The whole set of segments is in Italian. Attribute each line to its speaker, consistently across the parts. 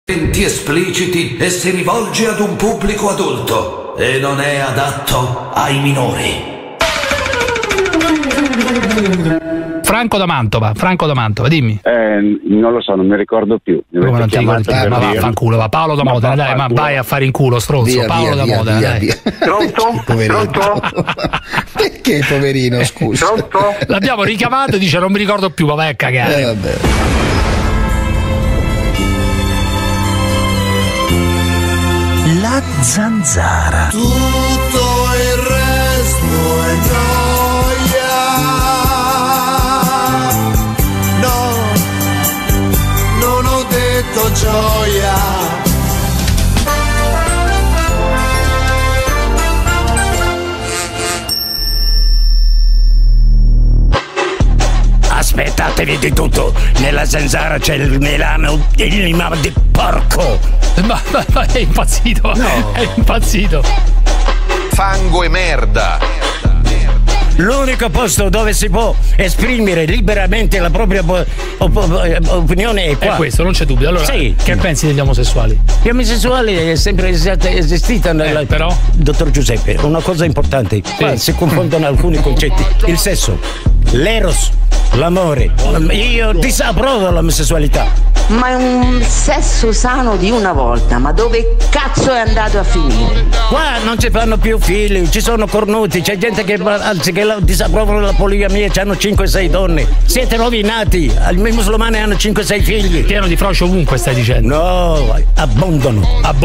Speaker 1: espliciti e si rivolge ad un pubblico adulto e non è adatto ai minori.
Speaker 2: Franco da Mantova, dimmi.
Speaker 3: Non lo so, non mi ricordo più.
Speaker 2: Come non ti ricordi? Ma vaffanculo, va. Paolo da Modena, dai, ma vai a fare in culo, stronzo. Paolo da Modena, dai.
Speaker 3: Pronto? Pronto?
Speaker 4: Perché poverino, scusa?
Speaker 3: Pronto?
Speaker 2: L'abbiamo ricavato e dice non mi ricordo più, ma vai a cagare.
Speaker 4: Vabbè.
Speaker 1: La zanzara.
Speaker 5: Tutto il resto è gioia. No, non ho detto gioia.
Speaker 6: Aspettatevi di tutto, nella zanzara c'è il melano, il limano di porco.
Speaker 2: Ma è impazzito, no. È impazzito.
Speaker 7: Fango e merda.
Speaker 6: L'unico posto dove si può esprimere liberamente la propria opinione è qua.
Speaker 2: È questo, non c'è dubbio. Allora,
Speaker 6: sì.
Speaker 2: Che pensi degli omosessuali?
Speaker 6: Gli omosessuali è sempre esistita nella...
Speaker 2: però?
Speaker 6: Dottor Giuseppe, una cosa importante. Qua si confondono alcuni concetti. Il sesso, l'eros, l'amore. Io disapprovo l'omosessualità.
Speaker 8: Ma è un sesso sano di una volta, ma dove cazzo è andato a finire?
Speaker 6: Qua non ci fanno più figli, ci sono cornuti, c'è gente che anziché disapprovano la poligamia, hanno 5-6 donne. Siete rovinati, i musulmani hanno 5-6 figli.
Speaker 2: Pieno di froci ovunque stai dicendo.
Speaker 6: No, abbondano.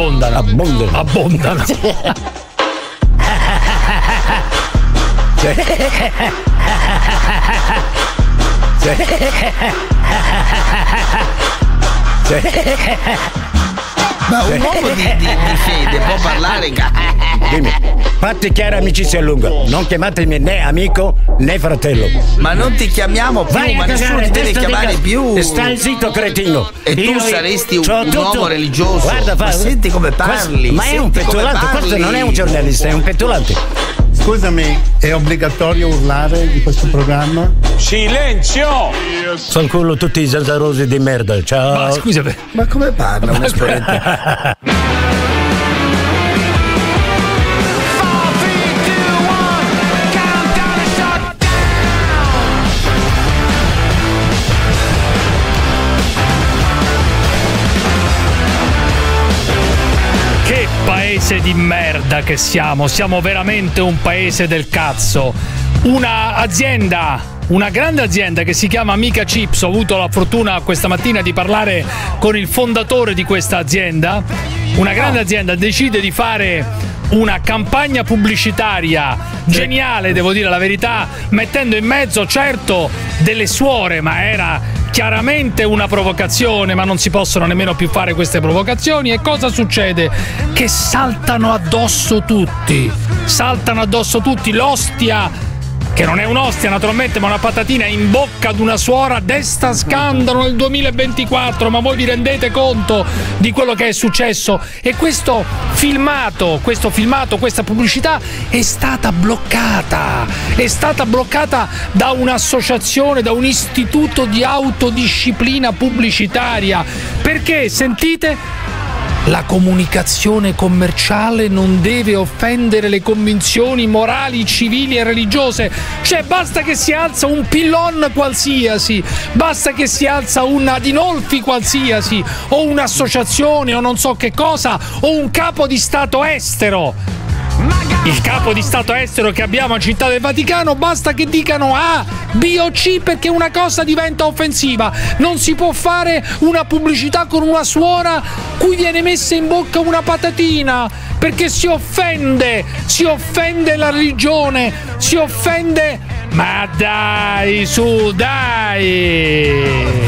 Speaker 4: Ma un uomo di fede può parlare?
Speaker 6: Dimmi, fatti chiara amicizia lunga, non chiamatemi né amico né fratello.
Speaker 4: Ma non ti chiamiamo più, ma nessuno ti deve chiamare più.
Speaker 6: Stai zitto, cretino.
Speaker 4: E tu saresti un uomo religioso.
Speaker 6: Guarda,
Speaker 4: ma senti come parli.
Speaker 6: Ma è un petulante, questo non è un giornalista, è un petulante.
Speaker 9: Scusami, è obbligatorio urlare in questo programma?
Speaker 7: Silenzio!
Speaker 6: Sono culo tutti i zanzarosi di merda, ciao.
Speaker 2: Ma scusa,
Speaker 4: ma come parla un esponente?
Speaker 2: Paese di merda che siamo veramente un paese del cazzo. Una grande azienda che si chiama Amica Chips, ho avuto la fortuna questa mattina di parlare con il fondatore di questa azienda. Una grande azienda decide di fare una campagna pubblicitaria geniale, devo dire la verità, mettendo in mezzo certo delle suore, ma era chiaramente una provocazione, ma non si possono nemmeno più fare queste provocazioni. E cosa succede? Che saltano addosso tutti, l'ostia, che non è un'ostia naturalmente, ma una patatina in bocca ad una suora, desta scandalo nel 2024, ma voi vi rendete conto di quello che è successo? E questo filmato, questa pubblicità è stata bloccata da un'associazione, da un istituto di autodisciplina pubblicitaria. Perché, sentite, la comunicazione commerciale non deve offendere le convinzioni morali, civili e religiose. Cioè basta che si alza un pillon qualsiasi, basta che si alza un Adinolfi qualsiasi, o un'associazione o non so che cosa, o un capo di Stato estero. Il capo di Stato estero che abbiamo a Città del Vaticano, basta che dicano A, B o C perché una cosa diventa offensiva. Non si può fare una pubblicità con una suora cui viene messa in bocca una patatina, perché si offende la religione, si offende. Ma dai, su, dai!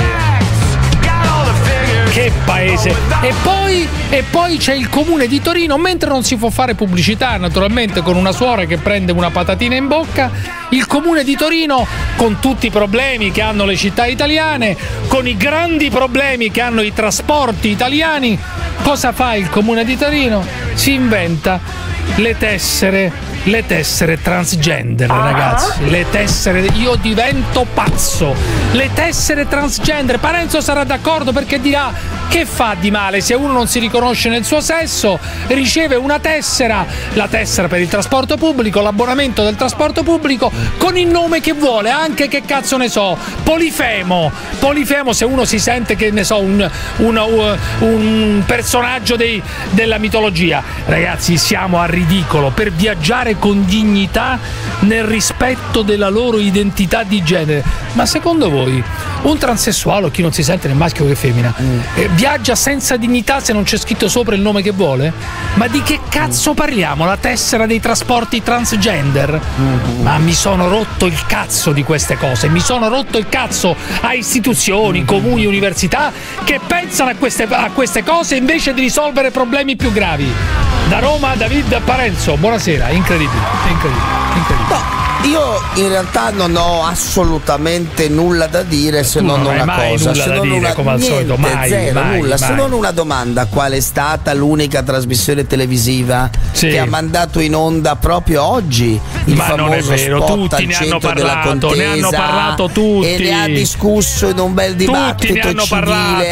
Speaker 2: Che paese! E poi c'è il comune di Torino, mentre non si può fare pubblicità naturalmente con una suora che prende una patatina in bocca, il comune di Torino, con tutti i problemi che hanno le città italiane, con i grandi problemi che hanno i trasporti italiani, cosa fa il comune di Torino? Si inventa le tessere transgender, ragazzi. Le tessere, io divento pazzo. Le tessere transgender. Parenzo sarà d'accordo perché dirà: Che fa di male? Se uno non si riconosce nel suo sesso, riceve una tessera, la tessera per il trasporto pubblico, l'abbonamento del trasporto pubblico con il nome che vuole, anche che cazzo ne so, Polifemo, se uno si sente che ne so un personaggio della mitologia. Ragazzi, siamo al ridicolo. Per viaggiare con dignità nel rispetto della loro identità di genere. Ma secondo voi un transessuale o chi non si sente né maschio che femmina viaggia senza dignità se non c'è scritto sopra il nome che vuole? Ma di che cazzo parliamo? La tessera dei trasporti transgender? Ma mi sono rotto il cazzo di queste cose, mi sono rotto il cazzo a istituzioni, comuni, università che pensano a queste cose invece di risolvere problemi più gravi. Da Roma, David Parenzo, buonasera. Incredibile.
Speaker 4: No, io in realtà non ho assolutamente nulla da dire se non una cosa, se non una come al solito, se non una domanda: qual è stata l'unica trasmissione televisiva che ha mandato in onda proprio oggi il famoso spot al centro della contesa?
Speaker 2: Ne hanno parlato tutti
Speaker 4: e ne ha discusso in un bel dibattito civile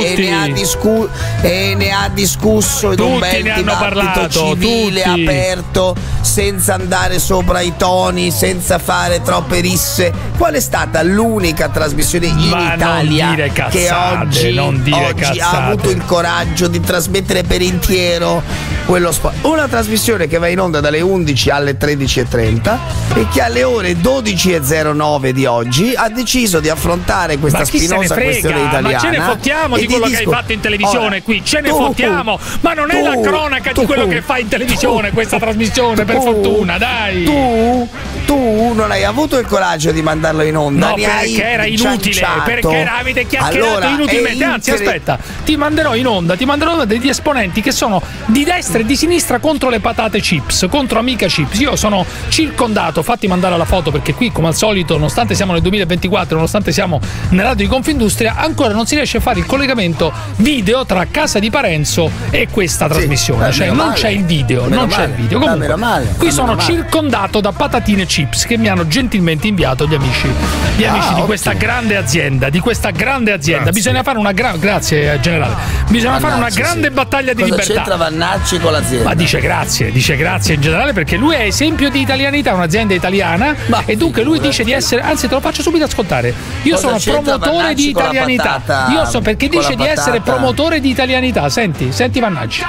Speaker 4: e ne ha discusso in un bel dibattito civile aperto, senza andare sopra i toni, senza fare troppe risse. Qual è stata l'unica trasmissione in Italia che oggi ha avuto il coraggio di trasmettere per intero quello spot? Una trasmissione che va in onda dalle 11 alle 13:30 e che alle ore 12:09 di oggi ha deciso di affrontare questa spinosa questione italiana.
Speaker 2: Ma ce ne fottiamo di quello che hai fatto in televisione qui, ce ne fottiamo, ma non è la cronaca di quello che fai in televisione questa trasmissione, per fortuna, dai.
Speaker 4: Tu non hai avuto il coraggio di mandarlo in onda.
Speaker 2: No, perché era inutile, perché avete chiacchierato inutilmente. Anzi, aspetta, ti manderò in onda degli esponenti che sono di destra e di sinistra contro le patate chips, contro Amica Chips. Io sono circondato, fatti mandare la foto, perché qui come al solito, nonostante siamo nel 2024, nonostante siamo nel radio di Confindustria, ancora non si riesce a fare il collegamento video tra Casa di Parenzo e questa trasmissione. Cioè non c'è il video, Comunque, qui sono circondato da patatine chips che mi hanno gentilmente inviato gli amici di questa grande azienda, Bisogna fare una grazie generale. Bisogna fare una grande battaglia di libertà.
Speaker 4: C'entra Vannacci con l'azienda?
Speaker 2: Ma dice grazie in generale, perché lui è esempio di italianità, un'azienda italiana, e dunque lui dice di essere, anzi te lo faccio subito ascoltare. Io sono promotore di italianità. Io so perché dice di essere promotore di italianità. Senti Vannacci.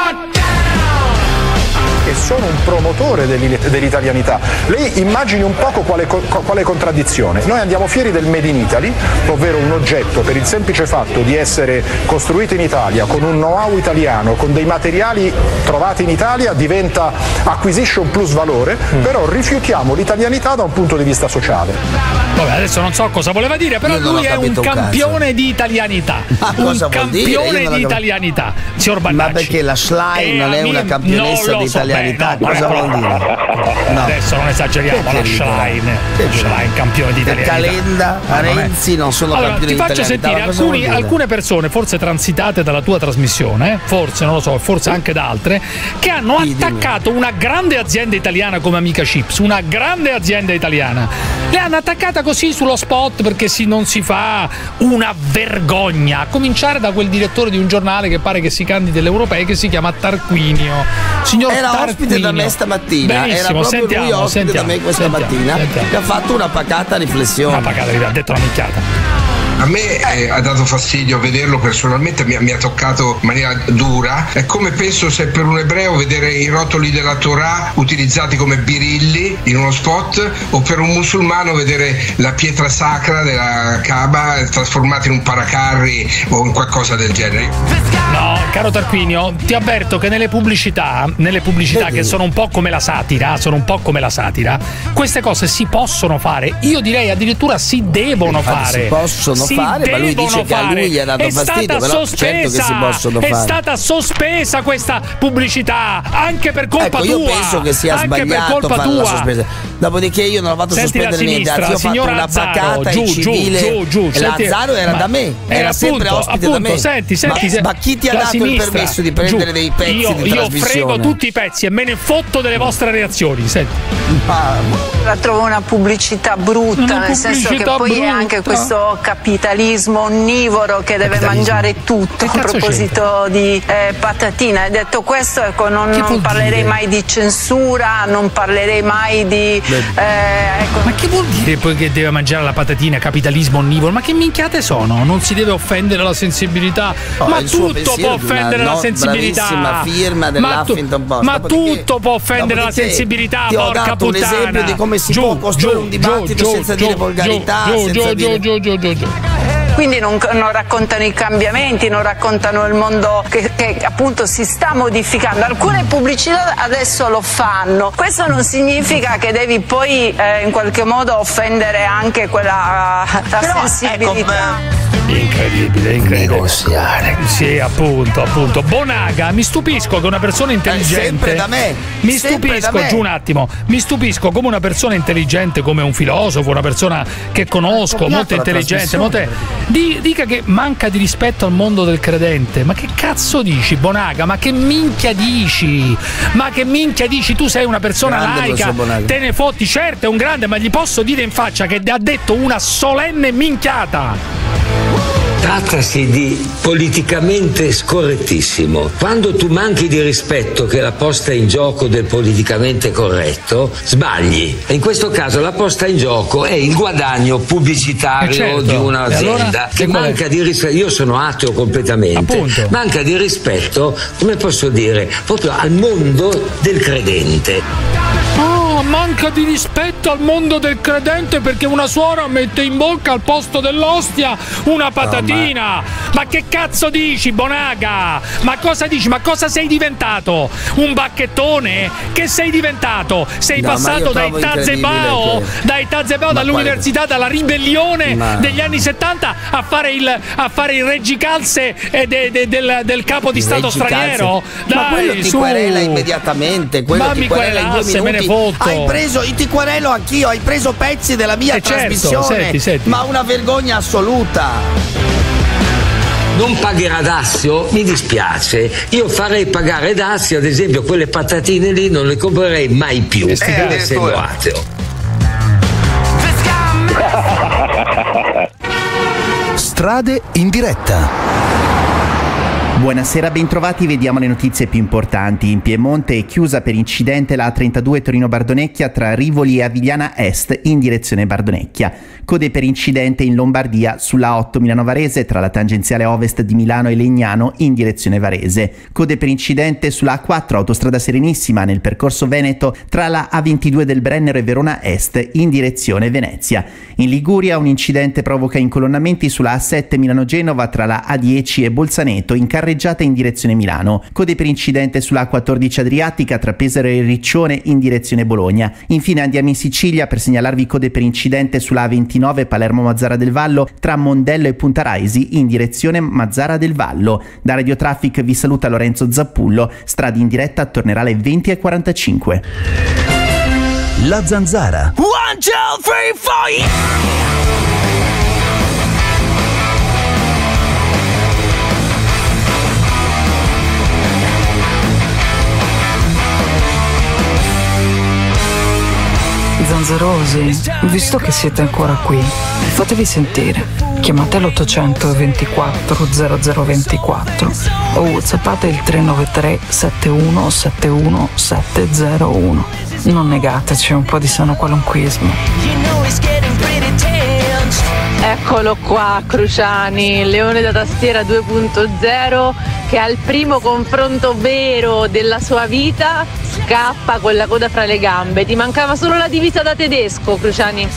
Speaker 10: E sono un promotore dell'italianità. Lei immagini un poco quale contraddizione. Noi andiamo fieri del Made in Italy, ovvero un oggetto per il semplice fatto di essere costruito in Italia, con un know-how italiano, con dei materiali trovati in Italia, acquisisce un plus valore, però rifiutiamo l'italianità da un punto di vista sociale.
Speaker 2: Vabbè, adesso non so cosa voleva dire, però lui è un campione di italianita. Un campione di italianità, signor Vannacci.
Speaker 4: Ma perché la Schlein non è una campionessa di italianità? Cosa vuol dire?
Speaker 2: No. Adesso non esageriamo, la Schlein campione di italianità.
Speaker 4: Calenda, Renzi non sono campioni di italianità.
Speaker 2: Ti faccio sentire alcune persone, forse transitate dalla tua trasmissione, forse, non lo so, forse anche da altre, che hanno attaccato una grande azienda italiana come Amica Chips, una grande azienda italiana. Le hanno attaccata così sullo spot perché non si fa, una vergogna. A cominciare da quel direttore di un giornale che pare che si candidi alle europee, che si chiama Tarquinio. Signor
Speaker 4: Era ospite da me stamattina.
Speaker 2: Benissimo,
Speaker 4: era proprio lui ospite da me questa mattina. Che ha fatto una pacata riflessione.
Speaker 2: Ha detto una minchiata.
Speaker 11: A me ha dato fastidio vederlo personalmente, mi ha toccato in maniera dura. È come penso se per un ebreo vedere i rotoli della Torah utilizzati come birilli in uno spot, o per un musulmano vedere la pietra sacra della Kaaba trasformata in un paracarri o in qualcosa del genere.
Speaker 2: No, caro Tarquinio, ti avverto che nelle pubblicità che sono un po' come la satira, queste cose si possono fare. Io direi addirittura si devono fare.
Speaker 4: Si possono fare, ma lui dice che a lui gli ha dato fastidio, però certo che si possono fare.
Speaker 2: È stata sospesa questa pubblicità anche per colpa tua.
Speaker 4: Io penso che sia sbagliato farla sospesa. Dopodiché io non ho fatto sospendere niente, anzi ho fatto una pacata in civile. Lazzaro era da me, era sempre ospite da me. Ma chi ti ha dato il permesso di prendere dei pezzi di trasmissione?
Speaker 2: Io frego tutti i pezzi e me ne fotto delle vostre reazioni. Senti.
Speaker 12: La trovo una pubblicità brutta, nel senso che poi è anche questo capitolo capitalismo onnivoro che deve mangiare tutto. A proposito di patatine, detto questo, ecco, non parlerei mai di censura, non parlerei mai di ecco.
Speaker 2: Ma che vuol dire poi che deve mangiare la patatina, capitalismo onnivoro? Ma che minchiate sono? Non si deve offendere la sensibilità, ma tutto può offendere la sensibilità.
Speaker 4: Firma dell'Huffington Post.
Speaker 2: Ma tutto può offendere la sensibilità,
Speaker 4: ti ho
Speaker 2: porca
Speaker 4: dato un
Speaker 2: puttana.
Speaker 4: esempio di come si può costruire un dibattito senza dire volgarità, senza dire...
Speaker 12: Quindi non raccontano i cambiamenti, non raccontano il mondo che appunto si sta modificando. Alcune pubblicità adesso lo fanno. Questo non significa che devi poi in qualche modo offendere anche quella la sensibilità.
Speaker 2: Incredibile. Negoziare. Sì, appunto. Bonaga, mi stupisco che una persona intelligente.
Speaker 4: Sempre da me.
Speaker 2: Mi stupisco, giù un attimo. Mi stupisco come una persona intelligente, come un filosofo, una persona che conosco, molto intelligente, dica che manca di rispetto al mondo del credente. Ma che cazzo dici, Bonaga? Ma che minchia dici? Tu sei una persona laica, te ne fotti. Certo, è un grande, ma gli posso dire in faccia che ha detto una solenne minchiata.
Speaker 13: Trattasi di politicamente scorrettissimo. Quando tu manchi di rispetto, che è la posta in gioco del politicamente corretto, sbagli. E in questo caso la posta in gioco è il guadagno pubblicitario di un'azienda che manca di rispetto. Io sono ateo completamente. Appunto. Manca di rispetto, come posso dire, proprio al mondo del credente.
Speaker 2: Manca di rispetto al mondo del credente perché una suora mette in bocca al posto dell'ostia una patatina. Ma che cazzo dici, Bonaga? Ma cosa dici? Ma cosa sei diventato? Un bacchettone? Che sei diventato? Sei passato dai Tazebao, dall'università, dalla ribellione degli anni 70 a fare il reggicalze del capo di stato straniero?
Speaker 4: Ma quello ti querela immediatamente, quello ti querela in 2 minuti.
Speaker 2: Me ne fotto.
Speaker 4: Ti querelo anch'io, hai preso pezzi della mia trasmissione, senti. Ma una vergogna assoluta.
Speaker 13: Non pagherà Dassio? Mi dispiace. Io farei pagare Dassio, ad esempio, quelle patatine lì non le comprerei mai più, essendo ateo.
Speaker 14: Strade in diretta. Buonasera, bentrovati, vediamo le notizie più importanti. In Piemonte è chiusa per incidente la A32 Torino-Bardonecchia tra Rivoli e Avigliana Est in direzione Bardonecchia. Code per incidente in Lombardia sulla A8 Milano-Varese tra la tangenziale ovest di Milano e Legnano in direzione Varese. Code per incidente sulla A4 Autostrada Serenissima nel percorso Veneto tra la A22 del Brennero e Verona Est in direzione Venezia. In Liguria un incidente provoca incolonnamenti sulla A7 Milano-Genova tra la A10 e Bolzaneto in carreggiata in direzione Milano. Code per incidente sulla A14 Adriatica tra Pesaro e Riccione in direzione Bologna. Infine andiamo in Sicilia per segnalarvi code per incidente sulla A29 Palermo-Mazzara del Vallo tra Mondello e Punta Raisi in direzione Mazzara del Vallo. Da Radio Traffic vi saluta Lorenzo Zappullo. Strade in diretta tornerà alle 20:45. La Zanzara.
Speaker 5: 1, 2, 3, 4.
Speaker 15: Zanzarosi, visto che siete ancora qui, fatevi sentire. Chiamate l'800 24 0024 o whatsappate il 393 71 71 701. Non negateci un po' di sano qualunquismo.
Speaker 16: Eccolo qua, Cruciani, Leone da tastiera 2.0 che al primo confronto vero della sua vita scappa con la coda fra le gambe. Ti mancava solo la divisa da tedesco, Cruciani.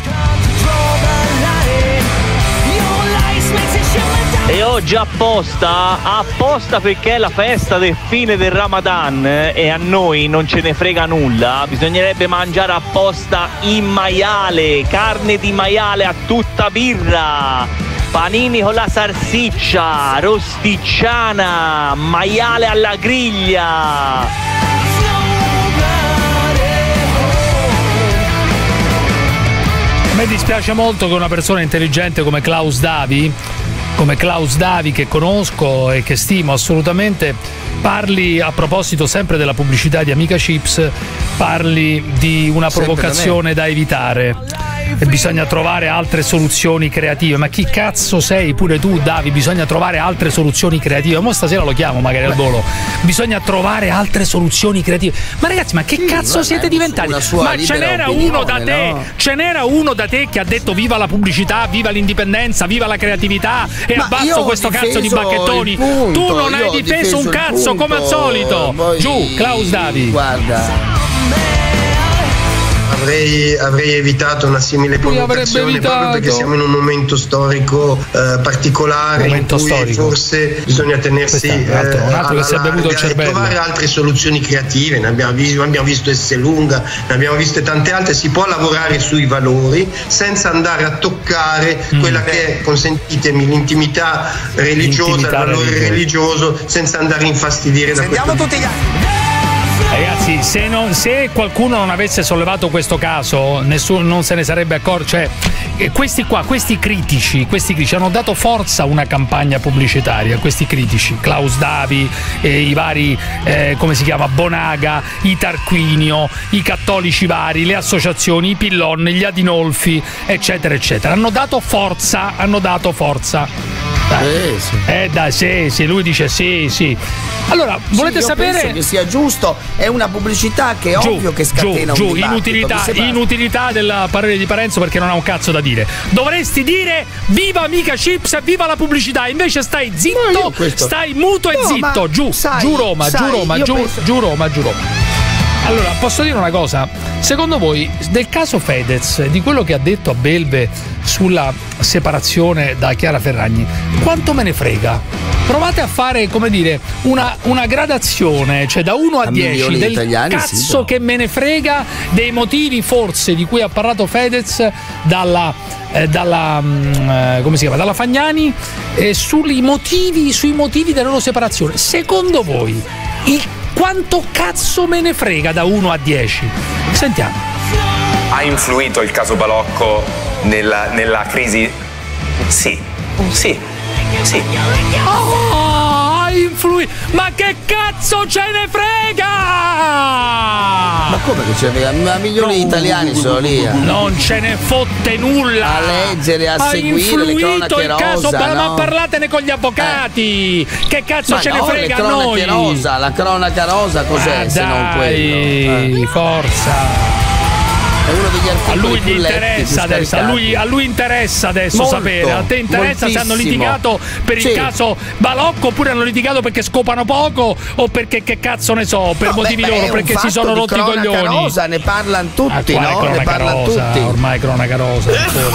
Speaker 17: E oggi apposta perché è la festa del fine del Ramadan e a noi non ce ne frega nulla, bisognerebbe mangiare apposta il maiale, carne di maiale a tutta birra, panini con la salsiccia, rosticciana, maiale alla griglia.
Speaker 2: A me dispiace molto che una persona intelligente come Klaus Davi che conosco e che stimo assolutamente, parli, a proposito sempre della pubblicità di Amica Chips, parli di una provocazione da evitare. bisogna trovare altre soluzioni creative. Ma chi cazzo sei pure tu, Davi? Bisogna trovare altre soluzioni creative. Mo stasera lo chiamo magari al volo. Bisogna trovare altre soluzioni creative. Ma ragazzi, ma che cazzo siete diventati? Ma ce n'era uno da te, ce n'era uno da te che ha detto viva la pubblicità, viva l'indipendenza, viva la creatività e abbasso questo cazzo di bacchettoni. Tu non hai difeso un cazzo come al solito. Giù, Klaus Davi.
Speaker 18: Guarda. Avrei evitato una simile provocazione proprio perché siamo in un momento storico particolare in cui forse bisogna tenersi trovare altre soluzioni creative. Ne abbiamo visto Esselunga, ne abbiamo viste tante altre. Si può lavorare sui valori senza andare a toccare quella che è, consentitemi, l'intimità religiosa, il valore religioso, senza andare a infastidire da questo.
Speaker 4: Tutti gli altri.
Speaker 2: Ragazzi, se qualcuno non avesse sollevato questo caso, nessuno non se ne sarebbe accorto. Cioè, questi critici hanno dato forza a una campagna pubblicitaria. Questi critici, Klaus Davi, i vari, come si chiama, Bonaga, i Tarquinio, i cattolici vari, le associazioni, i Pillon, gli Adinolfi, eccetera, eccetera. Hanno dato forza. Sì, lui dice sì. Allora, volete sapere?
Speaker 4: Penso che sia giusto, è una pubblicità che è ovvio che scatena un dibattito.
Speaker 2: Inutilità del parere di Parenzo perché non ha un cazzo da dire. Dovresti dire viva Amica Chips e viva la pubblicità, invece stai zitto, stai muto e zitto. Giù Roma. Allora, posso dire una cosa? Secondo voi, del caso Fedez, di quello che ha detto a Belve sulla separazione da Chiara Ferragni, quanto me ne frega? Provate a fare, come dire, una gradazione, cioè da 1 a 10 del cazzo che me ne frega dei motivi forse di cui ha parlato Fedez dalla come si chiama? Dalla Fagnani, sui motivi della loro separazione. Secondo voi, quanto cazzo me ne frega da 1 a 10? Sentiamo.
Speaker 19: Ha influito il caso Balocco nella crisi? Sì.
Speaker 2: Ha influito? Ma che cazzo ce ne frega?
Speaker 4: Ma come che ce ne frega? Ma milioni di italiani sono lì.
Speaker 2: Non ce ne fotte nulla.
Speaker 4: A leggere, a seguire le cronache rosa.
Speaker 2: Caso, ma parlatene con gli avvocati. Che cazzo ce ne frega a noi?
Speaker 4: La cronaca rosa cos'è se non quello?
Speaker 2: Forza.
Speaker 4: Uno degli
Speaker 2: a lui gli interessa adesso, a lui interessa adesso molto, sapere. A te interessa se hanno litigato per il caso Balocco oppure hanno litigato perché scopano poco o perché che cazzo ne so, per motivi loro, perché si sono rotti i coglioni.
Speaker 4: Rosa, ne parlano tutti, no? Ne parlano tutti.
Speaker 2: Ormai cronaca rosa.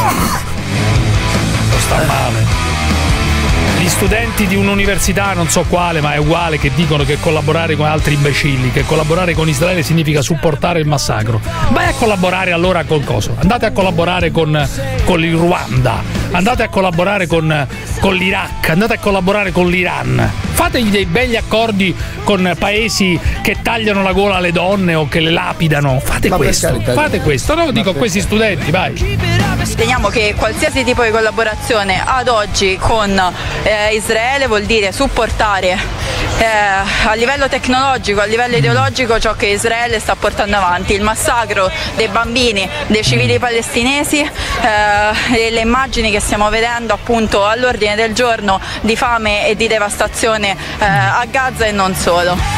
Speaker 2: Sta male. Gli studenti di un'università, non so quale, ma è uguale, che dicono che collaborare con altri imbecilli, che collaborare con Israele significa supportare il massacro. Vai a collaborare allora col coso. Andate a collaborare con il Ruanda, andate a collaborare con l'Iraq, andate a collaborare con l'Iran. Fategli dei belli accordi con paesi che tagliano la gola alle donne o che le lapidano. Fate questo, no? Dico a questi studenti, vai.
Speaker 20: Riteniamo che qualsiasi tipo di collaborazione ad oggi con Israele vuol dire supportare a livello tecnologico, a livello ideologico ciò che Israele sta portando avanti, il massacro dei bambini, dei civili palestinesi, e le immagini che stiamo vedendo appunto all'ordine del giorno di fame e di devastazione a Gaza e non solo.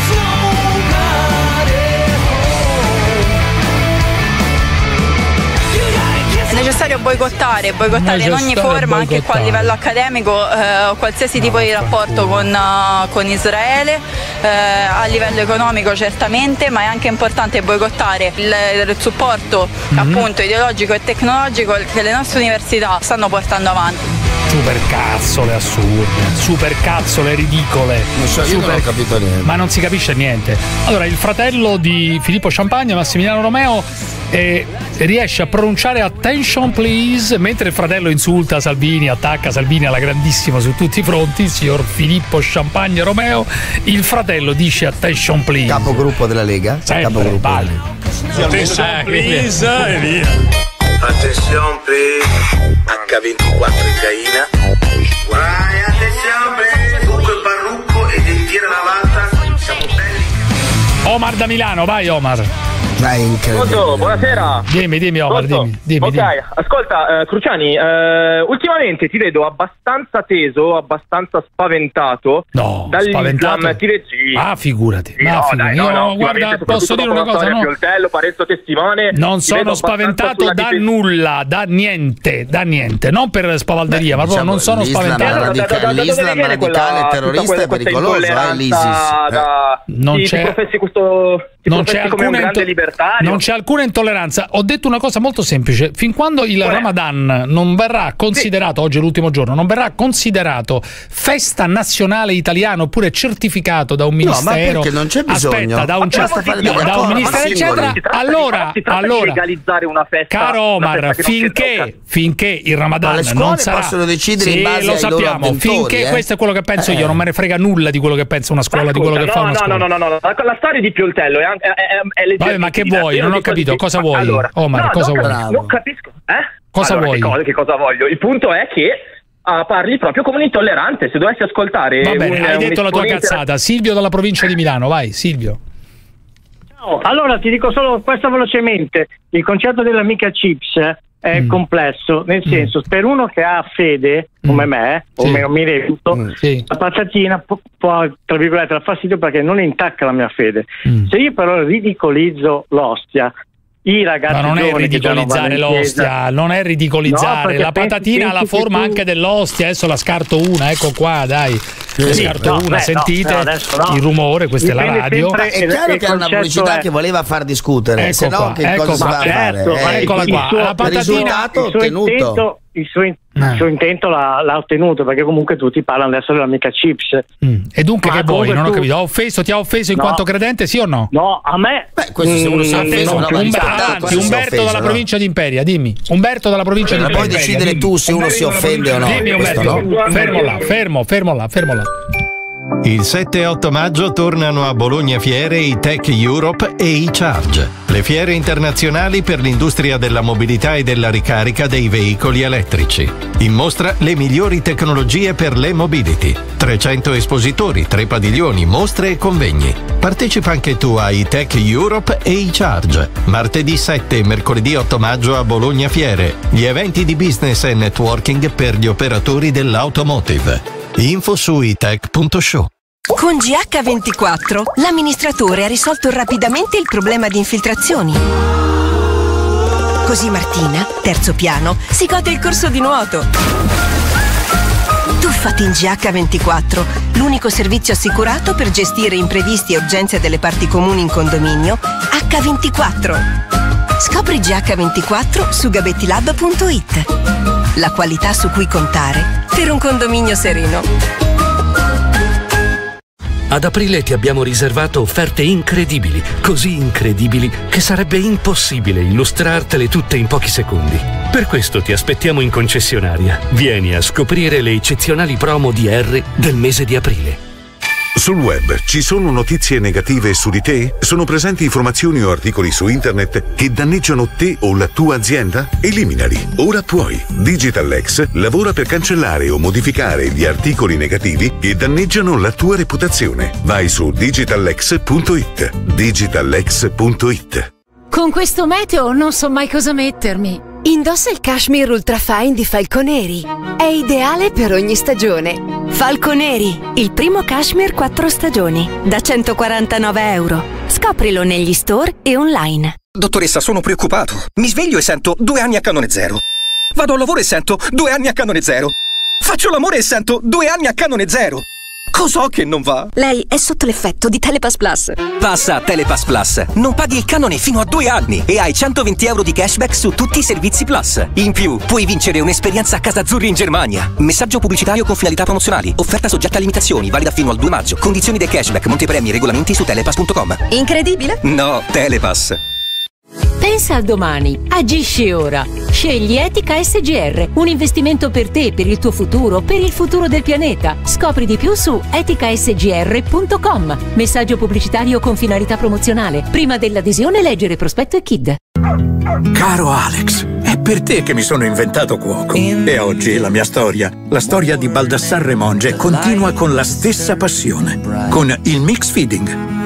Speaker 20: È necessario boicottare in ogni forma, anche qua a livello accademico, qualsiasi tipo di rapporto con Israele, a livello economico certamente, ma è anche importante boicottare il supporto appunto ideologico e tecnologico che le nostre università stanno portando avanti.
Speaker 2: Supercazzole assurde, supercazzole ridicole.
Speaker 4: Io non ho capito niente.
Speaker 2: Ma non si capisce niente. Allora, il fratello di Filippo Champagne, Massimiliano Romeo, riesce a pronunciare attention please mentre il fratello insulta Salvini, attacca Salvini alla grandissima su tutti i fronti, il signor Filippo Champagne Romeo. Il fratello dice attention please.
Speaker 4: Capogruppo della Lega?
Speaker 2: Capogruppo. Vale.
Speaker 21: Attention please e via. Attention please. H24 Ucraina. Attention please. Tutto il parrucco e dentiera lavata. Siamo belli.
Speaker 2: Omar da Milano, vai Omar.
Speaker 4: È incredibile.
Speaker 3: Pronto, buonasera.
Speaker 2: Dimmi Omar, dimmi.
Speaker 3: Ok, ascolta, Cruciani, ultimamente ti vedo abbastanza teso, abbastanza spaventato.
Speaker 2: No,
Speaker 3: dall'Islam.
Speaker 2: Figurati.
Speaker 3: Sì, no,
Speaker 2: guarda, posso dire una cosa, no?
Speaker 3: Pioltello, Parenzo testimone.
Speaker 2: Non sono spaventato da nulla, da niente. Non per spavalderia, ma proprio non sono spaventato.
Speaker 4: L'Islam radicale terrorista è pericoloso, l'ISIS.
Speaker 2: Non c'è
Speaker 3: Non
Speaker 2: c'è alcuna intolleranza. Ho detto una cosa molto semplice: fin quando il Ramadan non verrà considerato, oggi è l'ultimo giorno, non verrà considerato festa nazionale italiana oppure certificato da un ministero,
Speaker 4: ma perché non c'è bisogno.
Speaker 2: Aspetta, da un ministero eccetera, allora
Speaker 3: legalizzare una festa,
Speaker 2: caro Omar, finché il Ramadan non sarà,
Speaker 4: possono decidere in base
Speaker 2: lo
Speaker 4: ai loro
Speaker 2: sappiamo,
Speaker 4: avventori,
Speaker 2: finché questo è quello che penso io, non me ne frega nulla di quello che pensa una scuola, di quello che fa una scuola.
Speaker 3: No, la storia di Pioltello è
Speaker 2: Vabbè, ma che vuoi? Non ho capito, cosa vuoi?
Speaker 3: Allora,
Speaker 2: Omar, cosa vuoi?
Speaker 3: Non capisco.
Speaker 2: Cosa vuoi?
Speaker 3: Che cosa voglio? Il punto è che parli proprio come un intollerante. Se dovessi ascoltare.
Speaker 2: Va bene, hai detto la tua cazzata. Silvio dalla provincia di Milano, vai, Silvio.
Speaker 22: Ciao, allora ti dico solo questo velocemente. Il concetto dell'amica Chips è complesso, nel senso, per uno che ha fede, come me, o meno mi reputo, la patatina può, tra virgolette, dar fastidio perché non intacca la mia fede. Se io però ridicolizzo l'ostia, i ragazzi,
Speaker 2: ma non è ridicolizzare l'ostia, non è ridicolizzare, la patatina ha la forma anche dell'ostia. Adesso la scarto una, ecco qua, dai, scarto una, sentite il rumore, questa è la radio.
Speaker 4: È chiaro che è una pubblicità che voleva far discutere, se no che cosa si va a fare?
Speaker 2: Eccola qua, la patatina,
Speaker 22: il suo intento l'ha ottenuto, perché comunque tutti parlano adesso dell'amica Chips.
Speaker 2: E dunque che vuoi? Non ho capito. Ti ha offeso in quanto credente, sì o no?
Speaker 22: No, a me.
Speaker 4: Questo se uno si è offeso,
Speaker 2: Umberto dalla provincia di Imperia, dimmi. Umberto dalla provincia di Imperia.
Speaker 4: Puoi decidere tu se uno si offende o no.
Speaker 2: Dimmi Umberto, fermo là.
Speaker 23: Il 7 e 8 maggio tornano a Bologna Fiere i Tech Europe e i Charge, le fiere internazionali per l'industria della mobilità e della ricarica dei veicoli elettrici. In mostra le migliori tecnologie per l'e-mobility. 300 espositori, 3 padiglioni, mostre e convegni. Partecipa anche tu ai Tech Europe e i Charge. Martedì 7 e mercoledì 8 maggio a Bologna Fiere. Gli eventi di business e networking per gli operatori dell'automotive. Info su itech.show.
Speaker 24: Con GH24 l'amministratore ha risolto rapidamente il problema di infiltrazioni. Così Martina, terzo piano, si gode il corso di nuoto. Tuffati in GH24, l'unico servizio assicurato per gestire imprevisti e urgenze delle parti comuni in condominio. H24. Scopri GH24 su gabettilab.it. La qualità su cui contare per un condominio sereno.
Speaker 25: Ad aprile ti abbiamo riservato offerte incredibili, così incredibili che sarebbe impossibile illustrartele tutte in pochi secondi. Per questo ti aspettiamo in concessionaria. Vieni a scoprire le eccezionali promo DR del mese di aprile.
Speaker 26: Sul web ci sono notizie negative su di te? Sono presenti informazioni o articoli su internet che danneggiano te o la tua azienda? Eliminali, ora puoi. Digital-X lavora per cancellare o modificare gli articoli negativi che danneggiano la tua reputazione. Vai su digitalx.it. digitalx.it.
Speaker 27: Con questo meteo non so mai cosa mettermi. Indossa il Cashmere Ultrafine di Falconeri. È ideale per ogni stagione. Falconeri, il primo cashmere 4 stagioni, da €149. Scoprilo negli store e online.
Speaker 28: Dottoressa, sono preoccupato. Mi sveglio e sento 2 anni a canone zero. Vado al lavoro e sento 2 anni a canone zero. Faccio l'amore e sento 2 anni a canone zero. Cos'ho che non va?
Speaker 27: Lei è sotto l'effetto di Telepass Plus.
Speaker 28: Passa a Telepass Plus. Non paghi il canone fino a 2 anni e hai €120 di cashback su tutti i servizi Plus. In più, puoi vincere un'esperienza a Casa Azzurri in Germania. Messaggio pubblicitario con finalità promozionali. Offerta soggetta a limitazioni, valida fino al 2 maggio. Condizioni del cashback, montepremi e regolamenti su telepass.com.
Speaker 27: Incredibile?
Speaker 28: No, Telepass.
Speaker 27: Pensa al domani. Agisci ora. Scegli Etica SGR, un investimento per te, per il tuo futuro, per il futuro del pianeta. Scopri di più su eticasgr.com. Messaggio pubblicitario con finalità promozionale. Prima dell'adesione leggere prospetto e KID.
Speaker 29: Caro Alex, è per te che mi sono inventato cuoco. E oggi la mia storia, la storia di Baldassarre Monge, continua con la stessa passione. Con il Mix Feeding.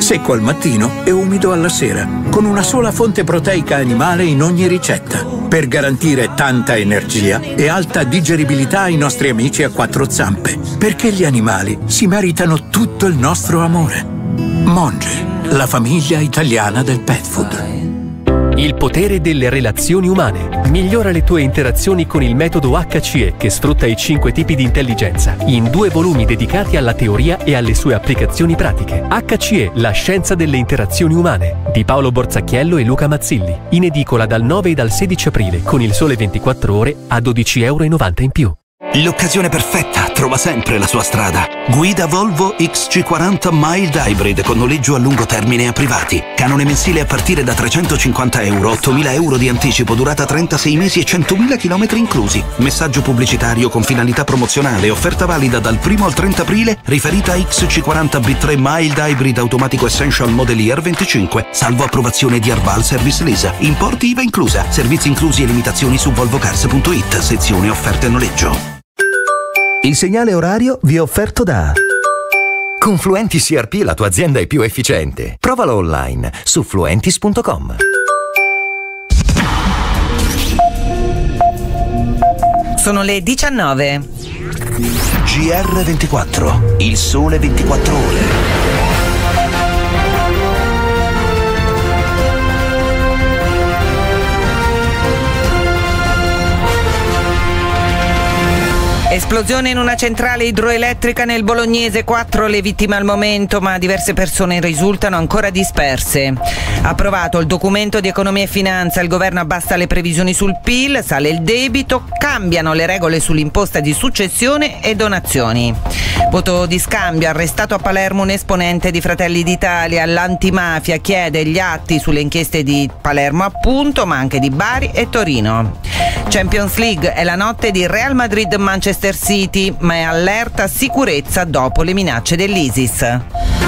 Speaker 29: secco al mattino e umido alla sera, con una sola fonte proteica animale in ogni ricetta, per garantire tanta energia e alta digeribilità ai nostri amici a quattro zampe, perché gli animali si meritano tutto il nostro amore. Monge, la famiglia italiana del pet food.
Speaker 1: Il potere delle relazioni umane. Migliora le tue interazioni con il metodo HCE, che sfrutta i 5 tipi di intelligenza, in 2 volumi dedicati alla teoria e alle sue applicazioni pratiche. HCE, la scienza delle interazioni umane, di Paolo Borzacchiello e Luca Mazzilli. In edicola dal 9 e dal 16 aprile, con Il Sole 24 Ore a €12,90 in più.
Speaker 6: L'occasione perfetta trova sempre la sua strada. Guida Volvo XC40 Mild Hybrid con noleggio a lungo termine a privati. Canone mensile a partire da €350, €8.000 di anticipo, durata 36 mesi e 100.000 km inclusi. Messaggio pubblicitario con finalità promozionale. Offerta valida dal 1 al 30 aprile, riferita a XC40 B3 Mild Hybrid automatico Essential Model Year 25, salvo approvazione di Arval Service Lisa. Importi IVA inclusa. Servizi inclusi e limitazioni su volvocars.it, sezione offerte noleggio.
Speaker 7: Il segnale orario vi è offerto da Confluentis ERP, la tua azienda è più efficiente. Provalo online su fluentis.com.
Speaker 8: Sono le 19.
Speaker 6: GR24, il sole 24 ore.
Speaker 8: Esplosione in una centrale idroelettrica nel Bolognese, 4 le vittime al momento, ma diverse persone risultano ancora disperse. Approvato il documento di economia e finanza, il governo abbassa le previsioni sul PIL, sale il debito, cambiano le regole sull'imposta di successione e donazioni. Voto di scambio, arrestato a Palermo un esponente di Fratelli d'Italia, l'antimafia chiede gli atti sulle inchieste di Palermo appunto, ma anche di Bari e Torino. Champions League è la notte di Real Madrid-Manchester City, ma è allerta sicurezza dopo le minacce dell'ISIS.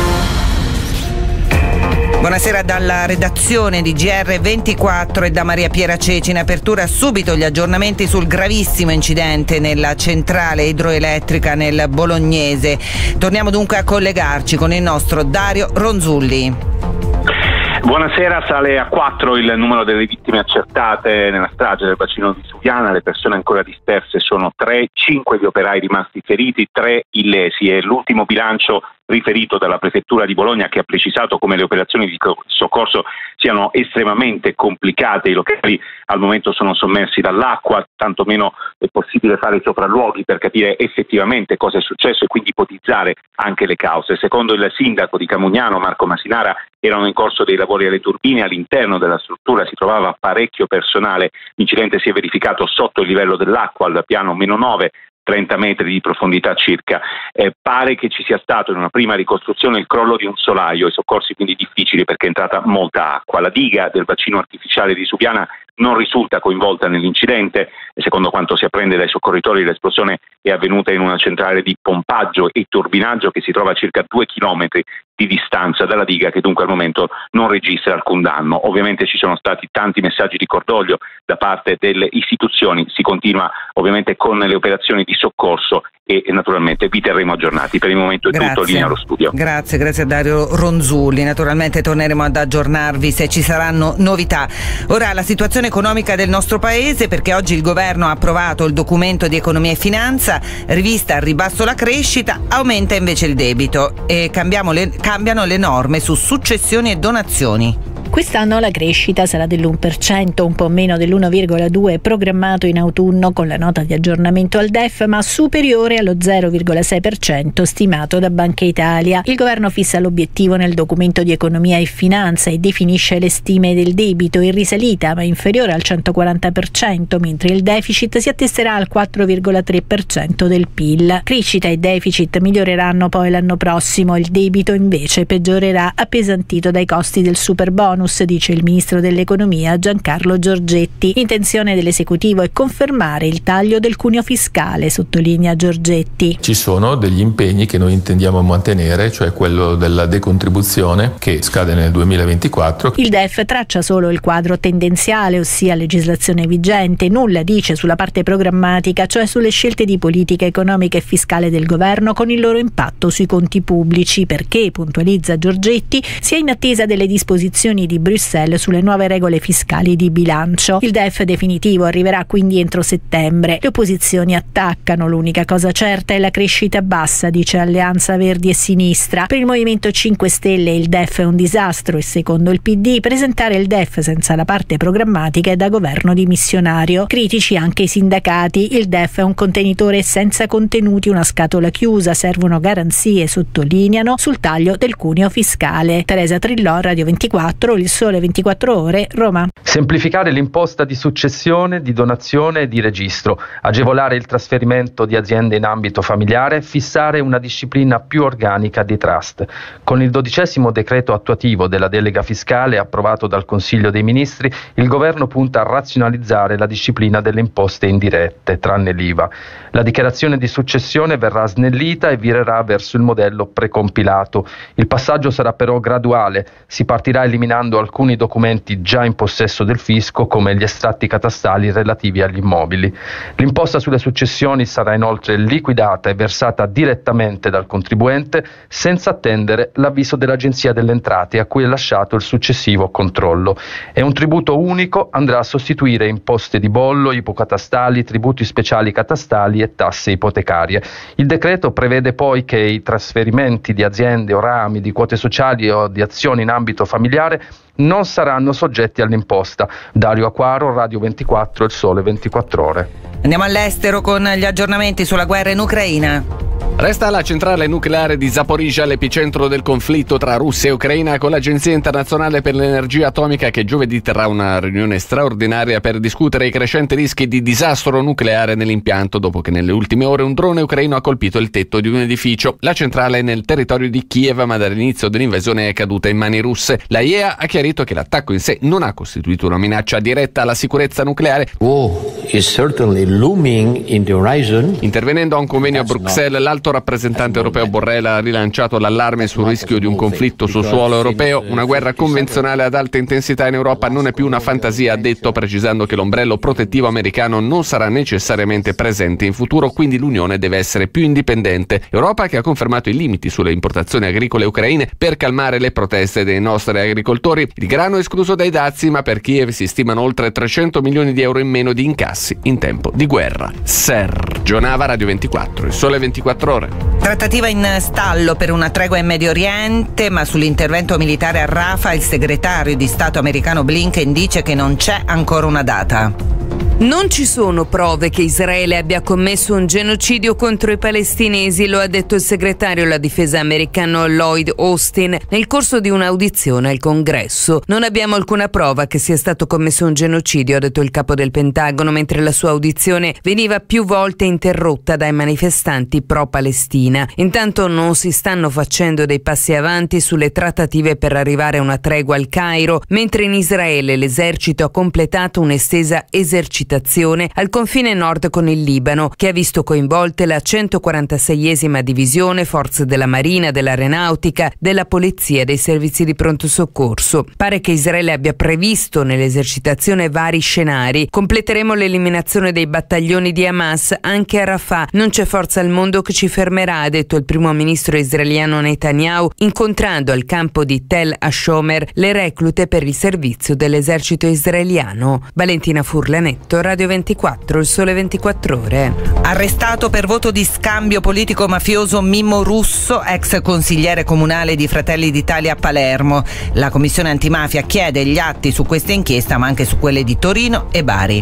Speaker 8: Buonasera dalla redazione di GR24 e da Maria Piera Ceci. In apertura subito gli aggiornamenti sul gravissimo incidente nella centrale idroelettrica nel Bolognese. Torniamo dunque a collegarci con il nostro Dario Ronzulli.
Speaker 9: Buonasera, sale a 4 il numero delle vittime accertate nella strage del bacino di Suviana. Le persone ancora disperse sono 3, 5 gli operai rimasti feriti, 3 illesi. È l'ultimo bilancio riferito dalla Prefettura di Bologna, che ha precisato come le operazioni di soccorso siano estremamente complicate. I locali al momento sono sommersi dall'acqua, tanto meno è possibile fare sopralluoghi per capire effettivamente cosa è successo e quindi ipotizzare anche le cause. Secondo il sindaco di Camugnano, Marco Masinara, erano in corso dei lavori alle turbine, all'interno della struttura si trovava parecchio personale. L'incidente si è verificato sotto il livello dell'acqua, al piano -9, 30 metri di profondità circa. Pare che ci sia stato in una prima ricostruzione il crollo di un solaio, i soccorsi quindi difficili perché è entrata molta acqua. La diga del bacino artificiale di Suviana non risulta coinvolta nell'incidente e secondo quanto si apprende dai soccorritori l'esplosione è avvenuta in una centrale di pompaggio e turbinaggio che si trova a circa 2 chilometri di distanza dalla diga, che dunque al momento non registra alcun danno. Ovviamente ci sono stati tanti messaggi di cordoglio da parte delle istituzioni, si continua ovviamente con le operazioni di soccorso e naturalmente vi terremo aggiornati. Per il momento è tutto, linea allo studio.
Speaker 8: Grazie a Dario Ronzulli. Naturalmente torneremo ad aggiornarvi se ci saranno novità. Ora la situazione economica del nostro paese, perché oggi il governo ha approvato il documento di economia e finanza, rivista al ribasso la crescita, aumenta invece il debito e cambiano le norme su successioni e donazioni.
Speaker 10: Quest'anno la crescita sarà dell'1%, un po' meno dell'1,2% programmato in autunno con la nota di aggiornamento al DEF, ma superiore allo 0,6% stimato da Banca Italia. Il governo fissa l'obiettivo nel documento di economia e finanza e definisce le stime del debito in risalita, ma inferiore al 140%, mentre il deficit si attesterà al 4,3% del PIL. Crescita e deficit miglioreranno poi l'anno prossimo, il debito invece peggiorerà appesantito dai costi del superbonus bonus, dice il ministro dell'economia Giancarlo Giorgetti. L'intenzione dell'esecutivo è confermare il taglio del cuneo fiscale, sottolinea Giorgetti.
Speaker 5: Ci sono degli impegni che noi intendiamo mantenere, cioè quello della decontribuzione che scade nel 2024.
Speaker 10: Il DEF traccia solo il quadro tendenziale, ossia legislazione vigente, nulla dice sulla parte programmatica, cioè sulle scelte di politica economica e fiscale del governo con il loro impatto sui conti pubblici, perché, puntualizza Giorgetti, si è in attesa delle disposizioni di Bruxelles sulle nuove regole fiscali di bilancio. Il DEF definitivo arriverà quindi entro settembre. Le opposizioni attaccano, l'unica cosa certa è la crescita bassa, dice Alleanza Verdi e Sinistra. Per il Movimento 5 Stelle il DEF è un disastro e secondo il PD presentare il DEF senza la parte programmatica è da governo dimissionario. Critici anche i sindacati. Il DEF è un contenitore senza contenuti, una scatola chiusa, servono garanzie, sottolineano, sul taglio del cuneo fiscale. Teresa Trillò, Radio 24, Il Sole 24 Ore, Roma.
Speaker 11: Semplificare l'imposta di successione, di donazione e di registro, agevolare il trasferimento di aziende in ambito familiare, fissare una disciplina più organica di trust. Con il 12° decreto attuativo della delega fiscale approvato dal Consiglio dei Ministri, il governo punta a razionalizzare la disciplina delle imposte indirette, tranne l'IVA. La dichiarazione di successione verrà snellita e virerà verso il modello precompilato. Il passaggio sarà però graduale, si partirà eliminando alcuni documenti già in possesso del fisco come gli estratti catastali relativi agli immobili. L'imposta sulle successioni sarà inoltre liquidata e versata direttamente dal contribuente senza attendere l'avviso dell'Agenzia delle Entrate a cui è lasciato il successivo controllo. È un tributo unico, andrà a sostituire imposte di bollo, ipocatastali, tributi speciali catastali e tasse ipotecarie. Il decreto prevede poi che i trasferimenti di aziende o rami, di quote sociali o di azioni in ambito familiare non saranno soggetti all'imposta. Dario Acquaro, Radio 24, Il Sole 24 Ore.
Speaker 8: Andiamo all'estero con gli aggiornamenti sulla guerra in Ucraina.
Speaker 12: Resta la centrale nucleare di Zaporizhzhia l'epicentro del conflitto tra Russia e Ucraina, con l'Agenzia internazionale per l'energia atomica che giovedì terrà una riunione straordinaria per discutere i crescenti rischi di disastro nucleare nell'impianto, dopo che nelle ultime ore un drone ucraino ha colpito il tetto di un edificio. La centrale è nel territorio di Kiev, ma dall'inizio dell'invasione è caduta in mani russe. La IEA ha chiarito che l'attacco in sé non ha costituito una minaccia diretta alla sicurezza nucleare. Intervenendo a un convegno a Bruxelles, l'alto rappresentante europeo Borrell ha rilanciato l'allarme sul rischio di un conflitto sul suolo europeo. Una guerra convenzionale ad alta intensità in Europa non è più una fantasia, ha detto, precisando che l'ombrello protettivo americano non sarà necessariamente presente in futuro, quindi l'Unione deve essere più indipendente. Europa che ha confermato i limiti sulle importazioni agricole ucraine per calmare le proteste dei nostri agricoltori. Il grano è escluso dai dazi, ma per Kiev si stimano oltre 300 milioni di euro in meno di incassi in tempo di guerra. Sergio Nava, Radio 24, Il Sole 24 Ore.
Speaker 8: Trattativa in stallo per una tregua in Medio Oriente, ma sull'intervento militare a Rafah il segretario di Stato americano Blinken dice che non c'è ancora una data.
Speaker 13: Non ci sono prove che Israele abbia commesso un genocidio contro i palestinesi, lo ha detto il segretario alla difesa americano Lloyd Austin nel corso di un'audizione al Congresso. Non abbiamo alcuna prova che sia stato commesso un genocidio, ha detto il capo del Pentagono, mentre la sua audizione veniva più volte interrotta dai manifestanti pro-Palestina. Intanto non si stanno facendo dei passi avanti sulle trattative per arrivare a una tregua al Cairo, mentre in Israele l'esercito ha completato un'estesa esercitazione al confine nord con il Libano, che ha visto coinvolte la 146esima divisione, forze della Marina, dell'Aeronautica, della Polizia e dei servizi di pronto soccorso. Pare che Israele abbia previsto nell'esercitazione vari scenari. Completeremo l'eliminazione dei battaglioni di Hamas anche a Rafah. Non c'è forza al mondo che ci fermerà, ha detto il primo ministro israeliano Netanyahu, incontrando al campo di Tel Hashomer le reclute per il servizio dell'esercito israeliano. Valentina Furlanetto, Radio 24, Il Sole 24 Ore.
Speaker 8: Arrestato per voto di scambio politico-mafioso Mimmo Russo, ex consigliere comunale di Fratelli d'Italia a Palermo. La commissione antimafia chiede gli atti su questa inchiesta, ma anche su quelle di Torino e Bari.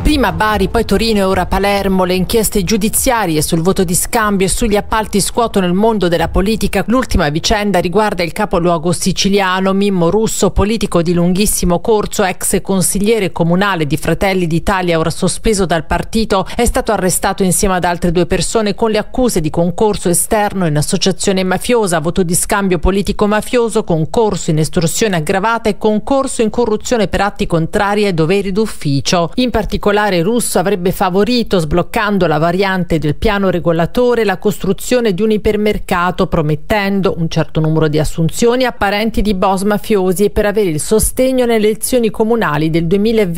Speaker 3: Prima Bari, poi Torino e ora Palermo, le inchieste giudiziarie sul voto di scambio e sugli appalti scuotono il mondo della politica. L'ultima vicenda riguarda il capoluogo siciliano. Mimmo Russo, politico di lunghissimo corso, ex consigliere comunale di Fratelli d'Italia, ora sospeso dal partito, è stato arrestato insieme ad altre 2 persone con le accuse di concorso esterno in associazione mafiosa, voto di scambio politico mafioso, concorso in estorsione aggravata e concorso in corruzione per atti contrari ai doveri d'ufficio. In particolare Russo avrebbe favorito, sbloccando la variante del piano regolatore, la costruzione di un ipermercato, promettendo un certo numero di assunzioni a parenti di boss mafiosi e per avere il sostegno nelle elezioni comunali del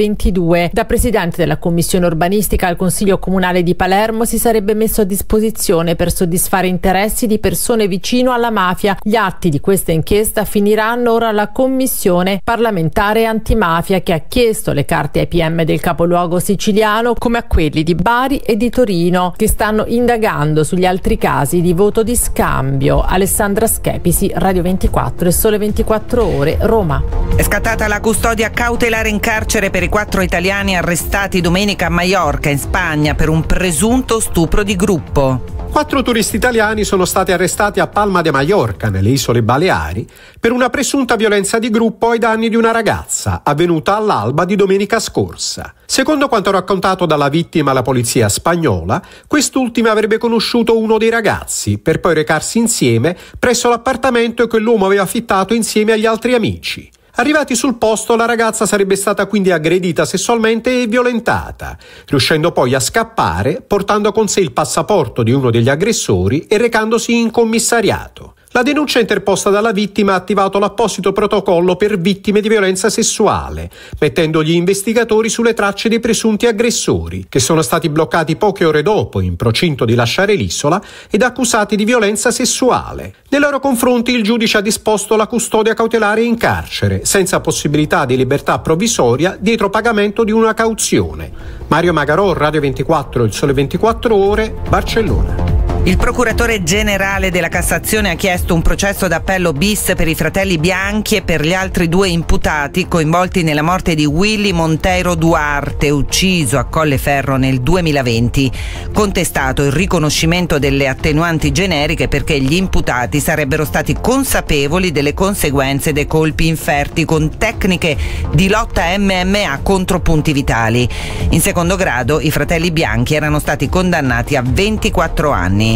Speaker 3: 2022. Da presidente della commissione urbanistica al Consiglio Comunale di Palermo si sarebbe messo a disposizione per soddisfare interessi di persone vicino alla mafia. Gli atti di questa inchiesta finiranno ora alla commissione parlamentare antimafia, che ha chiesto le carte ai PM del capoluogo siciliano, come a quelli di Bari e di Torino, che stanno indagando sugli altri casi di voto di scambio. Alessandra Schepisi, Radio 24 e Sole 24 Ore, Roma.
Speaker 8: È scattata la custodia cautelare in carcere per i 4 italiani arrestati domenica a Maiorca, in Spagna, per un presunto stupro di gruppo.
Speaker 14: 4 turisti italiani sono stati arrestati a Palma de Mallorca, nelle isole Baleari, per una presunta violenza di gruppo ai danni di una ragazza, avvenuta all'alba di domenica scorsa. Secondo quanto raccontato dalla vittima alla polizia spagnola, quest'ultima avrebbe conosciuto uno dei ragazzi, per poi recarsi insieme presso l'appartamento che l'uomo aveva affittato insieme agli altri amici. Arrivati sul posto, la ragazza sarebbe stata quindi aggredita sessualmente e violentata, riuscendo poi a scappare portando con sé il passaporto di uno degli aggressori e recandosi in commissariato. La denuncia interposta dalla vittima ha attivato l'apposito protocollo per vittime di violenza sessuale, mettendo gli investigatori sulle tracce dei presunti aggressori, che sono stati bloccati poche ore dopo in procinto di lasciare l'isola ed accusati di violenza sessuale. Nei loro confronti il giudice ha disposto la custodia cautelare in carcere, senza possibilità di libertà provvisoria dietro pagamento di una cauzione. Mario Magarò, Radio 24, Il Sole 24 Ore, Barcellona.
Speaker 8: Il procuratore generale della Cassazione ha chiesto un processo d'appello bis per i fratelli Bianchi e per gli altri 2 imputati coinvolti nella morte di Willy Monteiro Duarte, ucciso a Colleferro nel 2020. Contestato il riconoscimento delle attenuanti generiche perché gli imputati sarebbero stati consapevoli delle conseguenze dei colpi inferti con tecniche di lotta MMA contro punti vitali. In secondo grado i fratelli Bianchi erano stati condannati a 24 anni.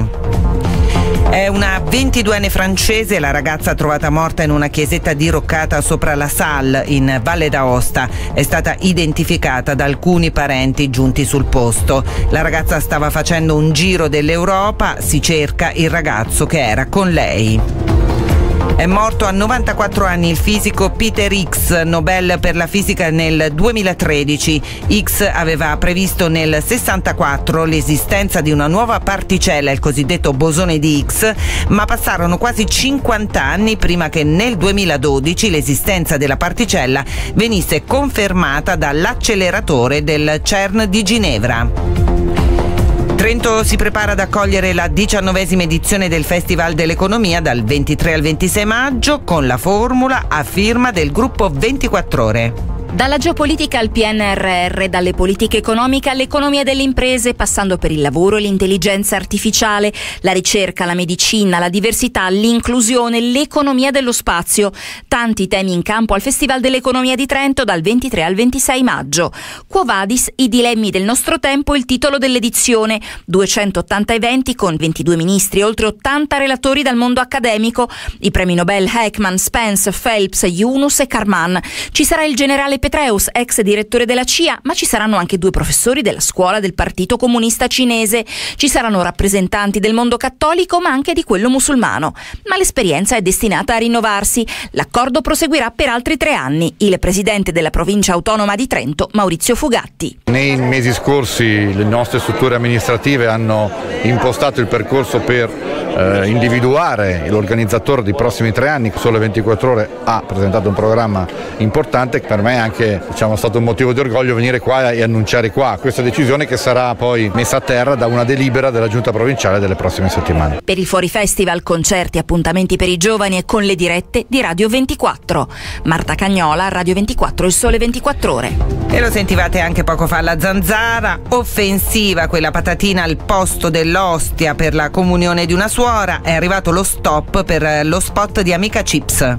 Speaker 8: È una 22enne francese la ragazza trovata morta in una chiesetta diroccata sopra la Salle in Valle d'Aosta. È stata identificata da alcuni parenti giunti sul posto. La ragazza stava facendo un giro dell'Europa, si cerca il ragazzo che era con lei. È morto a 94 anni il fisico Peter Higgs, Nobel per la fisica nel 2013. Higgs aveva previsto nel 64 l'esistenza di una nuova particella, il cosiddetto bosone di Higgs, ma passarono quasi 50 anni prima che nel 2012 l'esistenza della particella venisse confermata dall'acceleratore del CERN di Ginevra. Trento si prepara ad accogliere la 19ª edizione del Festival dell'Economia dal 23 al 26 maggio con la formula a firma del gruppo 24 Ore.
Speaker 15: Dalla geopolitica al PNRR, dalle politiche economiche all'economia delle imprese, passando per il lavoro e l'intelligenza artificiale, la ricerca, la medicina, la diversità, l'inclusione, l'economia dello spazio. Tanti temi in campo al Festival dell'Economia di Trento dal 23 al 26 maggio. Quo vadis, i dilemmi del nostro tempo, il titolo dell'edizione. 280 eventi con 22 ministri, oltre 80 relatori dal mondo accademico. I premi Nobel Heckman, Spence, Phelps, Yunus e Karman. Ci sarà il generale Petraeus, ex direttore della CIA, ma ci saranno anche 2 professori della scuola del Partito Comunista Cinese. Ci saranno rappresentanti del mondo cattolico, ma anche di quello musulmano. Ma l'esperienza è destinata a rinnovarsi. L'accordo proseguirà per altri 3 anni. Il presidente della provincia autonoma di Trento, Maurizio Fugatti.
Speaker 16: Nei mesi scorsi le nostre strutture amministrative hanno impostato il percorso per individuare l'organizzatore dei prossimi 3 anni. Sole 24 Ore ha presentato un programma importante, per me è anche anche stato un motivo di orgoglio venire qua e annunciare qua questa decisione, che sarà poi messa a terra da una delibera della Giunta provinciale delle prossime settimane.
Speaker 15: Per il Fuori Festival, concerti, appuntamenti per i giovani e con le dirette di Radio 24. Marta Cagnola, Radio 24, Il Sole 24 Ore.
Speaker 8: E lo sentivate anche poco fa alla Zanzara, offensiva quella patatina al posto dell'ostia per la comunione di una suora. È arrivato lo stop per lo spot di Amica Chips.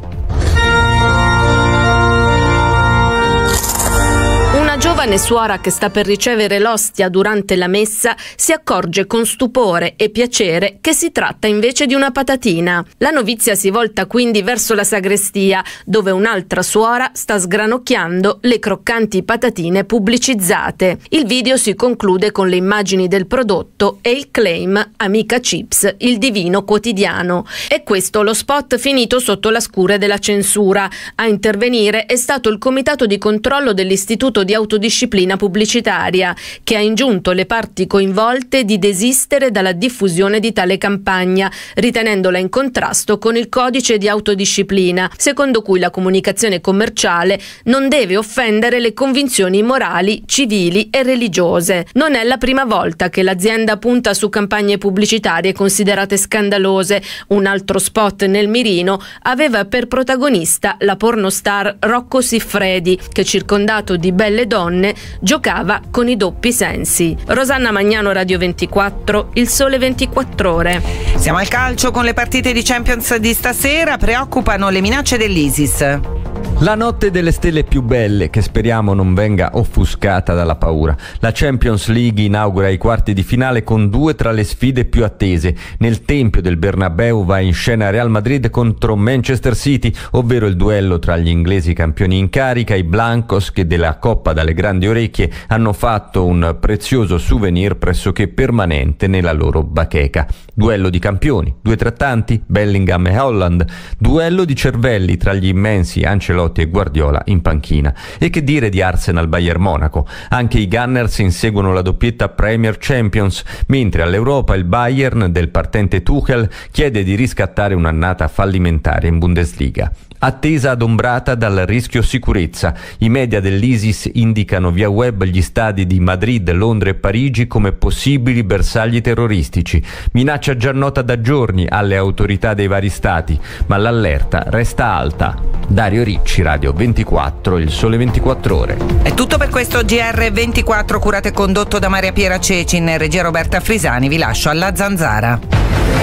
Speaker 2: Una giovane suora che sta per ricevere l'ostia durante la messa si accorge con stupore e piacere che si tratta invece di una patatina. La novizia si volta quindi verso la sagrestia, dove un'altra suora sta sgranocchiando le croccanti patatine pubblicizzate. Il video si conclude con le immagini del prodotto e il claim Amica Chips, il divino quotidiano. E questo lo spot finito sotto la scure della censura. A intervenire è stato il comitato di controllo dell'Istituto di Autodisciplina Pubblicitaria, che ha ingiunto le parti coinvolte di desistere dalla diffusione di tale campagna, ritenendola in contrasto con il codice di autodisciplina, secondo cui la comunicazione commerciale non deve offendere le convinzioni morali, civili e religiose. Non è la prima volta che l'azienda punta su campagne pubblicitarie considerate scandalose. Un altro spot nel mirino aveva per protagonista la pornostar Rocco Siffredi, che, circondato di belle donne, giocava con i doppi sensi. Rosanna Magnano, Radio 24, Il Sole 24 Ore.
Speaker 8: Siamo al calcio con le partite di Champions di stasera. Preoccupano le minacce dell'ISIS.
Speaker 4: La notte delle stelle più belle, che speriamo non venga offuscata dalla paura. La Champions League inaugura i quarti di finale con due tra le sfide più attese. Nel Tempio del Bernabeu va in scena Real Madrid contro Manchester City, ovvero il duello tra gli inglesi campioni in carica, i Blancos, che della Coppa dalle grandi orecchie hanno fatto un prezioso souvenir pressoché permanente nella loro bacheca. Duello di campioni, due trattanti, Bellingham e Holland, duello di cervelli tra gli immensi Ancelotti e Guardiola in panchina. E che dire di Arsenal Bayern Monaco? Anche i Gunners inseguono la doppietta Premier Champions, mentre all'Europa il Bayern del partente Tuchel chiede di riscattare un'annata fallimentare in Bundesliga. Attesa adombrata dal rischio sicurezza. I media dell'ISIS indicano via web gli stadi di Madrid, Londra e Parigi come possibili bersagli terroristici. Minaccia già nota da giorni alle autorità dei vari stati, ma l'allerta resta alta. Dario Ricci, Radio 24, Il Sole 24 Ore.
Speaker 8: È tutto per questo GR24, curato e condotto da Maria Piera Cecin, regia Roberta Frisani. Vi lascio alla Zanzara.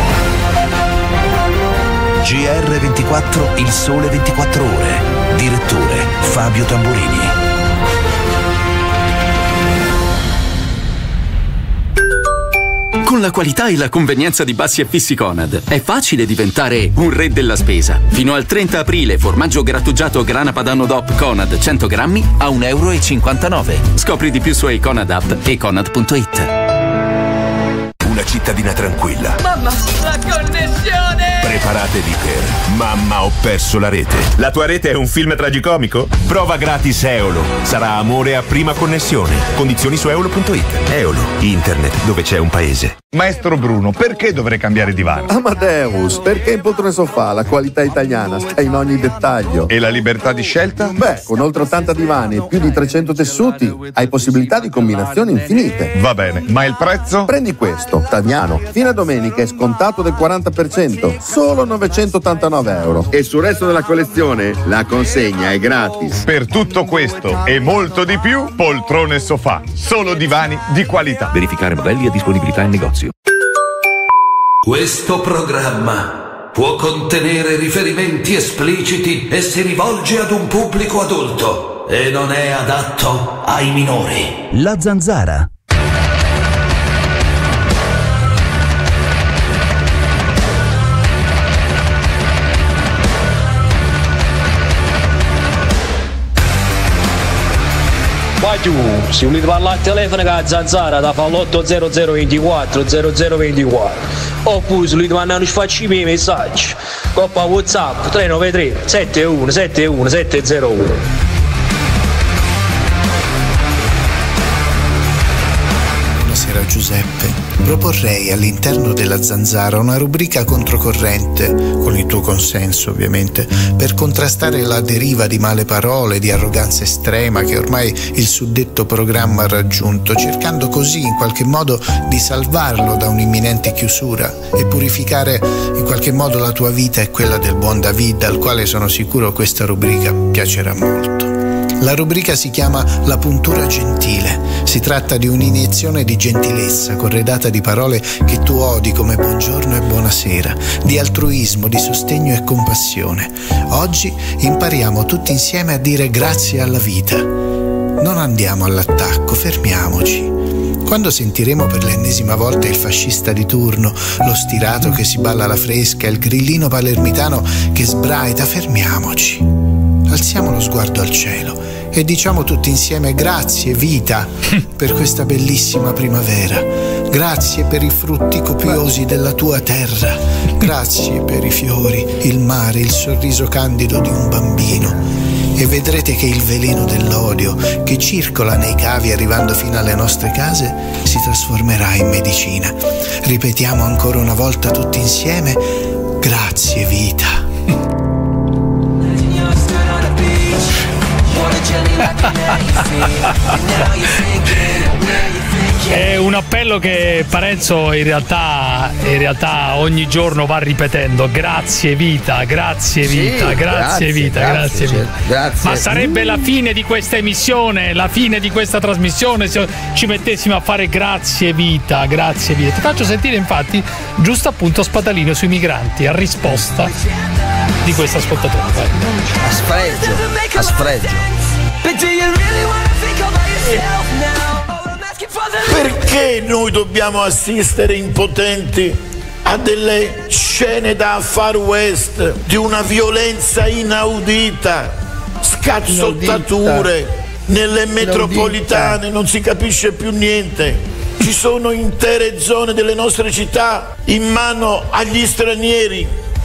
Speaker 6: GR24, Il Sole 24 Ore. Direttore Fabio Tamburini.
Speaker 28: Con la qualità e la convenienza di Bassi e Fissi Conad è facile diventare un re della spesa. Fino al 30 aprile formaggio grattugiato grana padano DOP Conad 100 grammi a €1,59. Scopri di più su iConad app e conad.it.
Speaker 17: Una cittadina tranquilla.
Speaker 18: Mamma, la connessione!
Speaker 17: Preparatevi per Mamma, ho perso la rete. La tua rete è un film tragicomico? Prova gratis Eolo. Sarà amore a prima connessione. Condizioni su eolo.it. Eolo, internet dove c'è un paese.
Speaker 19: Maestro Bruno, perché dovrei cambiare divano?
Speaker 20: Amadeus, perché in poltrone sofà la qualità italiana sta in ogni dettaglio.
Speaker 19: E la libertà di scelta?
Speaker 20: Beh, con oltre 80 divani e più di 300 tessuti hai possibilità di combinazioni infinite.
Speaker 19: Va bene, ma il prezzo?
Speaker 20: Prendi questo, Taviano. Fino a domenica è scontato del 40%, solo €989. E sul resto della collezione la consegna è gratis.
Speaker 19: Per tutto questo e molto di più, poltrone sofà. Solo divani di qualità.
Speaker 17: Verificare modelli e disponibilità in negozio.
Speaker 21: Questo programma può contenere riferimenti espliciti e si rivolge ad un pubblico adulto e non è adatto ai minori.
Speaker 22: La Zanzara.
Speaker 23: Giù, se volete parlare al telefono con la Zanzara da fa l'80024 0024 oppure se volete mandare un sfaccio i messaggi coppa WhatsApp 393 71 71 701.
Speaker 1: Buonasera Giuseppe. Proporrei all'interno della Zanzara una rubrica controcorrente, con il tuo consenso ovviamente, per contrastare la deriva di male parole, di arroganza estrema che ormai il suddetto programma ha raggiunto, cercando così in qualche modo di salvarlo da un'imminente chiusura e purificare in qualche modo la tua vita e quella del buon David, al quale sono sicuro questa rubrica piacerà molto. La rubrica si chiama La puntura gentile. Si tratta di un'iniezione di gentilezza corredata di parole che tu odi come buongiorno e buonasera, di altruismo, di sostegno e compassione. Oggi impariamo tutti insieme a dire grazie alla vita. Non andiamo all'attacco, fermiamoci. Quando sentiremo per l'ennesima volta il fascista di turno, lo stirato che si balla alla fresca, il grillino palermitano che sbraita, fermiamoci. Alziamo lo sguardo al cielo e diciamo tutti insieme grazie vita per questa bellissima primavera, grazie per i frutti copiosi della tua terra, grazie per i fiori, il mare, il sorriso candido di un bambino. E vedrete che il veleno dell'odio che circola nei cavi arrivando fino alle nostre case si trasformerà in medicina. Ripetiamo ancora una volta tutti insieme grazie vita.
Speaker 7: È un appello che Parenzo in realtà ogni giorno va ripetendo: grazie vita, grazie vita, grazie vita, grazie vita. Grazie. Ma sarebbe la fine di questa emissione, la fine di questa trasmissione se ci mettessimo a fare grazie vita, grazie vita. Ti faccio sentire infatti giusto appunto Spadalino sui migranti a risposta di questo ascoltatore.
Speaker 9: A sfregio.
Speaker 22: Perché noi dobbiamo assistere impotenti a delle scene da Far West di una violenza inaudita, scazzottature nelle metropolitane, non si capisce più niente. Ci sono intere zone delle nostre città in mano agli stranieri.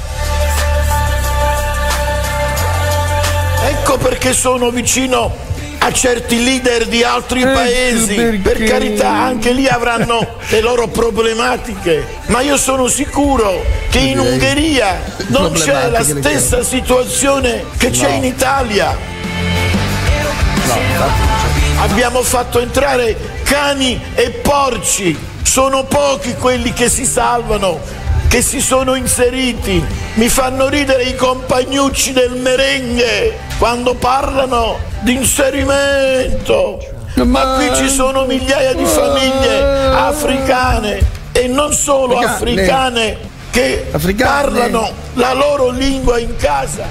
Speaker 22: Ecco perché sono vicino a certi leader di altri paesi, per carità, anche lì avranno le loro problematiche, ma io sono sicuro che in Ungheria non c'è la stessa situazione che c'è in Italia. Abbiamo fatto entrare cani e porci, sono pochi quelli che si salvano, che si sono inseriti. Mi fanno ridere i compagnucci del merengue quando parlano di inserimento, ma qui ci sono migliaia di famiglie africane e non solo africane che parlano la loro lingua in casa.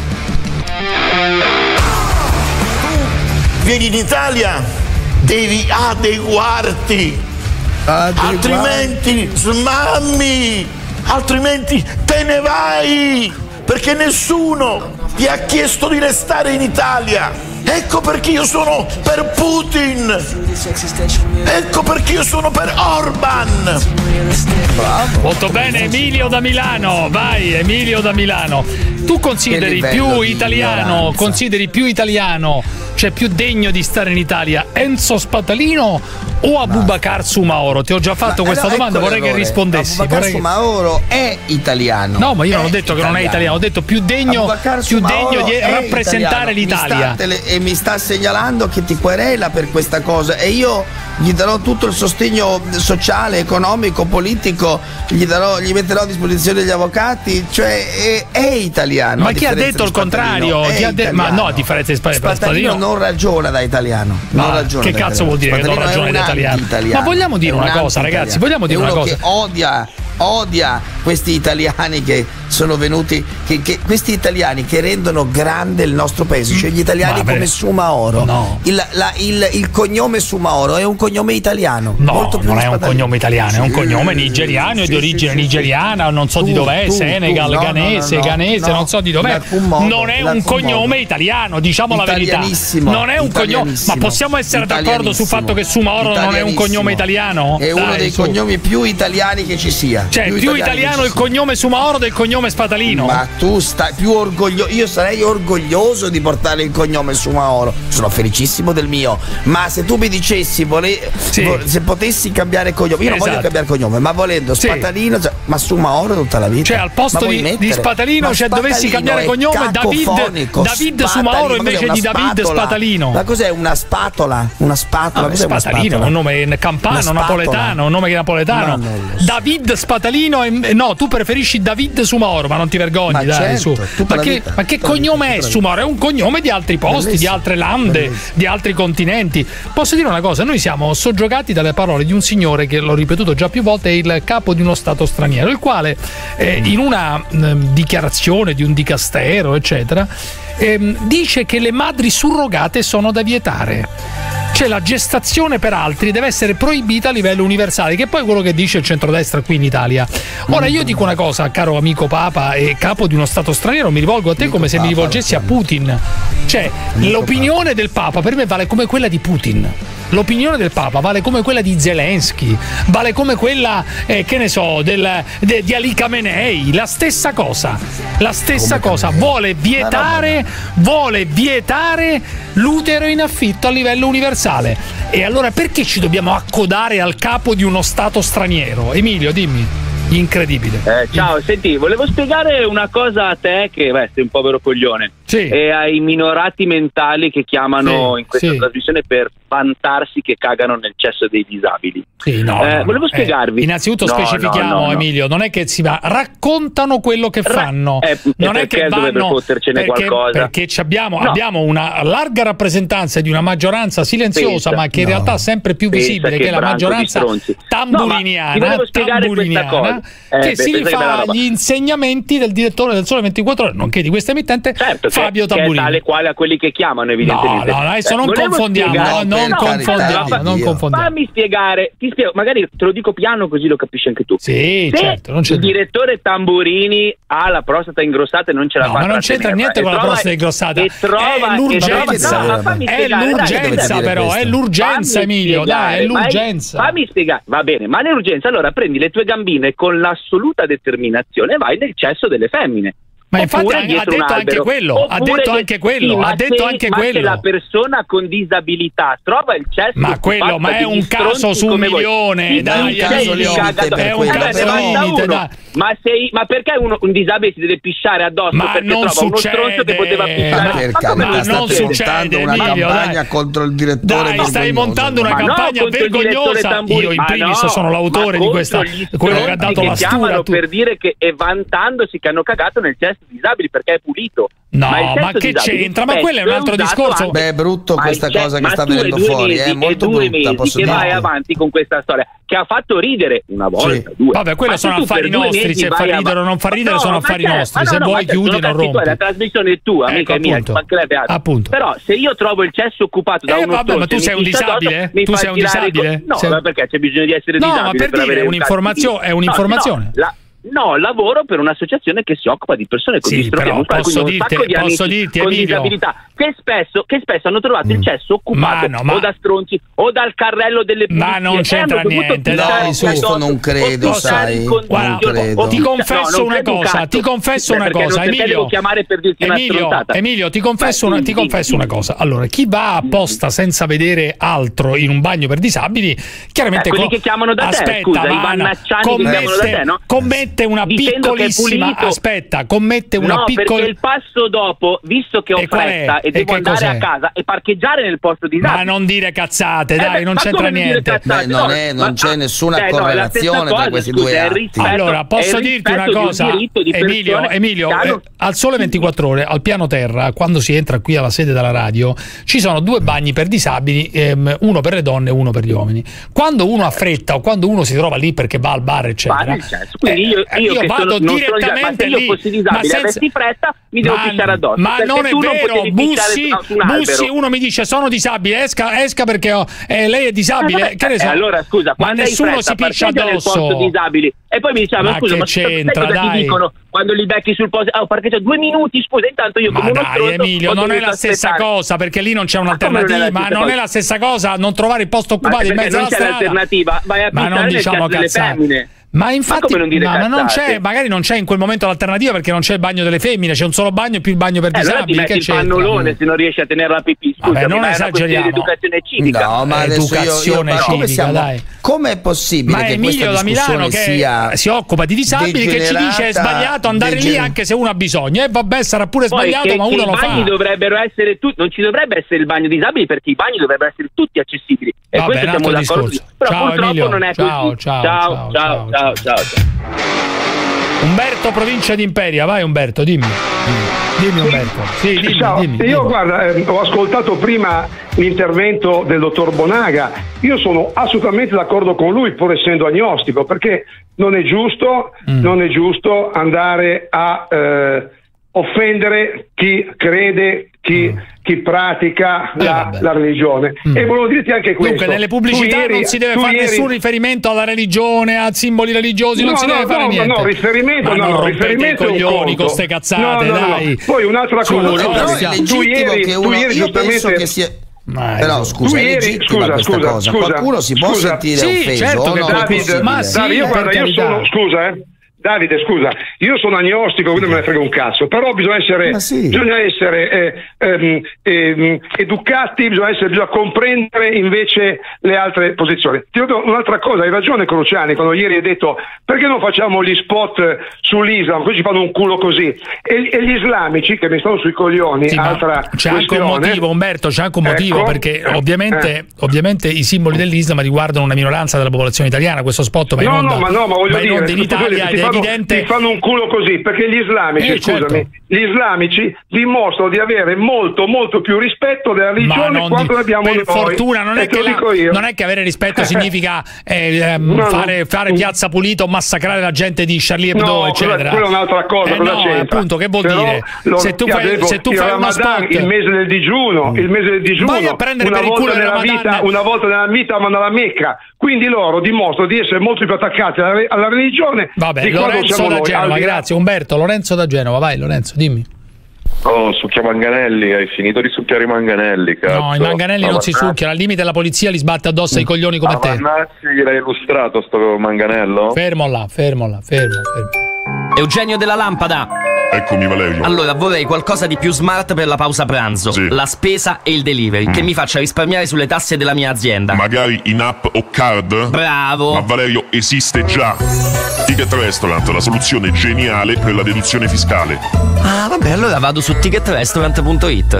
Speaker 22: Vieni in Italia, devi adeguarti, altrimenti smammi, altrimenti te ne vai, perché nessuno ti ha chiesto di restare in Italia. Ecco perché io sono per Putin, ecco perché io sono per Orban.
Speaker 7: Molto bene, Emilio da Milano, vai Emilio da Milano. Tu consideri più italiano, cioè più degno di stare in Italia, Enzo Spadalino o Abubakar Soumahoro? Ti ho già fatto questa domanda, vorrei che rispondessi.
Speaker 9: Abubakar Soumahoro è italiano.
Speaker 7: No, ma io non ho detto che non è italiano, ho detto più degno di rappresentare l'Italia.
Speaker 9: E mi sta segnalando che ti querela per questa cosa e io gli darò tutto il sostegno sociale, economico, politico, gli metterò a disposizione gli avvocati, cioè è italiano.
Speaker 7: Ma chi ha detto il contrario? Ma no, a differenza di
Speaker 9: Spadalino non ragiona da italiano. Non ragiona
Speaker 7: che cazzo vuol dire che non ragiona da italiano? Ma vogliamo dire una cosa, ragazzi, vogliamo dire una cosa.
Speaker 9: Che odia questi italiani che sono venuti, questi italiani che rendono grande il nostro paese, cioè gli italiani come Soumahoro.
Speaker 7: No.
Speaker 9: Il cognome Soumahoro è un cognome italiano.
Speaker 7: No,
Speaker 9: molto più
Speaker 7: non è un cognome italiano, è un cognome nigeriano, è di origine nigeriana, non so di dov'è, Senegal, ghanese, non so di dov'è. Non è un cognome italiano, diciamo la verità. Non è un cognome, ma possiamo essere d'accordo sul fatto che Soumahoro non è un cognome italiano?
Speaker 9: È uno dei cognomi più italiani che ci sia.
Speaker 7: Cioè, più italiano il cognome Sumaoro del cognome Spatalino.
Speaker 9: Ma tu stai più orgoglioso. Io sarei orgoglioso di portare il cognome Sumaoro. Sono felicissimo del mio. Ma se tu mi dicessi se potessi cambiare cognome, io non voglio cambiare cognome, ma volendo Spatalino, ma Sumaoro tutta la vita.
Speaker 7: Cioè, al posto di Spatalino, dovessi cambiare cognome, David Sumaoro invece di David Spatalino.
Speaker 9: Ma cos'è una spatola? Una spatola? Cos'è
Speaker 7: Spatalino? Un nome campano, napoletano, un nome napoletano. David Spatalino, no, tu preferisci David Sumaoro, ma non ti vergogni, dai, su. Ma che cognome è Sumaoro? È un cognome di altri posti, di altre lande, di altri continenti. Posso dire una cosa, noi siamo soggiogati dalle parole di un signore che, l'ho ripetuto già più volte, è il capo di uno stato straniero, il quale in una dichiarazione di un dicastero, eccetera, dice che le madri surrogate sono da vietare. Cioè, la gestazione per altri deve essere proibita a livello universale, che è poi quello che dice il centrodestra qui in Italia. Ora, io dico una cosa, caro amico Papa e capo di uno stato straniero, mi rivolgo a te come se mi rivolgessi a Putin. Cioè, l'opinione del Papa per me vale come quella di Putin. L'opinione del Papa vale come quella di Zelensky, vale come quella, che ne so, di Ali Khamenei, la stessa cosa. La stessa cosa. Vuole vietare l'utero in affitto a livello universale. E allora perché ci dobbiamo accodare al capo di uno stato straniero? Emilio, dimmi. Incredibile.
Speaker 5: Ciao, senti, volevo spiegare una cosa a te che sei un povero coglione e ai minorati mentali che chiamano in questa trasmissione per vantarsi che cagano nel cesso dei disabili. Volevo spiegarvi.
Speaker 7: Innanzitutto specifichiamo, Emilio, non è che si va, raccontano quello che fanno. Non è che vanno
Speaker 5: fottercene qualcosa.
Speaker 7: Perché abbiamo una larga rappresentanza di una maggioranza silenziosa, ma che in realtà è sempre più visibile, che è la maggioranza tamburiniana, che si rifà agli insegnamenti del direttore del Sole 24 Ore, nonché di questa emittente, Fabio Tamburini.
Speaker 5: Che è tale quale a quelli che chiamano, evidentemente.
Speaker 7: No, adesso non confondiamo.
Speaker 5: Fammi spiegare, ti spiego, magari te lo dico piano così lo capisci anche tu.
Speaker 7: Sì, certo, non c'è
Speaker 5: il direttore Tamburini ha la prostata ingrossata e non ce la fa.
Speaker 7: Ma non c'entra niente con la prostata ingrossata.
Speaker 5: E trova
Speaker 7: l'urgenza. È l'urgenza, però, è l'urgenza, Emilio, dai, è l'urgenza.
Speaker 5: Fammi spiegare, va bene, ma l'urgenza, allora prendi le tue gambine con l'assoluta determinazione e vai nel cesso delle femmine.
Speaker 7: Ma infatti ha detto anche quello, ha detto anche quello, ha detto anche quello.
Speaker 5: Se la persona con disabilità trova il cesso,
Speaker 7: ma è un caso su un milione, dai, è un caso limite, dai.
Speaker 5: Ma perché un disabile si deve pisciare addosso?
Speaker 7: Ma
Speaker 5: perché
Speaker 7: non
Speaker 5: trova uno stronzo che poteva pisciare?
Speaker 9: Ma non succede, una campagna contro il direttore.
Speaker 7: Dai, stai montando una campagna vergognosa. Io in primis sono l'autore di questa, quello che ha dato la stura
Speaker 5: per dire che vantandosi che hanno cagato nel cesso disabili perché è pulito.
Speaker 7: No, ma che c'entra? Ma quello è un altro discorso.
Speaker 9: Beh, è brutto questa cosa che sta venendo fuori, è molto brutta, posso dire.
Speaker 5: Vai avanti con questa storia che ha fatto ridere una volta, due.
Speaker 7: Vabbè, quello sono affari nostri, se fa ridere o non fa ridere sono affari nostri, se vuoi chiudi non rompi.
Speaker 5: La trasmissione è tua, amica mia,
Speaker 7: appunto.
Speaker 5: Però se io trovo il cesso occupato da uno stronzo,
Speaker 7: ma tu sei un disabile? Tu sei un disabile?
Speaker 5: No, perché c'è bisogno di essere disabile?
Speaker 7: No, ma per dire, è un'informazione.
Speaker 5: No, lavoro per un'associazione che si occupa di persone con distrofia muscolare, quindi un sacco di amici con disabilità che spesso hanno trovato il cesso occupato o da stronzi o dal carrello delle pulizie.
Speaker 7: Ma non c'entra niente, dai, su.
Speaker 9: Questo non credo, sai.
Speaker 7: Ti confesso una cosa, Emilio. Emilio, ti confesso una cosa. Allora, chi va apposta senza vedere altro in un bagno per disabili, chiaramente
Speaker 5: quelli che chiamano da te, scusa, i vannacciani che chiamano da te, no?
Speaker 7: Commette una piccolissima
Speaker 5: perché il passo dopo, visto che ho fretta e devo andare a casa e parcheggiare nel posto disabile.
Speaker 7: Ma non dire cazzate, dai, non c'entra niente.
Speaker 9: Non c'è nessuna correlazione tra questi due atti.
Speaker 7: Allora, posso dirti una cosa, Emilio, al Sole 24 Ore, al piano terra, quando si entra qui alla sede della radio, ci sono due bagni per disabili, uno per le donne e uno per gli uomini. Quando uno ha fretta o quando uno si trova lì perché va al bar, eccetera,
Speaker 5: quindi io che
Speaker 7: vado direttamente lì,
Speaker 5: se io fossi disabile, avessi fretta, mi devo pisciare addosso.
Speaker 7: Ma non è vero, Bussi, uno mi dice sono disabile, esca perché lei è disabile, che ne so.
Speaker 5: Allora scusa,
Speaker 7: ma nessuno si piscia addosso.
Speaker 5: Disabili. E poi mi diceva, ma scusa, ma
Speaker 7: c'entra,
Speaker 5: cosa ti dicono quando li becchi sul posto? Parcheggia 2 minuti, scusa, intanto io come uno stronzo.
Speaker 7: Emilio, non è la stessa cosa, perché lì non c'è un'alternativa, ma non è la stessa cosa non trovare il posto occupato in mezzo alla strada.
Speaker 5: Non c'è l'alternativa, vai a pisciare nel cesso delle femmine.
Speaker 7: Ma infatti,
Speaker 5: come non dire
Speaker 7: ma non
Speaker 5: cazzate?
Speaker 7: c'è, magari non c'è in quel momento l'alternativa, perché non c'è il bagno delle femmine, c'è un solo bagno e più il bagno per
Speaker 5: Allora ti
Speaker 7: disabili.
Speaker 5: metti
Speaker 7: Che
Speaker 5: il
Speaker 7: c'entra?
Speaker 5: pannolone se non riesci a tenere la pipì. Scusa,
Speaker 7: Vabbè, non
Speaker 5: ma è una questione
Speaker 7: esageriamo.
Speaker 5: di educazione civica.
Speaker 9: No, ma adesso
Speaker 7: Educazione
Speaker 9: ma come
Speaker 7: civica, dai.
Speaker 9: Com'è possibile
Speaker 7: Ma
Speaker 9: che
Speaker 7: Emilio da
Speaker 9: questa
Speaker 7: Milano
Speaker 9: discussione
Speaker 7: che
Speaker 9: sia
Speaker 7: si occupa di disabili, che ci dice è sbagliato andare lì anche se uno ha bisogno. E vabbè, sarà pure
Speaker 5: Poi
Speaker 7: sbagliato,
Speaker 5: che
Speaker 7: ma uno
Speaker 5: i
Speaker 7: lo
Speaker 5: bagni
Speaker 7: fa.
Speaker 5: dovrebbero essere tutti, non ci dovrebbe essere il bagno disabili, perché i bagni dovrebbero essere tutti accessibili. E
Speaker 7: Vabbè,
Speaker 5: questo
Speaker 7: un
Speaker 5: siamo
Speaker 7: altro
Speaker 5: d'accordo.
Speaker 7: discorso.
Speaker 5: Però
Speaker 7: Ciao,
Speaker 5: purtroppo
Speaker 7: Emilio.
Speaker 5: non è
Speaker 7: Ciao,
Speaker 5: così.
Speaker 7: ciao. Umberto, provincia di Imperia, vai Umberto, dimmi Umberto. Sì, dimmi.
Speaker 10: Io guarda, ho ascoltato prima l'intervento del dottor Bonaga, io sono assolutamente d'accordo con lui, pur essendo agnostico, perché non è giusto andare a offendere chi crede, chi pratica la religione. E volevo dirti anche questo.
Speaker 7: Dunque, nelle pubblicità non si deve fare nessun riferimento alla religione, a simboli religiosi, non si deve fare niente.
Speaker 10: No, riferimento
Speaker 7: ma
Speaker 10: no,
Speaker 7: non
Speaker 10: riferimento
Speaker 7: rompete i coglioni con
Speaker 10: conto.
Speaker 7: ste cazzate, dai.
Speaker 10: No. Poi un'altra cosa, tu ieri giustamente
Speaker 9: che sia... Però scusa, è legittima questa cosa. Qualcuno si può sentire offeso?
Speaker 10: Certo che Davide, scusa, io sono agnostico, quindi me ne frega un cazzo, però bisogna essere educati, bisogna comprendere invece le altre posizioni. Ti dico un'altra cosa, hai ragione Cruciani quando ieri hai detto perché non facciamo gli spot sull'Islam, poi ci fanno un culo così, e gli islamici che mi stanno sui coglioni, altra
Speaker 7: c'è anche un motivo, Umberto, c'è anche un motivo, perché ovviamente i simboli dell'Islam riguardano una minoranza della popolazione italiana, questo spot va in onda,
Speaker 10: ma voglio dire,
Speaker 7: in Italia ed è evidente.
Speaker 10: Ti fanno un culo così, perché gli islamici, gli islamici dimostrano di avere molto più rispetto della religione quanto ne abbiamo
Speaker 7: per
Speaker 10: noi.
Speaker 7: Fortuna non è che avere rispetto significa fare Piazza Pulita o massacrare la gente di Charlie Hebdo, eccetera.
Speaker 10: Quella è un'altra cosa, cosa c'entra?
Speaker 7: Appunto, che vuol dire? Se tu fai uno spot,
Speaker 10: il mese del digiuno,
Speaker 7: vai a prendere per il culo
Speaker 10: una volta nella vita vanno alla Mecca, quindi loro dimostrano di essere molto più attaccati alla religione.
Speaker 7: Vabbè, Lorenzo da Genova, grazie Umberto. Lorenzo da Genova, vai Lorenzo, dimmi.
Speaker 11: Oh, succhia manganelli, hai finito di succhiare i manganelli, cazzo.
Speaker 7: No, i manganelli non si succhiano, al limite la polizia li sbatte addosso ai coglioni come te.
Speaker 11: Mannazzi, gliel'hai illustrato sto manganello?
Speaker 7: Fermo.
Speaker 12: Eugenio della Lampada.
Speaker 19: Eccomi Valerio.
Speaker 12: Allora, vorrei qualcosa di più smart per la pausa pranzo, la spesa e il delivery, che mi faccia risparmiare sulle tasse della mia azienda.
Speaker 19: Magari in app o card?
Speaker 12: Bravo.
Speaker 19: Ma Valerio, esiste già Ticket Restaurant, la soluzione geniale per la deduzione fiscale.
Speaker 12: Ah, vabbè, allora vado su ticketrestaurant.it.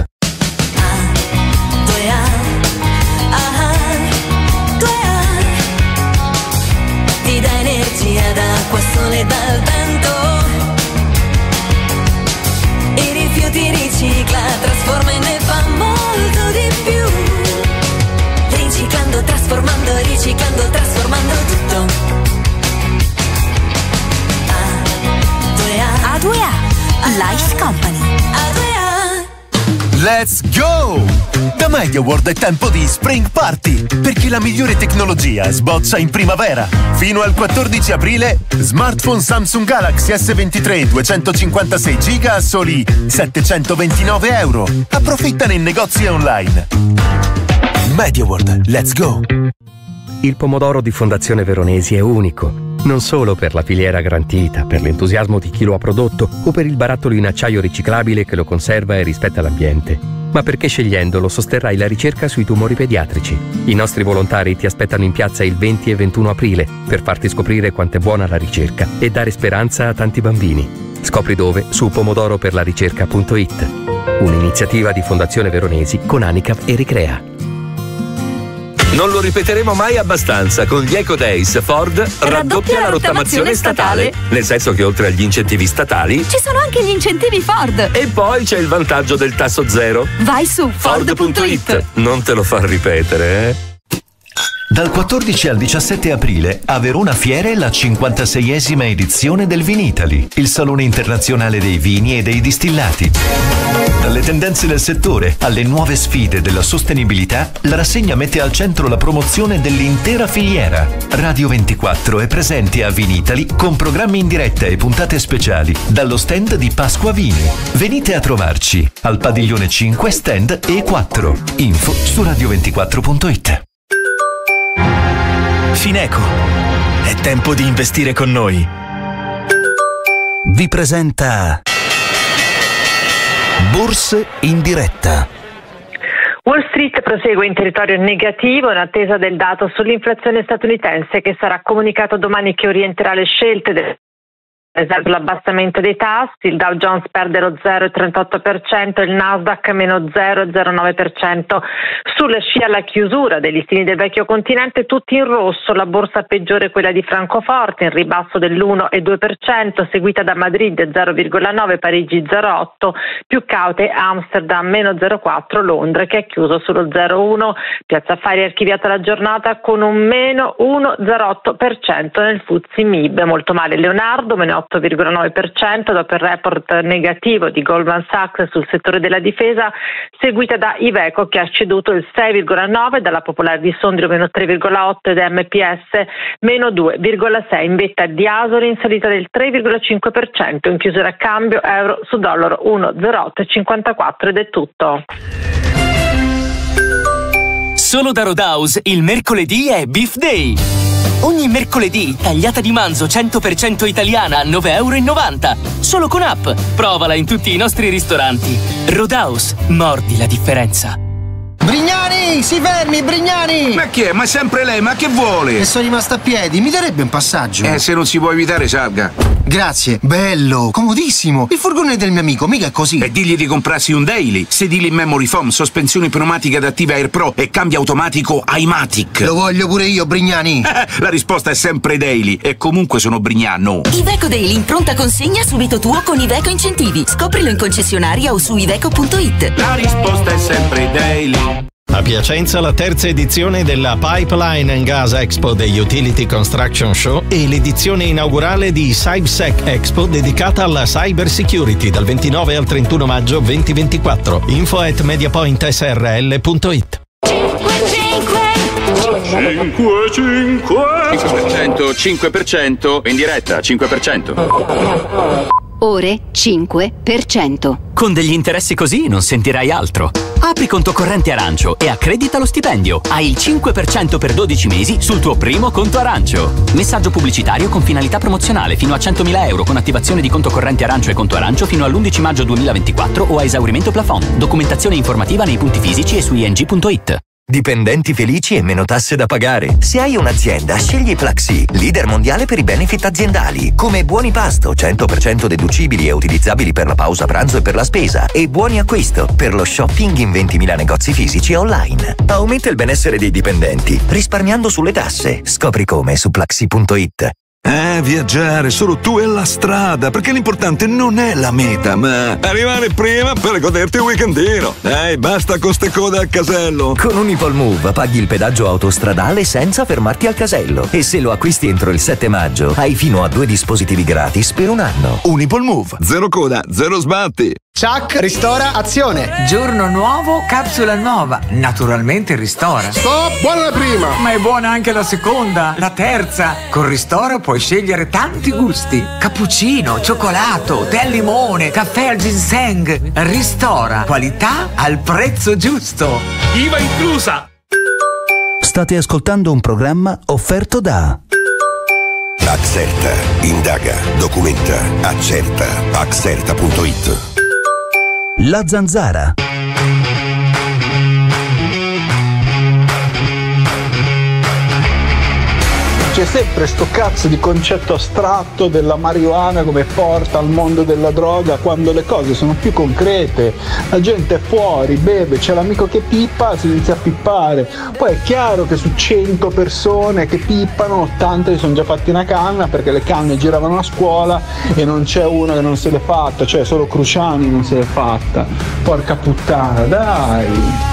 Speaker 13: Ti dà energia d'acqua, sole dal vento, i rifiuti ricicla, trasforma e ne fa molto di più. Riciclando, trasformando, riciclando, trasformando tutto. A2A Life Company.
Speaker 24: Let's go! Da MediaWorld è tempo di Spring Party, perché la migliore tecnologia sboccia in primavera. Fino al 14 aprile, smartphone Samsung Galaxy S23 256 GB a soli €729. Approfittane in negozi e online. MediaWorld, let's go!
Speaker 25: Il pomodoro di Fondazione Veronesi è unico. Non solo per la filiera garantita, per l'entusiasmo di chi lo ha prodotto o per il barattolo in acciaio riciclabile che lo conserva e rispetta l'ambiente, ma perché scegliendolo sosterrai la ricerca sui tumori pediatrici. I nostri volontari ti aspettano in piazza il 20 e 21 aprile per farti scoprire quanto è buona la ricerca e dare speranza a tanti bambini. Scopri dove su pomodoroperlaricerca.it. Un'iniziativa di Fondazione Veronesi con Anicap e Ricrea.
Speaker 26: Non lo ripeteremo mai abbastanza. Con gli Eco Days Ford raddoppia la rottamazione statale. Nel senso che oltre agli incentivi statali
Speaker 13: ci sono anche gli incentivi Ford.
Speaker 26: E poi c'è il vantaggio del tasso zero.
Speaker 13: Vai su Ford.it.
Speaker 26: Non te lo far ripetere,
Speaker 6: Dal 14 al 17 aprile a Verona Fiere la 56esima edizione del Vinitali, il salone internazionale dei vini e dei distillati. Dalle tendenze del settore alle nuove sfide della sostenibilità, la rassegna mette al centro la promozione dell'intera filiera. Radio 24 è presente a Vinitali con programmi in diretta e puntate speciali dallo stand di Pasqua Vini. Venite a trovarci al padiglione 5 stand E4. Info su radio24.it. Fineco.
Speaker 24: È tempo di investire con noi. Vi presenta Borse in diretta.
Speaker 2: Wall Street prosegue in territorio negativo in attesa del dato sull'inflazione statunitense che sarà comunicato domani, che orienterà le scelte del l'abbassamento dei tassi. Il Dow Jones perde lo 0,38%, il Nasdaq meno 0,09%. Sulla scia alla chiusura dei listini del vecchio continente, tutti in rosso, la borsa peggiore quella di Francoforte in ribasso dell'1,2%, seguita da Madrid 0,9%, Parigi 0,8%, più caute Amsterdam meno 0,4%, Londra che ha chiuso sullo 0,1%. Piazza Affari ha archiviato la giornata con un meno 1,08% nel FTSE MIB. Molto male Leonardo, meno 8,9% dopo il report negativo di Goldman Sachs sul settore della difesa, seguita da Iveco che ha ceduto il 6,9%, dalla Popolare di Sondrio meno 3,8% ed MPS meno 2,6%, in vetta di Asori in salita del 3,5%, in chiusura a cambio euro su dollaro 1,0854 ed è tutto.
Speaker 28: Solo da Roadhouse il mercoledì è Beef Day. Ogni mercoledì tagliata di manzo 100% italiana a €9,90 solo con app. Provala in tutti i nostri ristoranti. Roadhouse, mordi la differenza.
Speaker 3: Brignani, si fermi, Brignani!
Speaker 4: Ma chi è? Ma sempre lei, ma che vuole?
Speaker 3: E sono rimasto a piedi, mi darebbe un passaggio?
Speaker 4: Se non si può evitare, salga.
Speaker 3: Grazie, bello, comodissimo. Il furgone del mio amico, mica è così.
Speaker 4: E digli di comprarsi un Daily, sedili in memory foam, sospensioni pneumatiche adattive Air Pro e cambio automatico iMatic.
Speaker 3: Lo voglio pure io, Brignani.
Speaker 4: La risposta è sempre Daily e comunque sono Brignano.
Speaker 8: Iveco Daily in pronta consegna subito tuo con Iveco Incentivi. Scoprilo in concessionaria o su iveco.it.
Speaker 4: La risposta è sempre Daily.
Speaker 14: A Piacenza la terza edizione della Pipeline and Gas Expo degli Utility Construction Show e l'edizione inaugurale di CyberSec Expo dedicata alla cyber security dal 29 al 31 maggio 2024. info@mediapointsrl.it.
Speaker 4: 5% in diretta, 5%.
Speaker 28: Ore 5%. Con degli interessi così non sentirai altro. Apri conto corrente Arancio e accredita lo stipendio. Hai il 5% per 12 mesi sul tuo primo conto Arancio. Messaggio pubblicitario con finalità promozionale fino a €100.000 con attivazione di conto corrente Arancio e conto Arancio fino all'11 maggio 2024 o a esaurimento plafond. Documentazione informativa nei punti fisici e su ing.it.
Speaker 24: Dipendenti felici e meno tasse da pagare. Se hai un'azienda, scegli Plaxi, leader mondiale per i benefit aziendali, come buoni pasto, 100% deducibili e utilizzabili per la pausa pranzo e per la spesa, e buoni acquisto per lo shopping in 20.000 negozi fisici e online. Aumenta il benessere dei dipendenti, risparmiando sulle tasse. Scopri come su Plaxi.it.
Speaker 15: Viaggiare, solo tu e la strada, perché l'importante non è la meta, ma arrivare prima per goderti un weekendino. Dai, basta con ste code al casello.
Speaker 24: Con Unipol Move paghi il pedaggio autostradale senza fermarti al casello. E se lo acquisti entro il 7 maggio, hai fino a 2 dispositivi gratis per un anno.
Speaker 15: Unipol Move, zero coda, zero sbatti.
Speaker 16: Ciak, ristora, azione.
Speaker 27: Giorno nuovo, capsula nuova. Naturalmente ristora.
Speaker 16: Stop, buona la prima.
Speaker 27: Ma è buona anche la seconda, la terza. Con Ristora puoi scegliere tanti gusti. Cappuccino, cioccolato, tè al limone, caffè al ginseng. Ristora, qualità al prezzo giusto.
Speaker 29: IVA inclusa.
Speaker 24: State ascoltando un programma offerto da
Speaker 30: Axerta. Indaga, documenta, accerta. Axerta.it.
Speaker 24: La Zanzara.
Speaker 31: C'è sempre sto cazzo di concetto astratto della marijuana come porta al mondo della droga, quando le cose sono più concrete. La gente è fuori, beve, c'è l'amico che pippa, si inizia a pippare. Poi è chiaro che su 100 persone che pippano, 80 si sono già fatti una canna perché le canne giravano a scuola e non c'è una che non se l'è fatta, cioè solo Cruciani non se l'è fatta. Porca puttana, dai!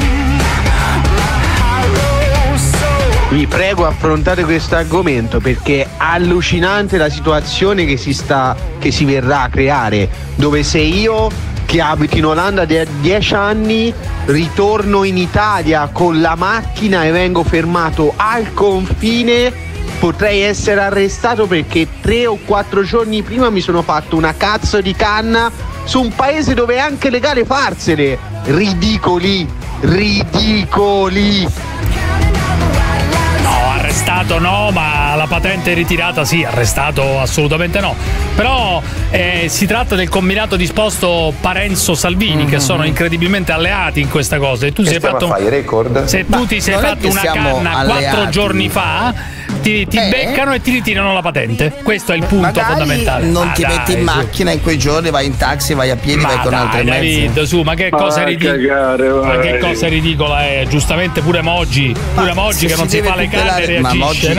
Speaker 32: Vi prego, affrontate questo argomento perché è allucinante la situazione che si verrà a creare, dove se io che abito in Olanda da 10 anni ritorno in Italia con la macchina e vengo fermato al confine, potrei essere arrestato perché 3 o 4 giorni prima mi sono fatto una cazzo di canna su un paese dove è anche legale farsene. Ridicoli.
Speaker 7: arrestato no, ma la patente ritirata sì, arrestato assolutamente no. Però si tratta del combinato disposto Parenzo-Salvini, che sono incredibilmente alleati in questa cosa. E tu sei fatto record. Se tu ti sei fatto una canna alleati 4 giorni fa, ti beccano e ti ritirano la patente. Questo è il punto fondamentale.
Speaker 1: Non ti metti in macchina in quei giorni, vai in taxi, vai a piedi, vai con altri mezzi.
Speaker 7: David, su, ma che cosa ridicola? Ma che cosa ridicola è? Giustamente pure Moggi che non si fa le canne reagisce.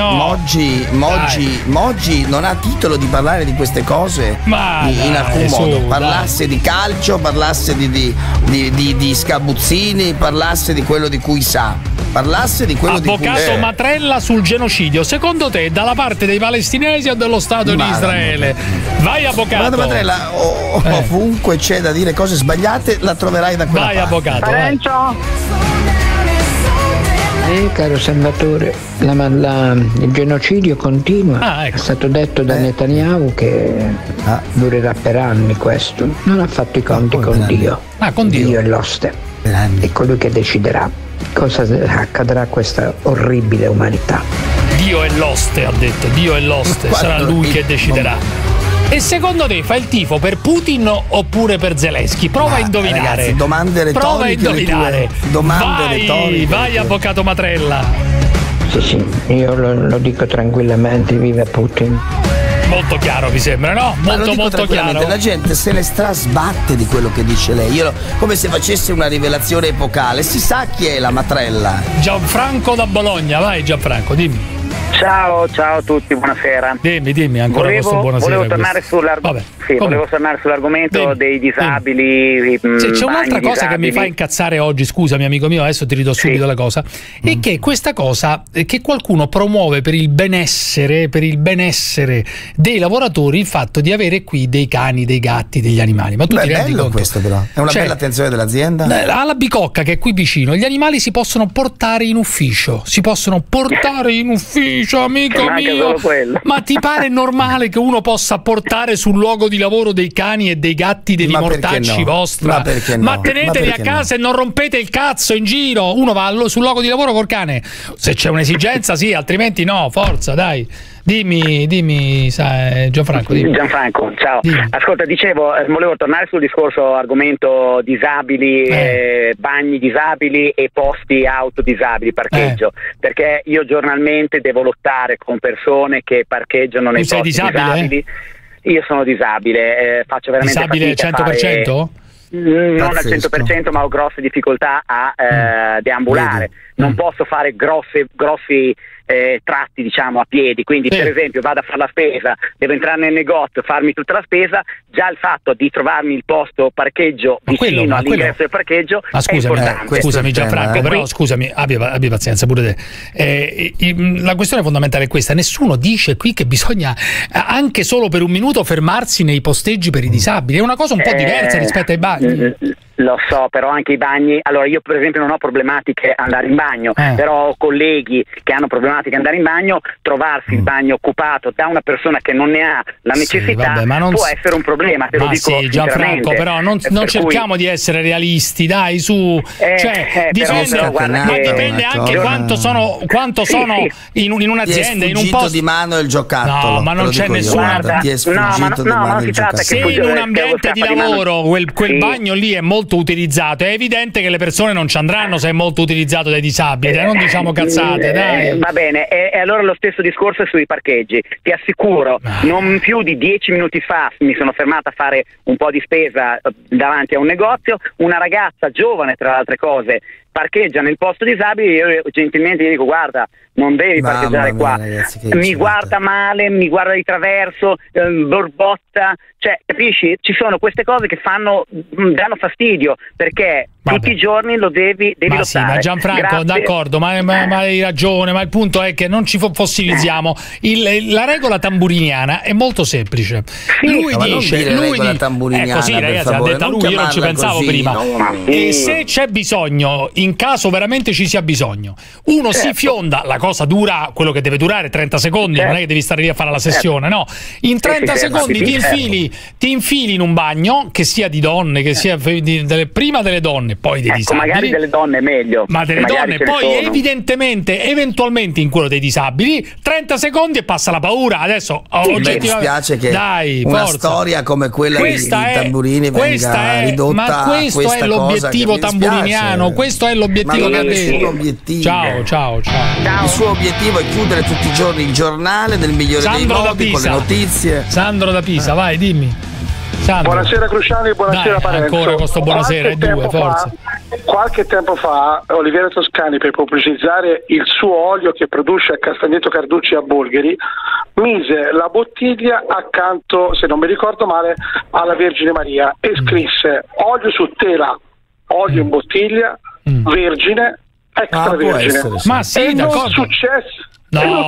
Speaker 1: Moggi non ha titolo di parlare di queste cose in alcun modo. Parlasse di calcio, parlasse di scabuzzini, parlasse di quello di cui sa. Parlasse di quello
Speaker 7: Avvocato
Speaker 1: di cui
Speaker 7: Matrella sul genocidio. Secondo te, dalla parte dei palestinesi o dello Stato di Israele? Vai, avvocato.
Speaker 1: Guarda, Matrella, ovunque c'è da dire cose sbagliate, la troverai da quella parte.
Speaker 7: Vai, avvocato.
Speaker 5: Caro Salvatore, il genocidio continua. È stato detto da Netanyahu che durerà per anni questo. Non ha fatto i conti con Dio.
Speaker 7: Con Dio.
Speaker 5: Dio è l'oste. È colui che deciderà cosa accadrà a questa orribile umanità.
Speaker 7: Dio è l'oste, ha detto. Dio è l'oste. Sarà lui che deciderà. E secondo te fa il tifo per Putin oppure per Zelensky? Prova a indovinare.
Speaker 1: Ragazzi, domande retoriche.
Speaker 7: Prova a indovinare. Vai, avvocato Matrella.
Speaker 5: Sì, io lo dico tranquillamente, viva Putin.
Speaker 7: Molto chiaro, mi sembra, no? Molto chiaro.
Speaker 1: La gente se ne strasbatte di quello che dice lei. Come se facesse una rivelazione epocale. Si sa chi è la Matrella.
Speaker 7: Gianfranco da Bologna, vai Gianfranco, dimmi.
Speaker 9: Ciao a tutti, buonasera.
Speaker 7: Dimmi ancora buonasera.
Speaker 9: Volevo tornare sull'argomento dei disabili.
Speaker 7: C'è un'altra cosa che mi fa incazzare oggi, scusami amico mio, adesso ti ridò subito la cosa, è che questa cosa che qualcuno promuove per il benessere dei lavoratori il fatto di avere qui dei cani, dei gatti, degli animali. Ma tu ti rendi conto?
Speaker 1: Questo però è una bella attenzione dell'azienda.
Speaker 7: Alla Bicocca, che è qui vicino, gli animali si possono portare in ufficio. Amico mio, ma ti pare normale che uno possa portare sul luogo di lavoro dei cani e dei gatti dei mortacci vostri? Ma teneteli a casa e non rompete il cazzo in giro. Uno va sul luogo di lavoro col cane se c'è un'esigenza, sì, altrimenti no, forza, dai. Dimmi, Gianfranco.
Speaker 9: Gianfranco, ciao. Ascolta, volevo tornare sul discorso argomento disabili, bagni disabili e posti auto disabili, parcheggio, perché io giornalmente devo lottare con persone che parcheggiano nei posti disabili. Io sono disabile, faccio veramente
Speaker 7: disabile
Speaker 9: fatica 100%? Non al 100%, ma ho grosse difficoltà a deambulare. Non posso fare grossi tratti, diciamo, a piedi, quindi per esempio vado a fare la spesa, devo entrare nel negozio, farmi tutta la spesa, già il fatto di trovarmi il posto parcheggio vicino all'ingresso del parcheggio è importante.
Speaker 7: Scusami Gianfranco, però scusami, abbi pazienza pure te. La questione fondamentale è questa: nessuno dice qui che bisogna anche solo per un minuto fermarsi nei posteggi per i disabili, è una cosa un po' diversa rispetto ai bagni.
Speaker 9: Lo so, però anche i bagni, allora io per esempio non ho problematiche andare in bagno, però ho colleghi che hanno problematiche andare in bagno, trovarsi il bagno occupato da una persona che non ne ha la necessità può essere un problema, te lo dico
Speaker 7: Gianfranco, però non cerchiamo di essere realisti, dai, su, dipende anche quanto sono in un'azienda, in un posto
Speaker 1: di mano il giocattolo.
Speaker 7: No, ma non c'è nessuna. Se in un ambiente di lavoro quel bagno lì è molto utilizzato, è evidente che le persone non ci andranno se è molto utilizzato dai disabili, non diciamo cazzate, dai.
Speaker 9: Va bene, e allora lo stesso discorso è sui parcheggi. Ti assicuro, non più di 10 minuti fa mi sono fermata a fare un po' di spesa davanti a un negozio, una ragazza giovane tra le altre cose parcheggia nel posto disabile, io gentilmente gli dico: guarda, non devi parcheggiare qua, ragazzi, mi guarda male, mi guarda di traverso, borbotta, cioè, capisci? Ci sono queste cose che danno fastidio, perché tutti i giorni lo devi lottare.
Speaker 7: Sì, ma Gianfranco, d'accordo, ma hai ragione, ma il punto è che non ci fossilizziamo. La regola tamburiniana è molto semplice. Lui dice, così ragazzi, ha detto lui, io non ci pensavo prima. E se c'è bisogno in caso veramente ci sia bisogno. Uno si fionda, la cosa dura quello che deve durare 30 secondi, non è che devi stare lì a fare la sessione, no? In 30 secondi ti infili in un bagno, che sia di donne, che sia prima delle donne, poi dei disabili.
Speaker 9: Magari delle donne è meglio.
Speaker 7: Ma delle donne, poi eventualmente in quello dei disabili, 30 secondi e passa la paura. Adesso
Speaker 1: mi dispiace che una storia come quella di Tamburini venga ridotta.
Speaker 7: Ma questo è l'obiettivo tamburiniano, questo è l'obiettivo che ha detto. Ciao.
Speaker 1: Il suo obiettivo è chiudere tutti i giorni il giornale nel migliore dei modi, con le notizie.
Speaker 7: Sandro da Pisa, vai, dimmi. Sandro.
Speaker 31: Buonasera Cruciani, buonasera Parenzo.
Speaker 7: Ancora con sto buonasera, è due, forza.
Speaker 31: Qualche tempo fa Oliviero Toscani, per pubblicizzare il suo olio che produce a Castagneto Carducci a Bolgheri, mise la bottiglia accanto, se non mi ricordo male, alla Vergine Maria e scrisse olio su tela, olio in bottiglia, vergine, extravergine.
Speaker 7: Ma sì,
Speaker 31: non successo.
Speaker 7: No,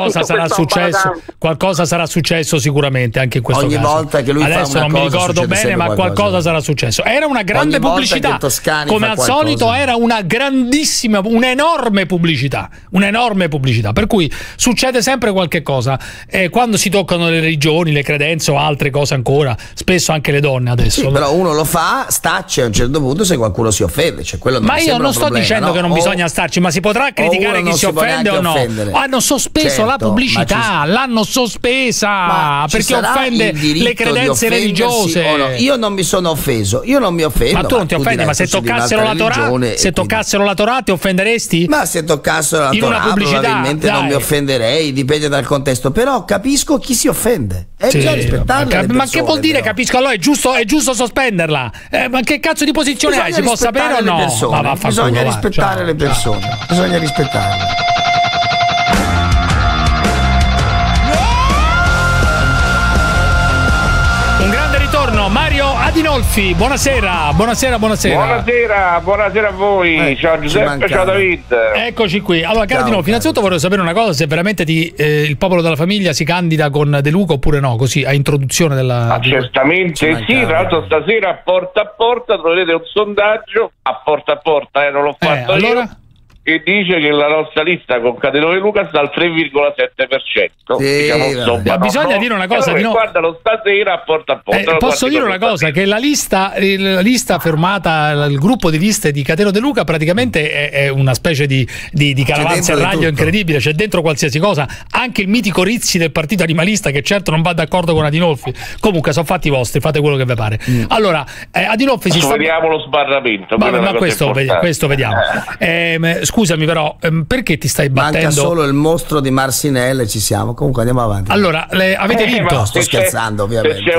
Speaker 7: qualcosa sarà successo sicuramente anche in questo
Speaker 1: caso.
Speaker 7: Ogni
Speaker 1: volta che lui
Speaker 7: adesso
Speaker 1: fa una
Speaker 7: non mi ricordo bene, ma qualcosa sarà successo. Era una grande pubblicità. Come al solito era una grandissima, un'enorme pubblicità. Per cui succede sempre qualche cosa. Quando si toccano le religioni, le credenze o altre cose ancora, spesso anche le donne adesso.
Speaker 1: Sì, però uno lo fa, stacci a un certo punto se qualcuno si offende. Cioè, quello non
Speaker 7: ma io non sto dicendo che non bisogna starci, ma si potrà criticare chi si offende o no. Hanno sospeso la pubblicità, l'hanno sospesa perché offende le credenze religiose.
Speaker 1: Io non mi sono offeso, io non mi offendo.
Speaker 7: Ma tu non ti offendi, ma se toccassero la Torah, ti offenderesti?
Speaker 1: Ma se toccassero la Torah probabilmente non mi offenderei, dipende dal contesto, però capisco chi si offende. Bisogna rispettarla.
Speaker 7: Ma che vuol dire capisco? Allora è giusto sospenderla. Ma che cazzo di posizione hai? Si può sapere o no?
Speaker 1: Bisogna rispettare le persone. Bisogna rispettarle.
Speaker 7: Mario Adinolfi, buonasera.
Speaker 10: Buonasera a voi. Ciao Giuseppe, ciao David.
Speaker 7: Eccoci qui. Allora, caro Adinolfi, innanzitutto vorrei sapere una cosa: se veramente il Popolo della Famiglia si candida con De Luca oppure no, così a introduzione della.
Speaker 10: Certamente sì, tra l'altro stasera a porta troverete un sondaggio a porta, non l'ho fatto
Speaker 7: allora?
Speaker 10: io. Che dice che la nostra lista con Catenove Luca sta al 3,7%.
Speaker 7: Sì, bisogna dire una cosa.
Speaker 10: Guardalo stasera a porta.
Speaker 7: Posso dire una cosa? Che la lista firmata, il gruppo di liste di Cateno De Luca praticamente è una specie di caravanserraglio incredibile. C'è dentro qualsiasi cosa. Anche il mitico Rizzi del partito animalista, che certo non va d'accordo con Adinolfi. Comunque sono fatti vostri, fate quello che vi pare. Allora, Adinolfi
Speaker 10: vediamo lo sbarramento.
Speaker 7: Ma questo vediamo. Scusami però, perché ti stai battendo?
Speaker 1: Manca solo il mostro di Marcinelle, ci siamo. Comunque andiamo avanti.
Speaker 7: Allora, avete vinto.
Speaker 1: Sto scherzando, ovviamente.
Speaker 10: Se c'è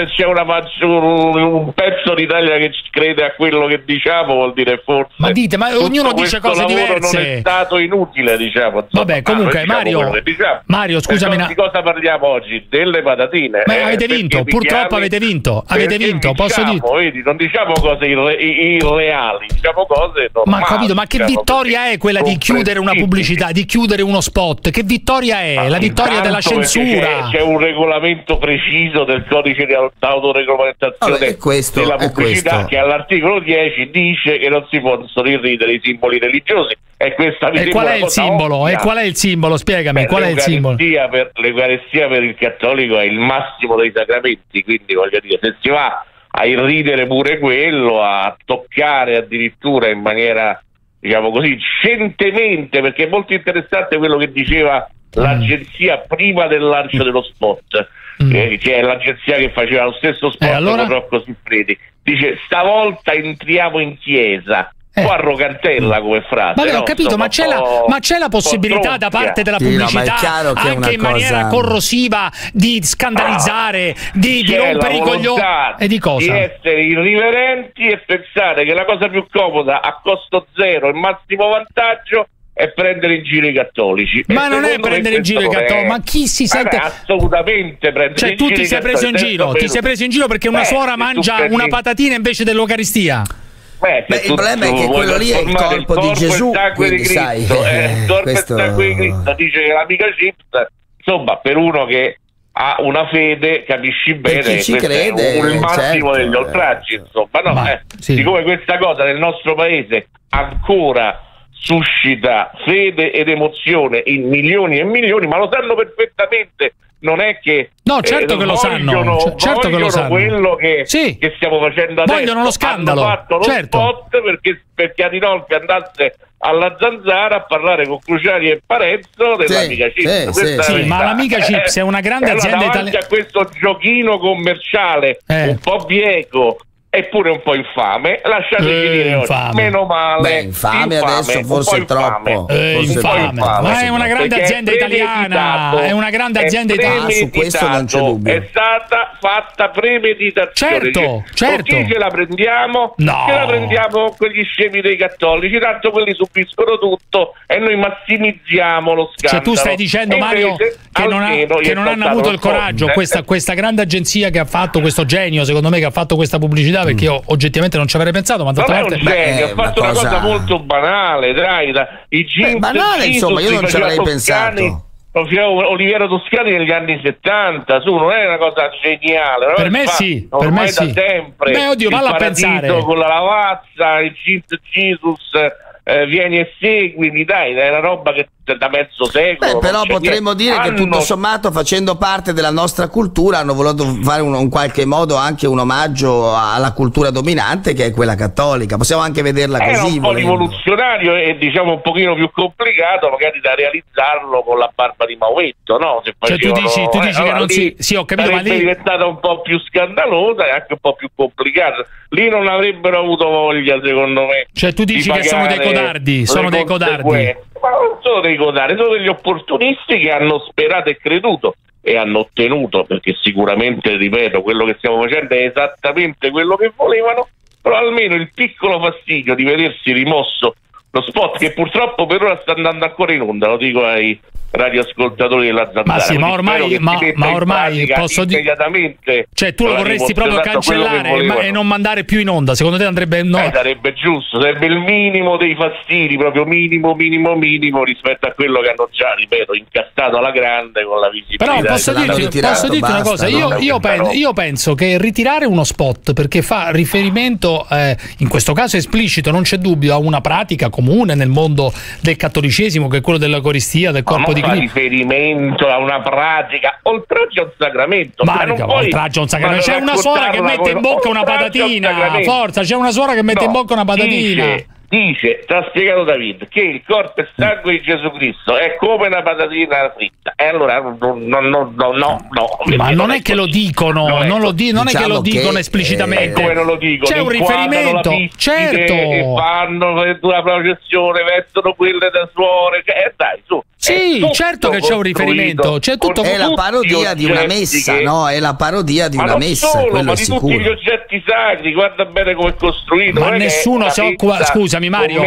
Speaker 10: un pezzo d'Italia che crede a quello che diciamo, vuol dire forse.
Speaker 7: Ma dite, ma ognuno dice cose diverse.
Speaker 10: Non è stato inutile, diciamo. Insomma.
Speaker 7: Vabbè, comunque, Mario, scusami.
Speaker 10: Di cosa parliamo oggi? Delle patatine.
Speaker 7: Ma avete vinto, purtroppo avete vinto. Avete vinto, posso dire.
Speaker 10: Vedi, non diciamo cose irreali, diciamo cose normali.
Speaker 7: Ma capito, ma che vittoria è quella di chiudere una pubblicità, di chiudere uno spot? Che vittoria è? La vittoria della censura.
Speaker 10: C'è un regolamento preciso del codice di autoregolamentazione della pubblicità che all'articolo 10 dice che non si possono irridere i simboli religiosi. E
Speaker 7: qual è il simbolo? Ovvia. E qual è il simbolo? Spiegami, qual è il simbolo?
Speaker 10: L'Eucaristia per il cattolico è il massimo dei sacramenti, quindi voglio dire, se si va a irridere pure quello, a toccare addirittura in maniera, diciamo così, scientemente, perché è molto interessante quello che diceva l'agenzia prima del lancio dello spot, che è l'agenzia che faceva lo stesso spot con Rocco Siffredi. Dice: stavolta entriamo in chiesa. Un po' arrogantella come frase.
Speaker 7: Vabbè, ho capito, ma c'è la possibilità da parte della pubblicità, anche in maniera corrosiva, di scandalizzare, di rompere i coglioni e di cosa?
Speaker 10: Di essere irriverenti e pensare che la cosa più comoda, a costo zero e massimo vantaggio, è prendere in giro i cattolici.
Speaker 7: Ma non è prendere in giro i cattolici, ma chi si sente?
Speaker 10: Assolutamente prendere in giro.
Speaker 7: Cioè, tu ti sei preso in giro, perché una suora mangia una patatina invece dell'Eucaristia.
Speaker 1: Il problema è che quello lì è il corpo di Gesù, quindi sai,
Speaker 10: questo dice che l'amica chips, insomma, per uno che ha una fede, capisci bene,
Speaker 1: ci crede,
Speaker 10: è il massimo degli oltraggi, insomma, no? Siccome questa cosa nel nostro paese ancora suscita fede ed emozione in milioni e milioni, ma lo sanno perfettamente. Non è che
Speaker 7: certo che lo sanno, certo che lo sanno.
Speaker 10: Quello che stiamo facendo adesso.
Speaker 7: Vogliono lo scandalo.
Speaker 10: Hanno fatto lo spot perché Adinolfi andasse alla Zanzara a parlare con Cruciani e Parenzo dell'Amica Chips.
Speaker 7: Sì, ma l'Amica Chips è una grande azienda italiana.
Speaker 10: A questo giochino commerciale un po' bieco eppure un po' infame, lasciateci dire oggi, meno male.
Speaker 1: Infame adesso forse troppo.
Speaker 7: Infame. Ma è una grande azienda italiana, è una grande azienda italiana.
Speaker 1: Su questo non c'è dubbio.
Speaker 10: È stata fatta premeditazione.
Speaker 7: Certo.
Speaker 10: Chi ce la prendiamo?
Speaker 7: No.
Speaker 10: Ce la prendiamo con gli scemi dei cattolici, tanto quelli subiscono tutto e noi massimizziamo lo scandalo.
Speaker 7: Cioè tu stai dicendo, Mario, che non hanno avuto il coraggio, questa grande agenzia che ha fatto, questo genio secondo me che ha fatto questa pubblicità, perché io oggettivamente non ci avrei pensato, ma d'altra parte
Speaker 10: ha fatto una cosa molto banale, dai, i jeans
Speaker 1: banale, insomma, io non ci avrei pensato.
Speaker 10: Oliviero Toscani negli anni 70, non è una cosa geniale.
Speaker 7: Per me sì, per me sì.
Speaker 10: Da sempre.
Speaker 7: Beh, oddio, valla a pensare.
Speaker 10: Con la lavazza, il jeans Jesus, vieni e seguimi, dai, è una roba che da mezzo secolo.
Speaker 1: Però potremmo dire che tutto sommato, facendo parte della nostra cultura, hanno voluto fare in qualche modo anche un omaggio alla cultura dominante, che è quella cattolica. Possiamo anche vederla così.
Speaker 10: È un po' rivoluzionario e diciamo un pochino più complicato magari da realizzarlo con la barba di Maometto, no? Se
Speaker 7: tu dici che non sì, ho capito, ma lì
Speaker 10: è diventata un po' più scandalosa e anche un po' più complicata. Lì non avrebbero avuto voglia, secondo me.
Speaker 7: Cioè tu dici che sono dei codardi, sono dei codardi.
Speaker 10: Ma non sono dei codardi, sono degli opportunisti che hanno sperato e creduto e hanno ottenuto, perché sicuramente, ripeto, quello che stiamo facendo è esattamente quello che volevano, però almeno il piccolo fastidio di vedersi rimosso lo spot, che purtroppo per ora sta andando ancora in onda, lo dico ai radioascoltatori della Zanzara.
Speaker 7: Ma sì, ma ormai posso dire immediatamente. Cioè tu lo vorresti proprio cancellare e non mandare più in onda? Secondo te andrebbe
Speaker 10: sarebbe giusto, sarebbe il minimo dei fastidi, proprio minimo rispetto a quello che hanno già, ripeto, incastrato alla grande con la visibilità.
Speaker 7: Però posso dirti una cosa, io penso che ritirare uno spot perché fa riferimento in questo caso esplicito, non c'è dubbio, a una pratica comune nel mondo del cattolicesimo, che è quello dell'Eucaristia, del corpo di
Speaker 10: riferimento a una pratica, oltraggio a un sacramento.
Speaker 7: Oltraggio a un sacramento. C'è una suora che mette in bocca una patatina. Forza, c'è una suora che mette in bocca una patatina.
Speaker 10: Dice, ti ha spiegato David, che il corpo e sangue di Gesù Cristo è come una patatina fritta. E allora no.
Speaker 7: Ma non è che lo dicono, non è che lo dicono esplicitamente.
Speaker 10: Come non lo dicono?
Speaker 7: C'è un riferimento, certo.
Speaker 10: E fanno la processione, vestono quelle da suore. Dai, su.
Speaker 7: Sì, certo che c'è un riferimento, c'è tutto.
Speaker 1: È la parodia di una messa, no? È la parodia di una messa, quello è sicuro.
Speaker 10: Tutti gli oggetti sacri, guarda bene come è costruito.
Speaker 7: Ma nessuno si occupa, scusami Mario.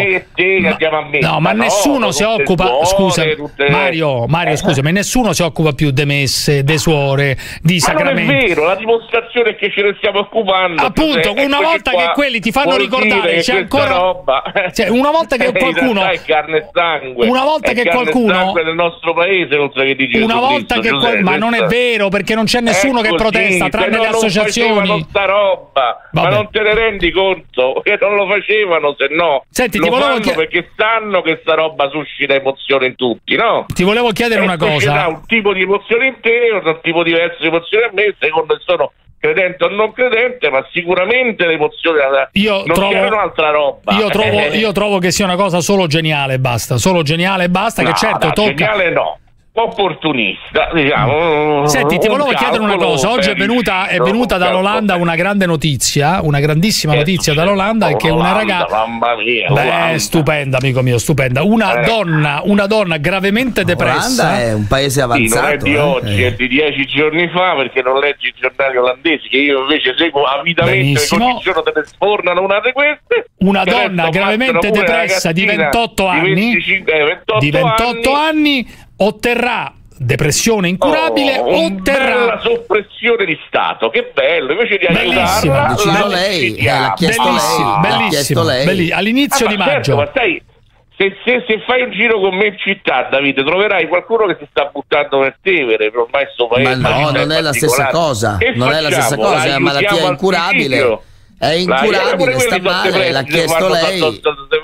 Speaker 7: Ma nessuno si occupa, scusa Mario, scusami, nessuno si occupa più di messe, di suore, di sacramenti.
Speaker 10: Non è vero, la dimostrazione è che ce ne stiamo occupando.
Speaker 7: Appunto, una volta che quelli ti fanno ricordare c'è ancora roba. Cioè, una volta che qualcuno una volta che qualcuno
Speaker 10: nel nostro paese, oltre che di
Speaker 7: una volta che ma non è vero, perché non c'è nessuno che protesta tranne le associazioni.
Speaker 10: Sta roba, ma non te ne rendi conto che non lo facevano, se no.
Speaker 7: Senti,
Speaker 10: lo fanno perché sanno che sta roba suscita emozione in tutti, no?
Speaker 7: Ti volevo chiedere una cosa.
Speaker 10: Un tipo di emozione in te, un tipo diverso di emozione a me, secondo se sono credente o non credente, ma sicuramente l'emozione è un'altra roba.
Speaker 7: Io trovo che sia una cosa solo geniale e basta, che certo tocca.
Speaker 10: Geniale no. Opportunista, diciamo.
Speaker 7: Senti, ti volevo chiedere una cosa. Oggi è venuta dall'Olanda una grande notizia, una grandissima notizia dall'Olanda, che una ragazza,
Speaker 10: mamma mia,
Speaker 7: stupenda, amico mio, stupenda. Una donna gravemente depressa.
Speaker 1: L'Olanda è un paese avanzato.
Speaker 10: Non è di oggi, è di 10 giorni fa, perché non leggi i giornali olandesi, che io invece seguo avidamente. Ogni giorno te ne sfornano una di queste.
Speaker 7: Una donna gravemente depressa di 28 anni, di 28 anni otterrà depressione incurabile, otterrà
Speaker 10: la soppressione di Stato. Che bello, invece di
Speaker 1: aiutarla, deciso lei, l'ha chiesto lei.
Speaker 7: All'inizio di maggio.
Speaker 10: Certo, ma sai, se fai un giro con me in città, Davide, troverai qualcuno che si sta buttando per Tevere, ormai sto paese.
Speaker 1: Ma no, non è la stessa cosa, non è la stessa cosa, è una malattia incurabile. È incurabile, sta male, l'ha chiesto lei.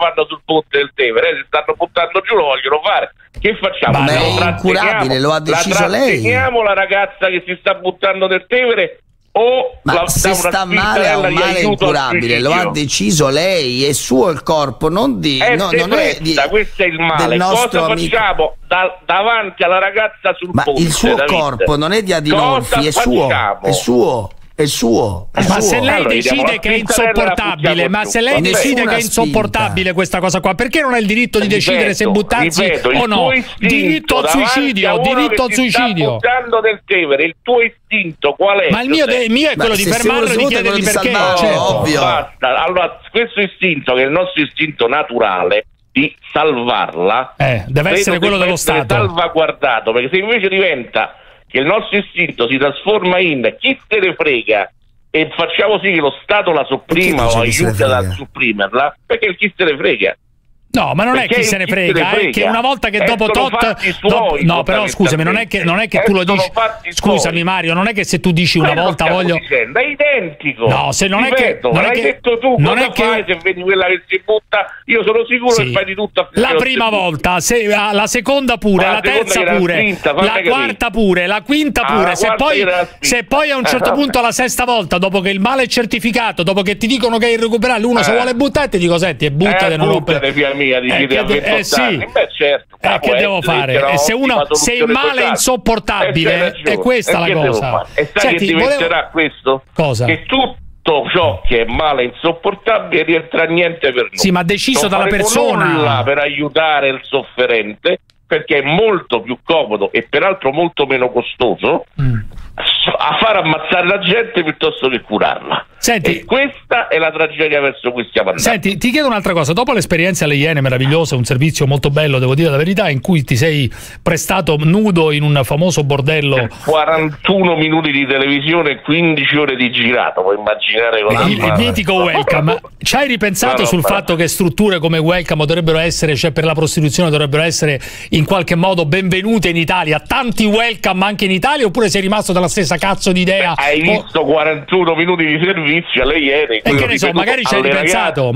Speaker 10: fanno sul ponte del Tevere, si stanno buttando giù, lo vogliono fare. Che facciamo?
Speaker 1: Ma è incurabile, lo ha deciso lei.
Speaker 10: Teniamo la ragazza che si sta buttando nel Tevere o
Speaker 1: se sta male ha un male incurabile, lo ha deciso lei, è suo il corpo, non di non è di,
Speaker 10: questo è il male. Cosa facciamo davanti alla ragazza sul ponte?
Speaker 1: Il suo corpo non è di Adinolfi, è suo.
Speaker 7: Ma se lei decide che è insopportabile, questa cosa qua, perché non ha il diritto di decidere se buttarsi o no? Diritto al suicidio, diritto al suicidio.
Speaker 10: Buttando del Tevere, il tuo istinto qual è?
Speaker 7: Ma il mio è quello di fermarlo e di chiedergli perché.
Speaker 10: Ovvio. Basta. Allora, questo istinto, che è il nostro istinto naturale di salvarla,
Speaker 7: deve essere quello dello Stato.
Speaker 10: Salvaguardato, perché se invece diventa che il nostro istinto si trasforma in chi se ne frega e facciamo sì che lo Stato la sopprima o aiuta a sopprimerla, perché il chi se ne frega.
Speaker 7: No, ma non è chi se ne frega, è che una volta che dopo tot no, però scusami, non è che tu lo dici. Scusami Mario, non è che se tu dici una volta voglio.
Speaker 10: È identico.
Speaker 7: No, se non è che
Speaker 10: l'hai detto tu, non è che fai se vedi quella che si butta, io sono sicuro che fai di tutto.
Speaker 7: La prima volta, la seconda pure, la terza pure, la quarta pure, la quinta pure, se poi a un certo punto la sesta volta, dopo che il male è certificato, dopo che ti dicono che è irrecuperabile, uno se vuole buttare ti dico senti, buttati, non rompere.
Speaker 10: Sì. Beh, certo.
Speaker 7: Che devo fare? Se il male è insopportabile, è questa la cosa.
Speaker 10: E sai che diventerà questo?
Speaker 7: Cosa?
Speaker 10: Che tutto ciò che è male e insopportabile rientra niente per noi.
Speaker 7: Sì, ma deciso dalla persona.
Speaker 10: Nulla per aiutare il sofferente, perché è molto più comodo e peraltro molto meno costoso a far ammazzare la gente piuttosto che curarla.
Speaker 7: Senti,
Speaker 10: e questa è la tragedia verso cui stiamo andando.
Speaker 7: Senti, ti chiedo un'altra cosa. Dopo l'esperienza alle Iene meravigliosa, un servizio molto bello, devo dire la verità, in cui ti sei prestato nudo in un famoso bordello,
Speaker 10: 41 minuti di televisione e 15 ore di girato, puoi immaginare cosa.
Speaker 7: Il mitico Welcome. Ci hai ripensato sul fatto che strutture come Welcome dovrebbero essere, cioè per la prostituzione dovrebbero essere in qualche modo benvenute in Italia? Tanti Welcome anche in Italia, oppure sei rimasto dalla stessa cazzo di idea?
Speaker 10: Hai visto 41 minuti di servizio alle Iene,
Speaker 7: e che ne so, magari ci hai ripensato,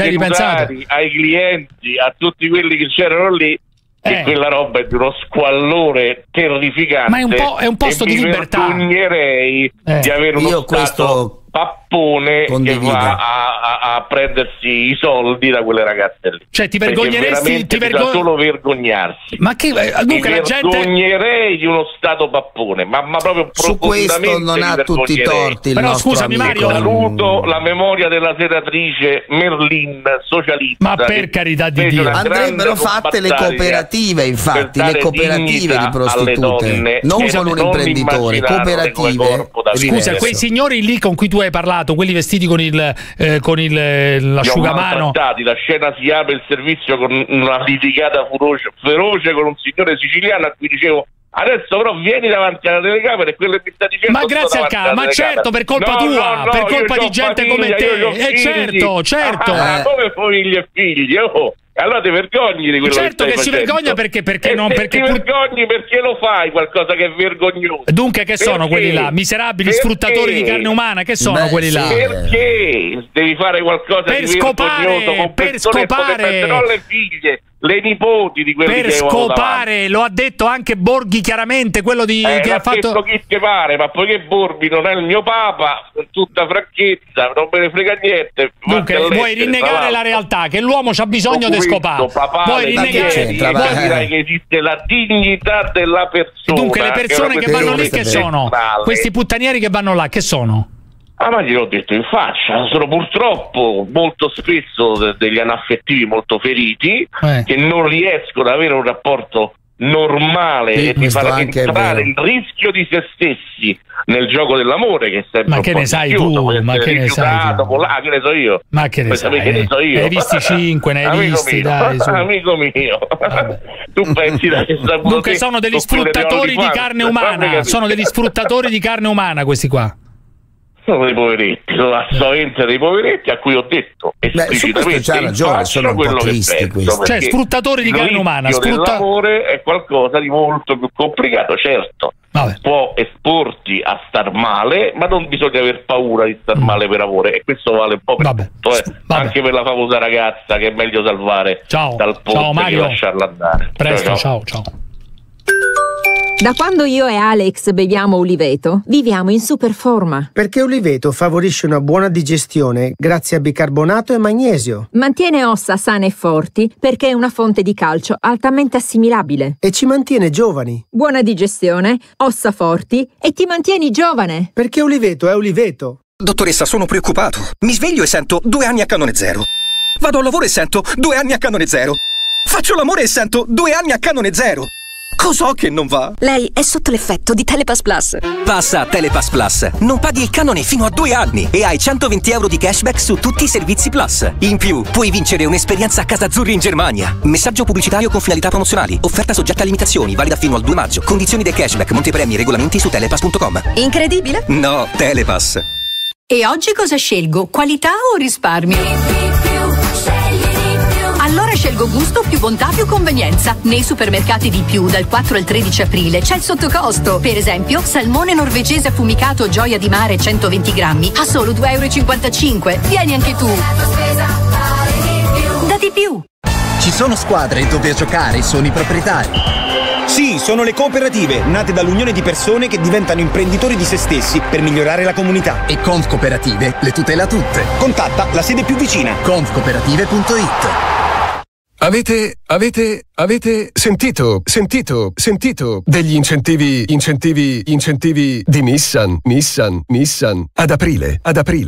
Speaker 10: ai clienti, a tutti quelli che c'erano lì, che quella roba è di uno squallore terrificante.
Speaker 7: Ma è un posto di libertà.
Speaker 10: Mi vergognerei di avere uno Stato pappone che va a prendersi i soldi da quelle ragazze lì.
Speaker 7: Cioè ti vergogneresti
Speaker 10: solo vergognarsi.
Speaker 7: Ma che dunque la gente
Speaker 10: vergognerei di uno Stato pappone, ma proprio
Speaker 1: su questo non ha tutti i torti.
Speaker 7: Però scusami Mario,
Speaker 10: saluto la memoria della senatrice Merlin, socialista.
Speaker 7: Ma per carità di Dio,
Speaker 1: andrebbero fatte le cooperative, infatti, le cooperative di prostitute, non con un imprenditore, cooperative.
Speaker 7: Scusa, quei signori lì con cui tu hai parlato, quelli vestiti con l'asciugamano,
Speaker 10: la scena si apre il servizio con una litigata feroce con un signore siciliano a cui dicevo adesso però vieni davanti alla telecamera e quello che mi sta dicendo
Speaker 7: ma grazie al cazzo, ma certo per colpa tua, per colpa di gente come te, certo
Speaker 10: come famiglie e figli, allora ti vergogni di quello
Speaker 7: certo
Speaker 10: che
Speaker 7: si vergogna perché non
Speaker 10: perché ti vergogni perché lo fai qualcosa che è vergognoso.
Speaker 7: Dunque che sono quelli là? Miserabili sfruttatori di carne umana, che sono quelli là?
Speaker 10: Perché devi fare qualcosa
Speaker 7: per
Speaker 10: di vergognoso con
Speaker 7: scopare
Speaker 10: non le figlie, le nipoti di quelli
Speaker 7: per scopare, lo ha detto anche Borghi chiaramente, quello di che ha fatto
Speaker 10: chi ti pare, ma poiché Borghi non è il mio papa, con tutta franchezza non me ne frega niente.
Speaker 7: Dunque vuoi rinnegare la realtà che l'uomo c'ha bisogno di scopare, vuoi rinnegare,
Speaker 10: direi che esiste la dignità della persona.
Speaker 7: Dunque le persone che vanno lì che sono? Questi puttanieri che vanno là che sono?
Speaker 10: Ma gliel'ho detto in faccia, sono purtroppo molto spesso degli anaffettivi molto feriti che non riescono ad avere un rapporto normale e di far entrare il rischio di se stessi nel gioco dell'amore, che è sempre
Speaker 7: ma che ne sai tu? Ma che ne sai tu?
Speaker 10: Che ne so io?
Speaker 7: Ma che ne sai?
Speaker 10: Che ne so io?
Speaker 7: Ne hai visti 5, ne hai visti, dai, su.
Speaker 10: Amico mio. Tu pensi
Speaker 7: dunque sono degli sfruttatori di carne umana, sono degli sfruttatori di carne umana questi qua.
Speaker 10: sono dei poveretti, sono la sovente dei poveretti a cui ho detto esplicitamente
Speaker 1: c'ha ragione, sono un po' tristi questi.
Speaker 7: Cioè sfruttatori di carne umana.
Speaker 10: L'amore è qualcosa di molto più complicato, certo. Può esporti a star male, ma non bisogna aver paura di star male per amore, e questo vale un po' per tutto, anche per la famosa ragazza che è meglio salvare dal ponte che lasciarla andare.
Speaker 7: Presto, ciao.
Speaker 11: Da quando io e Alex beviamo Uliveto, viviamo in super forma.
Speaker 16: Perché Uliveto favorisce una buona digestione grazie a bicarbonato e magnesio.
Speaker 11: Mantiene ossa sane e forti perché è una fonte di calcio altamente assimilabile.
Speaker 16: E ci mantiene giovani.
Speaker 11: Buona digestione, ossa forti e ti mantieni giovane.
Speaker 16: Perché Uliveto è Uliveto.
Speaker 28: Dottoressa, sono preoccupato. Mi sveglio e sento 2 anni a cannone zero. Vado al lavoro e sento 2 anni a cannone zero. Faccio l'amore e sento 2 anni a cannone zero. Cos'ho che non va?
Speaker 8: Lei è sotto l'effetto di Telepass Plus.
Speaker 28: Passa a Telepass Plus. Non paghi il canone fino a 2 anni e hai 120 euro di cashback su tutti i servizi Plus. In più, puoi vincere un'esperienza a Casa Azzurri in Germania. Messaggio pubblicitario con finalità promozionali. Offerta soggetta a limitazioni, valida fino al 2 maggio. Condizioni del cashback, montepremi e regolamenti su telepass.com.
Speaker 8: Incredibile?
Speaker 28: No, Telepass.
Speaker 8: E oggi cosa scelgo? Qualità o risparmio? Allora scelgo gusto, più bontà, più convenienza. Nei supermercati di Più dal 4 al 13 aprile c'è il sottocosto. Per esempio, salmone norvegese affumicato Gioia di Mare 120 grammi a solo 2,55 €. Vieni anche tu. Da Di Più.
Speaker 12: Ci sono squadre dove a giocare sono i proprietari.
Speaker 13: Sì, sono le cooperative, nate dall'unione di persone che diventano imprenditori di se stessi per migliorare la comunità.
Speaker 12: E Conf Cooperative le tutela tutte.
Speaker 13: Contatta la sede più vicina.
Speaker 12: confcooperative.it.
Speaker 17: Avete sentito degli incentivi di Nissan ad aprile.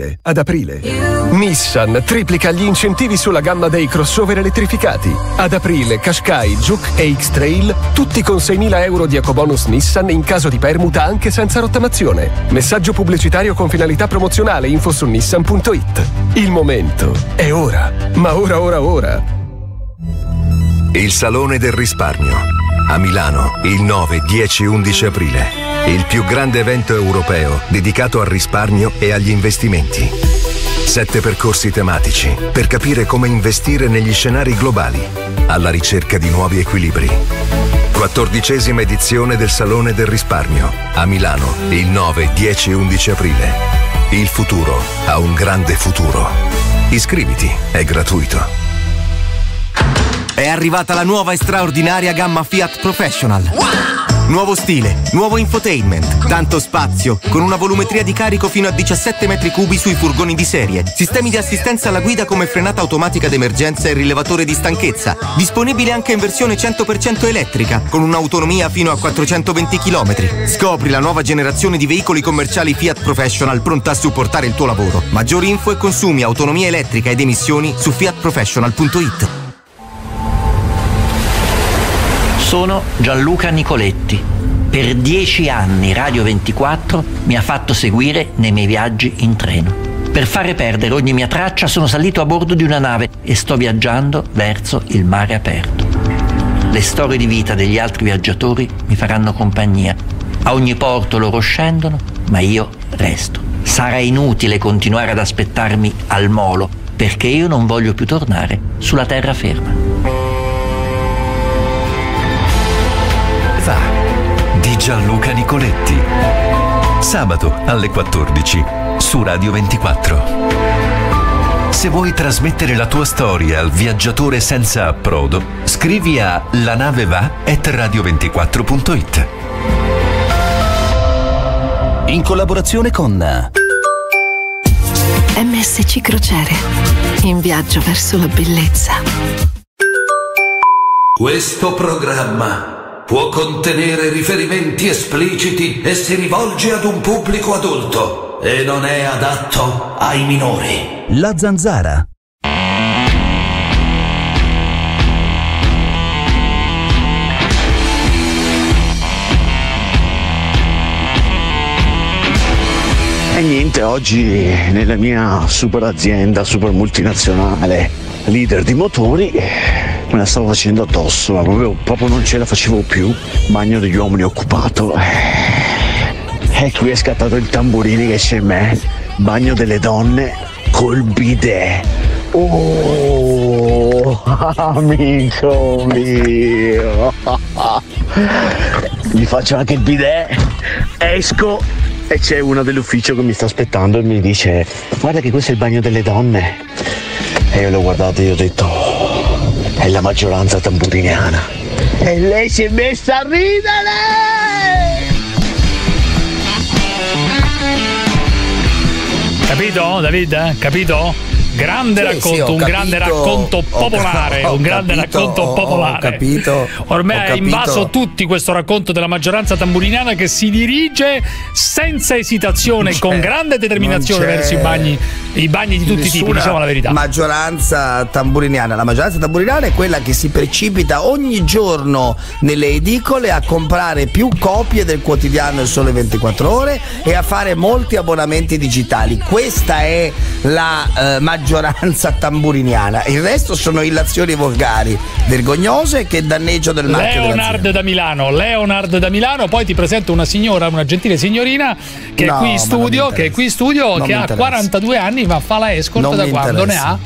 Speaker 17: Nissan triplica gli incentivi sulla gamma dei crossover elettrificati. Ad aprile Qashqai, Juke e X-Trail, tutti con 6.000 euro di ecobonus Nissan in caso di permuta anche senza rottamazione. Messaggio pubblicitario con finalità promozionale, info su nissan.it. Il momento è ora, ma ora.
Speaker 30: Il Salone del Risparmio a Milano il 9, 10 e 11 aprile. Il più grande evento europeo dedicato al risparmio e agli investimenti. 7 percorsi tematici per capire come investire negli scenari globali, alla ricerca di nuovi equilibri. 14ª edizione del Salone del Risparmio a Milano il 9, 10 e 11 aprile. Il futuro ha un grande futuro. Iscriviti, è gratuito.
Speaker 12: È arrivata la nuova e straordinaria gamma Fiat Professional. Nuovo stile, nuovo infotainment, tanto spazio, con una volumetria di carico fino a 17 metri cubi sui furgoni di serie, sistemi di assistenza alla guida come frenata automatica d'emergenza e rilevatore di stanchezza, disponibile anche in versione 100% elettrica, con un'autonomia fino a 420 km. Scopri la nuova generazione di veicoli commerciali Fiat Professional pronta a supportare il tuo lavoro. Maggiori info e consumi, autonomia elettrica ed emissioni su fiatprofessional.it.
Speaker 18: Sono Gianluca Nicoletti. Per 10 anni Radio 24 mi ha fatto seguire nei miei viaggi in treno. Per fare perdere ogni mia traccia sono salito a bordo di una nave e sto viaggiando verso il mare aperto. Le storie di vita degli altri viaggiatori mi faranno compagnia. A ogni porto loro scendono, ma io resto. Sarà inutile continuare ad aspettarmi al molo, perché io non voglio più tornare sulla terraferma.
Speaker 26: Di Gianluca Nicoletti. Sabato alle 14 su Radio 24. Se vuoi trasmettere la tua storia al viaggiatore senza approdo, scrivi a lanaveva@radio24.it.
Speaker 28: In collaborazione con
Speaker 8: MSC Crociere. In viaggio verso la bellezza.
Speaker 19: Questo programma può contenere riferimenti espliciti e si rivolge ad un pubblico adulto e non è adatto ai minori.
Speaker 26: La Zanzara.
Speaker 32: E niente, oggi nella mia super azienda, super multinazionale, leader di motori, me la stavo facendo addosso, ma proprio non ce la facevo più. Bagno degli uomini occupato. E qui è scattato il Tamburini che c'è in me. bagno delle donne col bidet. Oh, amico mio. Mi faccio anche il bidet, esco e c'è una dell'ufficio che mi sta aspettando e mi dice: guarda che questo è il bagno delle donne. E io l'ho guardato e ho detto: è la maggioranza tamburiniana. E lei si è messa a ridere.
Speaker 7: Capito, David? Capito? Grande racconto, grande racconto popolare, un grande racconto popolare.
Speaker 1: Ho capito.
Speaker 7: Ormai ha invaso tutti questo racconto della maggioranza tamburiniana che si dirige senza esitazione, con grande determinazione verso i bagni di tutti i tipi, diciamo la verità.
Speaker 1: Maggioranza tamburiniana. La maggioranza tamburiniana è quella che si precipita ogni giorno nelle edicole a comprare più copie del quotidiano Il Sole 24 Ore e a fare molti abbonamenti digitali. Questa è la maggioranza tamburiniana. Il resto sono illazioni volgari, vergognose, che danneggiano del marchio
Speaker 7: Leonard da Milano. Leonard da Milano. Poi ti presento una signora, una gentile signorina che è qui in studio, che ha 42 anni, ma fa la escort da quando ne ha?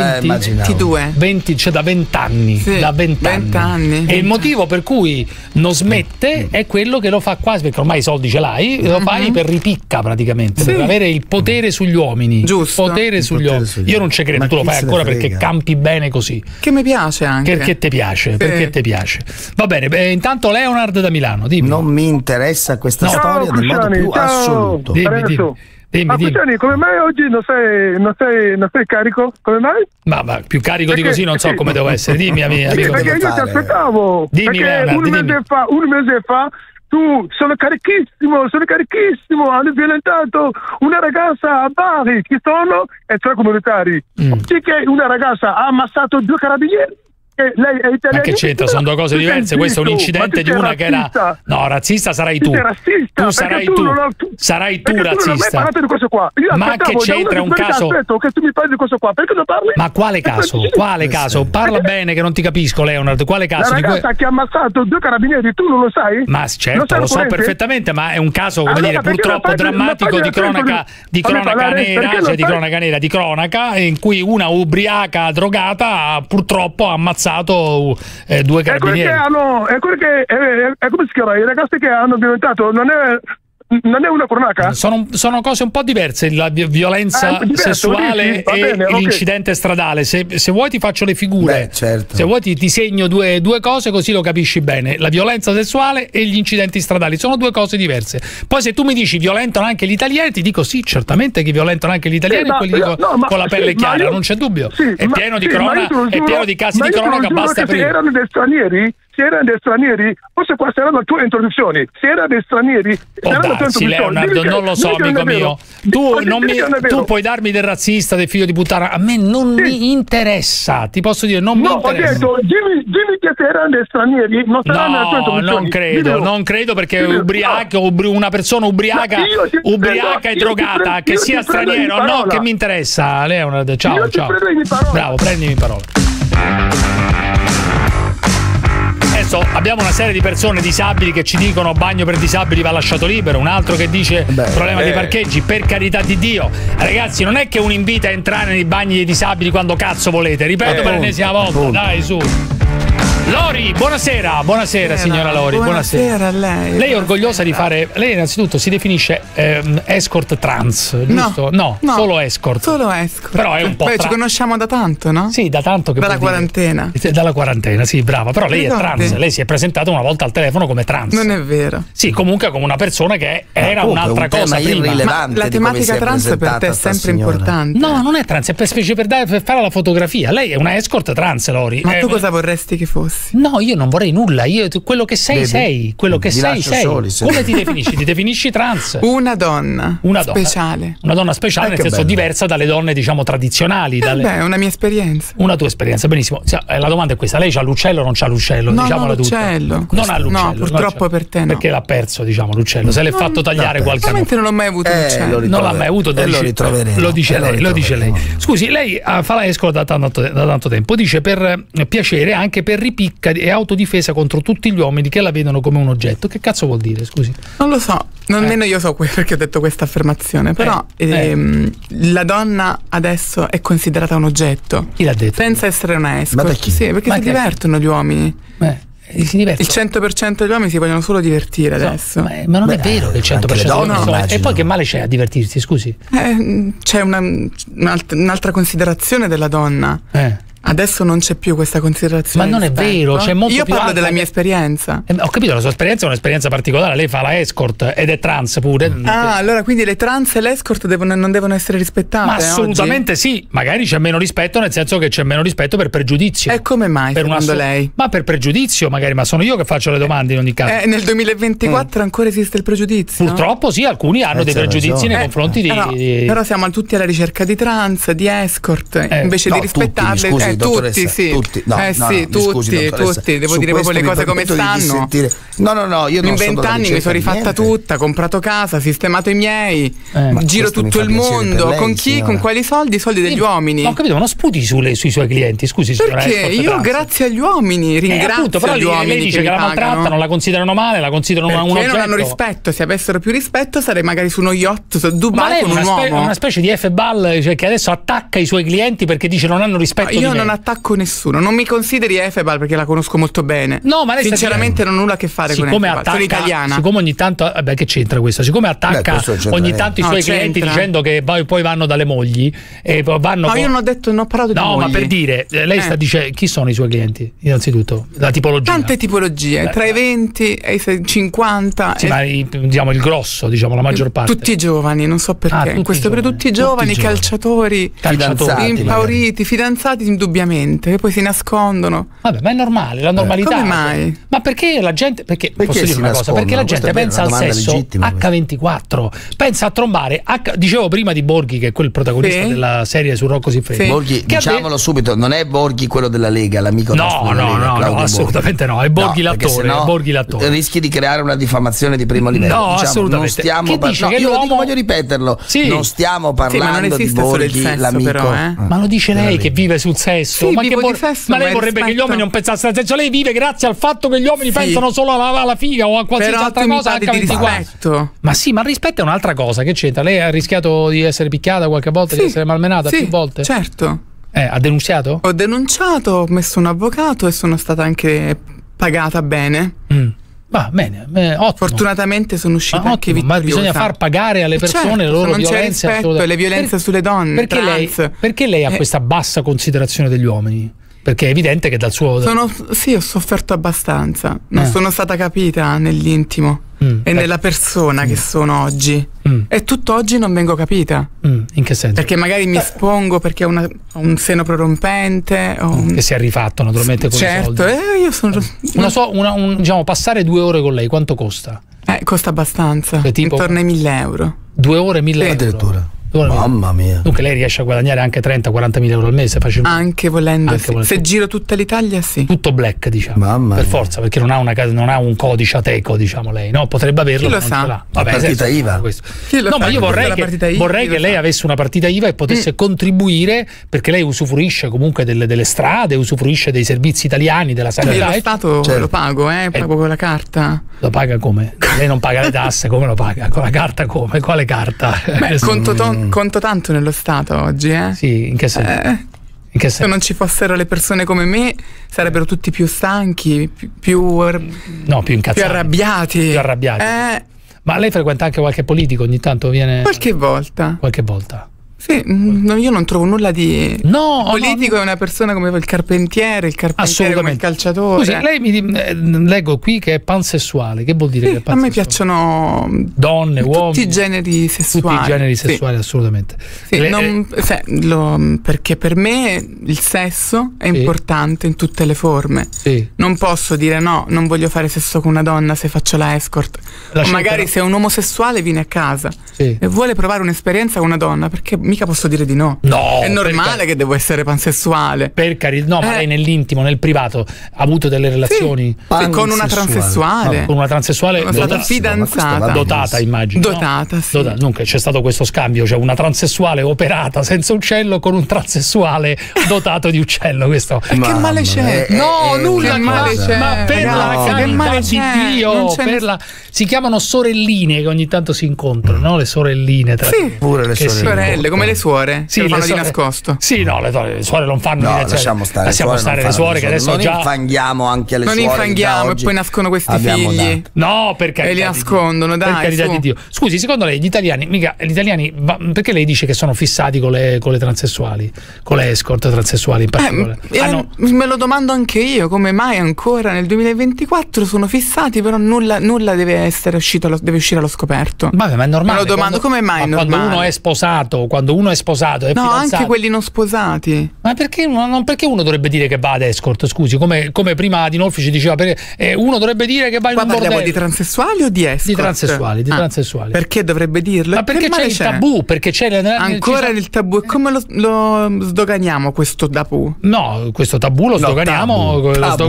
Speaker 2: 22.
Speaker 7: 20, cioè da 20 anni.
Speaker 2: Sì,
Speaker 7: da 20 anni. E il motivo per cui non smette è quello che lo fa quasi, perché ormai i soldi ce l'hai, lo fai per ripicca praticamente, per avere il potere sugli uomini.
Speaker 2: Giusto.
Speaker 7: Potere sugli uomini. Io non ci credo, tu lo fai ancora perché campi bene così.
Speaker 2: Che mi piace anche.
Speaker 7: Perché ti piace, perché ti piace. Va bene, intanto Leonard da Milano, dimmi.
Speaker 1: Non mi interessa questa storia nel modo più assoluto.
Speaker 3: Dimmi. Come mai oggi non sei carico? Come mai?
Speaker 7: Ma più carico di così non so come devo essere. Dimmi, amico.
Speaker 3: Perché io ti aspettavo.
Speaker 7: Dimmi,
Speaker 3: perché
Speaker 7: Leonard,
Speaker 3: un mese fa tu sono carichissimo, hanno violentato una ragazza a Bari, chi sono? Extracomunitari. Sì, che una ragazza ha ammazzato 2 carabinieri. Lei è italiana.
Speaker 7: Ma che c'entra? Sono 2 cose diverse. Questo è un incidente di una che era. No, razzista sarai tu. Tu sarai tu. Sarai tu razzista. Ma che c'entra un caso?
Speaker 3: Che tu mi parli di questo qua. Perché non parli?
Speaker 7: Ma quale caso? Quale caso? Parla bene che non ti capisco, Leonard. Quale caso?
Speaker 3: La ragazza che ha ammazzato 2 carabinieri, tu non lo sai?
Speaker 7: Ma certo, lo so perfettamente, ma è un caso, come dire, purtroppo drammatico di cronaca nera, cioè di cronaca nera, di cronaca, in cui una ubriaca drogata purtroppo ha ammazzato 2 carabinieri.
Speaker 3: È come si chiama? I ragazzi che hanno diventato non è una cronaca?
Speaker 7: Sono cose un po' diverse, la violenza sessuale e l'incidente stradale. Se vuoi ti faccio le figure.
Speaker 1: Certo.
Speaker 7: Se vuoi ti segno due cose così lo capisci bene. La violenza sessuale e gli incidenti stradali sono 2 cose diverse. Poi se tu mi dici violentano anche gli italiani, ti dico sì, certamente che violentano anche gli italiani, quelli con la pelle chiara, non c'è dubbio. È pieno di cronaca, è pieno di casi di cronaca, basta aprire.
Speaker 3: Se erano dei stranieri, forse qua saranno le tue introduzioni. Se erano dei stranieri,
Speaker 7: sì, Leonardo, non lo so, amico mio. Tu puoi darmi del razzista, del figlio di puttana. A me non mi interessa. Ti posso dire, non mi interessa.
Speaker 3: Ho detto, dimmi che se erano dei stranieri, non saranno le tue introduzioni.
Speaker 7: Non credo perché una persona ubriaca e drogata, che sia straniero, no, che mi interessa. Leonardo, ciao. Bravo, prendimi in parola. Adesso abbiamo una serie di persone disabili che ci dicono bagno per disabili va lasciato libero, un altro che dice problema dei parcheggi. Per carità di Dio, ragazzi, non è che un invita a entrare nei bagni dei disabili quando cazzo volete, ripeto per l'ennesima volta, dai su. Lori, buonasera signora Lori, buonasera
Speaker 2: a lei.
Speaker 7: Lei è orgogliosa di fare, lei innanzitutto si definisce escort trans, giusto? No, solo escort.
Speaker 2: Solo escort.
Speaker 7: Però è un po'
Speaker 2: ci conosciamo da tanto, no?
Speaker 7: Sì, da tanto che
Speaker 2: dalla quarantena.
Speaker 7: Dalla quarantena, sì, brava. Però lei è trans, lei si è presentata una volta al telefono come trans.
Speaker 2: Non è vero.
Speaker 7: Sì, comunque come una persona che era un'altra cosa prima.
Speaker 2: Ma la tematica trans per te è sempre importante.
Speaker 7: No, non è trans, è per fare la fotografia. Lei è una escort trans, Lori.
Speaker 2: Ma tu cosa vorresti che fossi?
Speaker 7: No, io non vorrei nulla. Io quello che sei, sei. Quello che sei. Come ti definisci? Ti definisci trans?
Speaker 2: Una donna speciale.
Speaker 7: Una donna speciale, nel senso diversa dalle donne, diciamo, tradizionali.
Speaker 2: Beh, è una mia esperienza.
Speaker 7: Una tua esperienza, benissimo. La domanda è questa: lei c'ha l'uccello o non c'ha l'uccello?
Speaker 2: No,
Speaker 7: diciamola
Speaker 2: l'uccello.
Speaker 7: Non ha l'uccello.
Speaker 2: No, purtroppo per te no.
Speaker 7: Perché l'ha perso, diciamo, l'uccello. Se l'è fatto tagliare qualche anno.
Speaker 2: Non l'ho mai avuto l'uccello.
Speaker 7: Non l'ha mai avuto, lo dice lei. Scusi, lei fa la escort da tanto tempo. Dice per piacere, anche per ripicca spicca e autodifesa contro tutti gli uomini che la vedono come un oggetto. Che cazzo vuol dire, scusi?
Speaker 2: Non lo so, nemmeno io so perché ho detto questa affermazione, però la donna adesso è considerata un oggetto.
Speaker 7: Chi l'ha detto?
Speaker 2: Senza essere una escort.
Speaker 1: Ma da chi?
Speaker 2: Sì, perché si divertono gli uomini.
Speaker 7: Si divertono.
Speaker 2: Il 100% degli uomini si vogliono solo divertire adesso.
Speaker 7: Ma non è vero che il 100% degli uomini e poi che male c'è a divertirsi, scusi?
Speaker 2: C'è un'altra considerazione della donna. Adesso non c'è più questa considerazione.
Speaker 7: Ma non è vero, c'è molto
Speaker 2: Io
Speaker 7: più
Speaker 2: parlo
Speaker 7: alta
Speaker 2: della mia esperienza.
Speaker 7: Ho capito, la sua esperienza è un'esperienza particolare. Lei fa la escort ed è trans pure.
Speaker 2: Allora quindi le trans e l'escort non devono essere rispettate?
Speaker 7: Ma assolutamente
Speaker 2: oggi?
Speaker 7: Sì, magari c'è meno rispetto, nel senso che c'è meno rispetto per pregiudizio.
Speaker 2: E come mai, secondo lei?
Speaker 7: Ma per pregiudizio magari, ma sono io che faccio le domande in ogni caso.
Speaker 2: Nel 2024 ancora esiste il pregiudizio?
Speaker 7: Purtroppo sì, alcuni hanno dei pregiudizi nei confronti di...
Speaker 2: Però siamo tutti alla ricerca di trans, di escort, invece di rispettarle. Tutti, sì.
Speaker 1: Tutti,
Speaker 2: tutti, devo dire proprio le cose come stanno.
Speaker 1: No, io non
Speaker 2: in 20 anni mi sono rifatta tutta, comprato casa, sistemato i miei, giro tutto il mondo. Con chi? Con quali soldi? I soldi degli uomini.
Speaker 7: Ho capito, non sputi sui suoi clienti, scusi.
Speaker 2: Perché io grazie agli uomini ringrazio
Speaker 7: però
Speaker 2: gli uomini.
Speaker 7: Lei dice che la maltrattano, la considerano male, la considerano un oggetto.
Speaker 2: Non hanno rispetto. Se avessero più rispetto sarei magari su uno yacht su Dubai con un uomo.
Speaker 7: Una specie di F-ball, cioè che adesso attacca i suoi clienti perché dice non hanno rispetto di me.
Speaker 2: Io non attacco nessuno. Non mi consideri Efebal perché la conosco molto bene.
Speaker 7: No, ma lei
Speaker 2: sinceramente non ho nulla a che fare con Efebal. Sono italiana.
Speaker 7: Siccome ogni tanto, che c'entra questo? Siccome attacca ogni tanto i suoi clienti dicendo che poi vanno dalle mogli e vanno.
Speaker 2: No, io non ho detto, non ho parlato di mogli.
Speaker 7: No, ma per dire, lei sta dicendo chi sono i suoi clienti? Innanzitutto, la tipologia.
Speaker 2: Tante tipologie, tra i 20 e i 50.
Speaker 7: Sì, ma diciamo il grosso, diciamo la maggior parte.
Speaker 2: Tutti giovani, non so perché. In questo periodo tutti giovani, calciatori, impauriti, fidanzati indubbiamente. Poi si nascondono.
Speaker 7: Vabbè, ma è normale, la normalità.
Speaker 2: Come mai?
Speaker 7: Ma perché la gente posso dire una cosa? Perché la gente pensa al sesso H24, pensa a trombare dicevo prima di Borghi, che è quel protagonista della serie su Rocco Siffredi.
Speaker 1: Borghi, diciamolo subito, non è Borghi quello della Lega, l'amico
Speaker 7: no, assolutamente no, è Borghi l'attore, è Borghi l'attore.
Speaker 1: Rischi di creare una diffamazione di primo livello.
Speaker 7: No, assolutamente.
Speaker 1: Non stiamo voglio ripeterlo. Non stiamo parlando di Borghi l'amico.
Speaker 7: Ma lo dice lei che vive sul sesso. Ma lei vorrebbe che gli uomini non pensassero al sesso, lei vive grazie al fatto che gli uomini pensano solo alla figa o a qualsiasi altra cosa H24. Ma sì, ma il rispetto è un'altra cosa, che c'entra? Lei ha rischiato di essere picchiata qualche volta, di essere malmenata più volte?
Speaker 2: Certo.
Speaker 7: Ha denunciato?
Speaker 2: Ho denunciato, ho messo un avvocato e sono stata anche pagata bene.
Speaker 7: Va bene, ottimo.
Speaker 2: Fortunatamente sono uscita anche vittoriosa.
Speaker 7: Ma bisogna far pagare alle persone le loro violenze.
Speaker 2: Non c'è rispetto, le violenze sulle donne.
Speaker 7: Perché lei ha questa bassa considerazione degli uomini? Perché è evidente che dal suo...
Speaker 2: Sì, ho sofferto abbastanza. Non sono stata capita nell'intimo e nella persona che sono oggi. E tutt'oggi non vengo capita.
Speaker 7: In che senso?
Speaker 2: Perché magari mi espongo perché ho un seno prorompente.
Speaker 7: Che si è rifatto naturalmente con i soldi.
Speaker 2: Io sono...
Speaker 7: diciamo, passare 2 ore con lei, quanto costa?
Speaker 2: Costa abbastanza. Intorno ai 1.000 euro.
Speaker 7: 2 ore 1.000 euro?
Speaker 1: Addirittura. Mamma mia.
Speaker 7: Dunque lei riesce a guadagnare anche 30-40.000 euro al mese facilmente.
Speaker 2: Anche volendo, se giro tutta l'Italia, sì.
Speaker 7: Tutto black, diciamo. Per forza, perché non ha un codice Ateco, diciamo lei. No, potrebbe averlo,
Speaker 2: chi
Speaker 7: ma
Speaker 2: lo sa?
Speaker 7: Non ce l'ha.
Speaker 1: Vabbè, partita IVA.
Speaker 7: No, ma io vorrei che lei avesse una partita IVA e potesse contribuire, perché lei usufruisce comunque delle strade, usufruisce dei servizi italiani, della sanità.
Speaker 2: Lo Stato lo pago, pago con la carta.
Speaker 7: Lo paga come? Lei non paga le tasse, come lo paga? Con la carta come? Quale carta?
Speaker 2: Conto tanto nello Stato oggi,
Speaker 7: Sì, in che senso?
Speaker 2: Se non ci fossero le persone come me sarebbero tutti più stanchi, più
Speaker 7: incazzati,
Speaker 2: più arrabbiati.
Speaker 7: Ma lei frequenta anche qualche politico? Ogni tanto viene?
Speaker 2: Qualche volta. Sì, io non trovo nulla di politico. È una persona come il carpentiere come il calciatore.
Speaker 7: Scusi, lei leggo qui che è pansessuale. Che vuol dire che è pansessuale?
Speaker 2: A me piacciono
Speaker 7: donne, uomini,
Speaker 2: tutti i generi sessuali.
Speaker 7: Tutti i generi sessuali, assolutamente.
Speaker 2: Perché per me il sesso è importante in tutte le forme. Non posso dire no, non voglio fare sesso con una donna se faccio la escort. O magari se un omosessuale viene a casa e vuole provare un'esperienza con una donna, perché mica posso dire di no.
Speaker 7: No,
Speaker 2: è normale che devo essere pansessuale.
Speaker 7: Per carità, no, ma lei nell'intimo, nel privato ha avuto delle relazioni
Speaker 2: con una transessuale.
Speaker 7: Con una transessuale
Speaker 2: sono stata fidanzata.
Speaker 7: Dotata, immagino.
Speaker 2: Dotata, sì.
Speaker 7: Dunque c'è stato questo scambio, cioè una transessuale operata senza uccello con un transessuale dotato di uccello. Questo.
Speaker 2: Che male c'è?
Speaker 7: No, nulla
Speaker 2: che male c'è.
Speaker 7: Ma per la carità di Dio, si chiamano sorelline che ogni tanto si incontrano, no? Le sorelline.
Speaker 2: Sì,
Speaker 1: pure le
Speaker 2: sorelle, come le suore.
Speaker 7: Sì,
Speaker 2: che lo fanno di nascosto.
Speaker 7: Sì, no, le suore non fanno
Speaker 1: no, lasciamo stare
Speaker 7: le suore che adesso
Speaker 1: non
Speaker 7: già
Speaker 1: infanghiamo anche le suore.
Speaker 2: Non infanghiamo e poi nascono questi figli.
Speaker 7: No, perché
Speaker 2: e li nascondono, dai.
Speaker 7: Per carità di Dio. Scusi, secondo lei gli italiani, perché lei dice che sono fissati con le transessuali, con le escort transessuali in particolare?
Speaker 2: Me lo domando anche io, come mai ancora nel 2024 sono fissati, però nulla deve uscire allo scoperto.
Speaker 7: Vabbè, ma è normale.
Speaker 2: Me lo domando, come mai è normale?
Speaker 7: Quando uno è sposato, è fidanzato.
Speaker 2: Anche quelli non sposati.
Speaker 7: Ma perché uno dovrebbe dire che va ad escort? Scusi, come prima di Nolfi ci diceva, uno dovrebbe dire che va in un bordello.
Speaker 2: Parliamo di transessuali o di escort?
Speaker 7: Di transessuali.
Speaker 2: Perché dovrebbe dirlo?
Speaker 7: Ma perché c'è il tabù? Perché c'è
Speaker 2: ancora il tabù. E come lo sdoganiamo questo tabù?
Speaker 7: No, questo tabù lo sdoganiamo.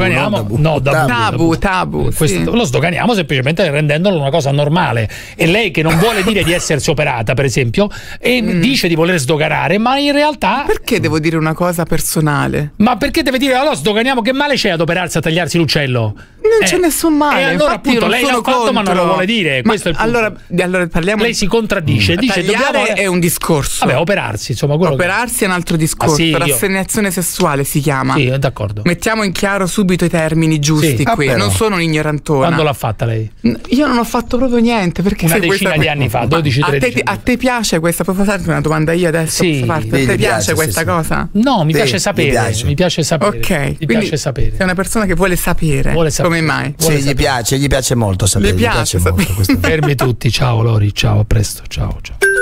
Speaker 2: Tabù.
Speaker 7: Lo sdoganiamo semplicemente rendendolo una cosa normale. E lei che non vuole dire di essersi operata, per esempio, e dice di voler sdoganare, ma in realtà.
Speaker 2: Perché devo dire una cosa personale?
Speaker 7: Ma perché deve dire allora sdoganiamo? Che male c'è ad operarsi, a tagliarsi l'uccello?
Speaker 2: Non c'è nessun male.
Speaker 7: E allora appunto lei l'ha fatto ma non lo vuole dire. Questo è il punto.
Speaker 2: Allora parliamo.
Speaker 7: Lei si contraddice. Dice
Speaker 2: tagliare è un discorso.
Speaker 7: Vabbè, operarsi, insomma.
Speaker 2: Operarsi è un altro discorso. Rassegnazione sessuale si chiama.
Speaker 7: Sì, d'accordo.
Speaker 2: Mettiamo in chiaro subito i termini giusti qui. Non sono un'ignorantona.
Speaker 7: Quando l'ha fatta lei?
Speaker 2: Io non ho fatto proprio niente. Perché
Speaker 7: una decina di anni fa, 12-13.
Speaker 2: A te piace questa? Puoi farti una domanda io adesso?
Speaker 7: Sì.
Speaker 2: A te piace questa cosa?
Speaker 7: No, mi piace sapere. Mi piace sapere.
Speaker 2: Ok.
Speaker 7: Mi piace sapere.
Speaker 2: Sei una persona che vuole sapere. Come mai?
Speaker 1: Sì, gli piace molto sapere.
Speaker 2: Gli piace
Speaker 1: molto questo.
Speaker 7: Fermi tutti. Ciao Lori, ciao, a presto. Ciao.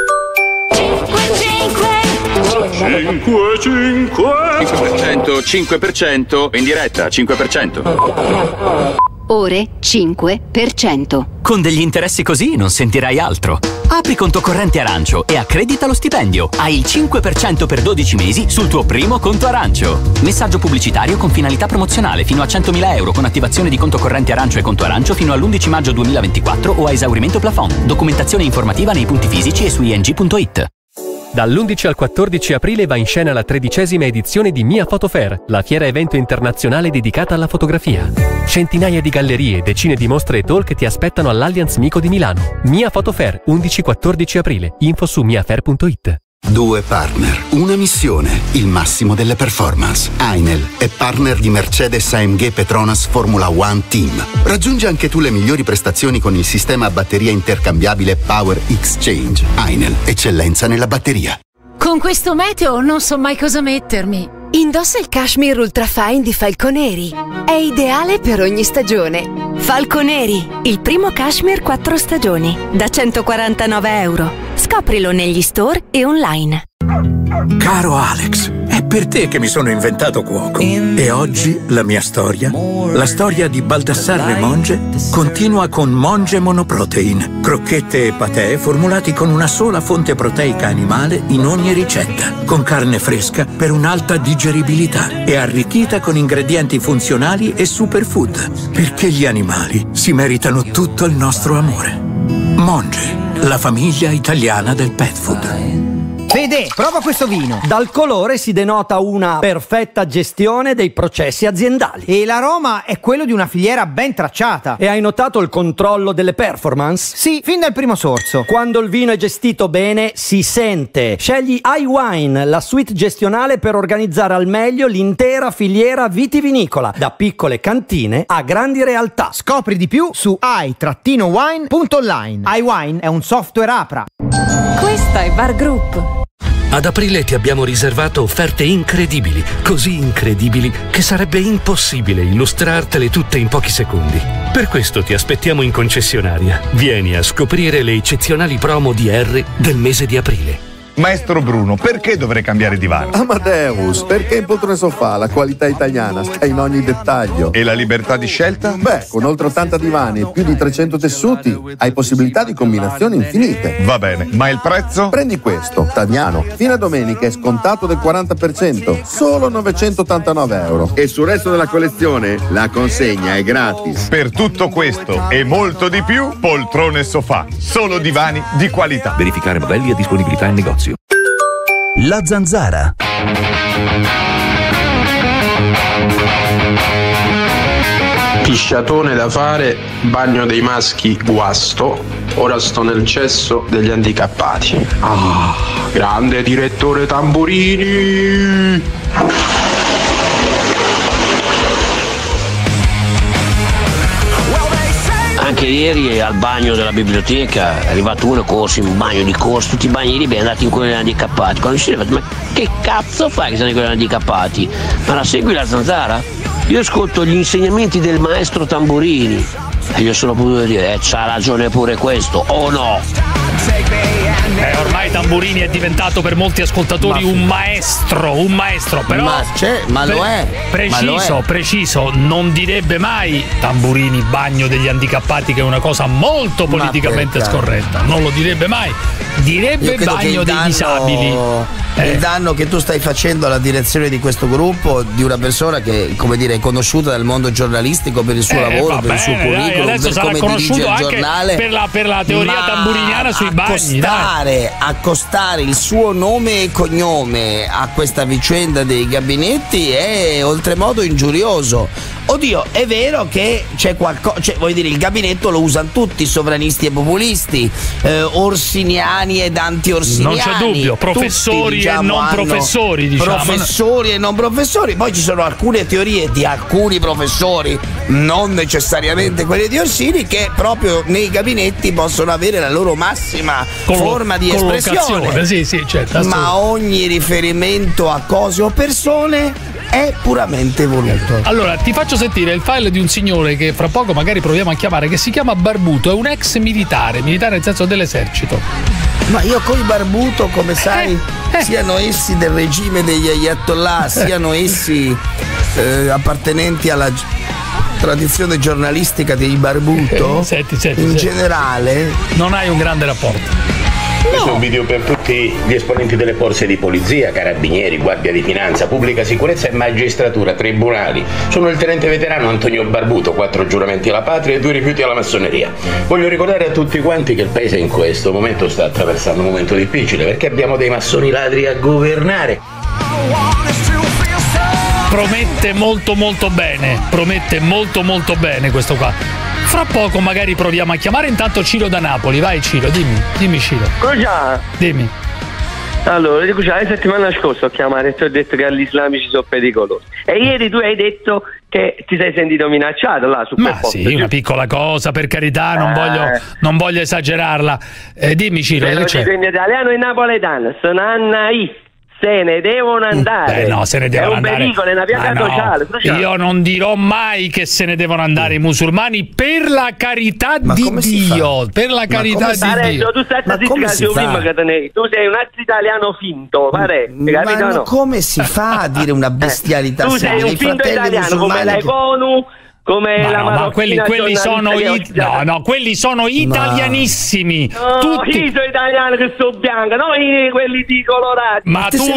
Speaker 4: 5% in diretta, 5%.
Speaker 8: Ore 5%.
Speaker 28: Con degli interessi così non sentirai altro. Apri conto corrente Arancio e accredita lo stipendio. Hai il 5% per 12 mesi sul tuo primo conto Arancio. Messaggio pubblicitario con finalità promozionale fino a 100.000 euro con attivazione di conto corrente Arancio e conto Arancio fino all'11 maggio 2024 o a esaurimento plafond. Documentazione informativa nei punti fisici e su ing.it.
Speaker 17: Dall'11 al 14 aprile va in scena la 13ª edizione di Mia Photo Fair, la fiera evento internazionale dedicata alla fotografia. Centinaia di gallerie, decine di mostre e talk ti aspettano all'Allianz Mico di Milano. Mia Photo Fair, 11-14 aprile. Info su miafair.it.
Speaker 6: 2 partner, una missione, il massimo delle performance. Ainel è partner di Mercedes AMG Petronas Formula One Team. Raggiungi anche tu le migliori prestazioni con il sistema a batteria intercambiabile Power Exchange. Ainel, eccellenza nella batteria.
Speaker 14: Con questo meteo non so mai cosa mettermi. Indossa il cashmere ultrafine di Falconeri. È ideale per ogni stagione. Falconeri, il primo cashmere 4 stagioni, da 149 euro. Scoprilo negli store e online.
Speaker 15: Caro Alex, è per te che mi sono inventato cuoco. E oggi la mia storia, la storia di Baldassarre Monge, continua con Monge Monoprotein. Crocchette e patè formulati con una sola fonte proteica animale in ogni ricetta, con carne fresca per un'alta digeribilità e arricchita con ingredienti funzionali e superfood, perché gli animali si meritano tutto il nostro amore. Monge, la famiglia italiana del pet food.
Speaker 20: Fede, prova questo vino. Dal colore si denota una perfetta gestione dei processi aziendali.
Speaker 21: E l'aroma è quello di una filiera ben tracciata.
Speaker 20: E hai notato il controllo delle performance?
Speaker 21: Sì, fin dal primo sorso.
Speaker 20: Quando il vino è gestito bene, si sente. Scegli iWine, la suite gestionale per organizzare al meglio l'intera filiera vitivinicola, da piccole cantine a grandi realtà.
Speaker 21: Scopri di più su i-wine.online. iWine è un software APRA.
Speaker 14: Questa è Bar Group.
Speaker 26: Ad aprile ti abbiamo riservato offerte incredibili, così incredibili che sarebbe impossibile illustrartele tutte in pochi secondi. Per questo ti aspettiamo in concessionaria. Vieni a scoprire le eccezionali promo di Harry del mese di aprile.
Speaker 5: Maestro Bruno, perché dovrei cambiare divano?
Speaker 9: Amadeus, perché in poltrone sofà la qualità italiana sta in ogni dettaglio.
Speaker 5: E la libertà di scelta?
Speaker 9: Beh, con oltre 80 divani e più di 300 tessuti hai possibilità di combinazioni infinite.
Speaker 5: Va bene, ma il prezzo?
Speaker 9: Prendi questo, Taviano. Fino a domenica è scontato del 40%, solo 989 euro. E sul resto della collezione la consegna è gratis.
Speaker 5: Per tutto questo e molto di più, poltrone sofà. Solo divani di qualità.
Speaker 26: Verificare modelli e disponibilità in negozio. La Zanzara.
Speaker 10: Pisciatone da fare, bagno dei maschi guasto, ora sto nel cesso degli handicappati. Ah, grande direttore Tamburini!
Speaker 11: Anche ieri al bagno della biblioteca è arrivato uno corso in bagno di corso, tutti i bagni liberi andati in quelli handicappati. Quando ci ma che cazzo fai che sono in quelli handicappati? Ma la segui la Zanzara? Io ascolto gli insegnamenti del maestro Tamburini e io sono potuto dire c'ha ragione pure questo, o no?
Speaker 7: Ormai Tamburini è diventato per molti ascoltatori un maestro, però
Speaker 1: ma lo è.
Speaker 7: Preciso, non direbbe mai Tamburini bagno degli handicappati, che è una cosa molto politicamente scorretta, non lo direbbe mai, direbbe bagno dei disabili.
Speaker 1: Il danno che tu stai facendo alla direzione di questo gruppo, di una persona che, come dire, è conosciuta dal mondo giornalistico per il suo lavoro, per il suo curriculum,
Speaker 7: adesso
Speaker 1: per come dirige il giornale,
Speaker 7: per la teoria tamburiniana sui bagni.
Speaker 1: Accostare il suo nome e cognome a questa vicenda dei gabinetti è oltremodo ingiurioso. Oddio, è vero che c'è qualcosa, voglio dire, il gabinetto lo usano tutti, sovranisti e populisti, orsiniani ed anti-orsiniani.
Speaker 7: Non c'è dubbio, professori e non professori, diciamo.
Speaker 1: Professori e non professori. Poi ci sono alcune teorie di alcuni professori, non necessariamente quelle di Orsini, che proprio nei gabinetti possono avere la loro massima forma di espressione.
Speaker 7: Sì, certo,
Speaker 1: ma ogni riferimento a cose o persone è puramente voluto.
Speaker 7: Allora, ti faccio sentire il file di un signore che fra poco magari proviamo a chiamare, che si chiama Barbuto, è un ex militare nel senso dell'esercito.
Speaker 1: Ma io coi Barbuto, come sai, siano essi del regime degli Ayatollah, siano essi appartenenti alla tradizione giornalistica dei Barbuto, in generale
Speaker 7: non hai un grande rapporto.
Speaker 16: Questo è un video per tutti gli esponenti delle forze di polizia, carabinieri, guardia di finanza, pubblica sicurezza e magistratura, tribunali. Sono il tenente veterano Antonio Barbuto, 4 giuramenti alla patria e 2 rifiuti alla massoneria. Voglio ricordare a tutti quanti che il paese in questo momento sta attraversando un momento difficile, perché abbiamo dei massoni ladri a governare.
Speaker 7: Promette molto bene questo qua. Fra poco magari proviamo a chiamare intanto Ciro da Napoli. Vai Ciro, dimmi Ciro.
Speaker 22: Cosa?
Speaker 7: Dimmi.
Speaker 22: Allora, dico la settimana scorsa ho chiamato e ti ho detto che gli islamici sono pericolosi. E ieri tu hai detto che ti sei sentito minacciato là su
Speaker 7: Ma sì, una piccola cosa, per carità, non voglio esagerarla. Dimmi Ciro,
Speaker 22: che c'è? In italiano e napoletano, sono Annai. Se ne devono andare.
Speaker 7: No, se ne devono andare.
Speaker 22: È un pericolo, è una piaga sociale.
Speaker 7: Io non dirò mai che se ne devono andare i musulmani, per la carità di Dio. Per la carità di Dio.
Speaker 22: Tu stai a dire tu sei un altro italiano finto, pare.
Speaker 1: Ma come si fa a dire una bestialità?
Speaker 22: Tu sei un finto italiano come l'Econu. Come
Speaker 7: ma quelli sono quelli sono italianissimi.
Speaker 22: Tutti io sono italiano che sono bianco, noi quelli di colorati.
Speaker 7: Ma tu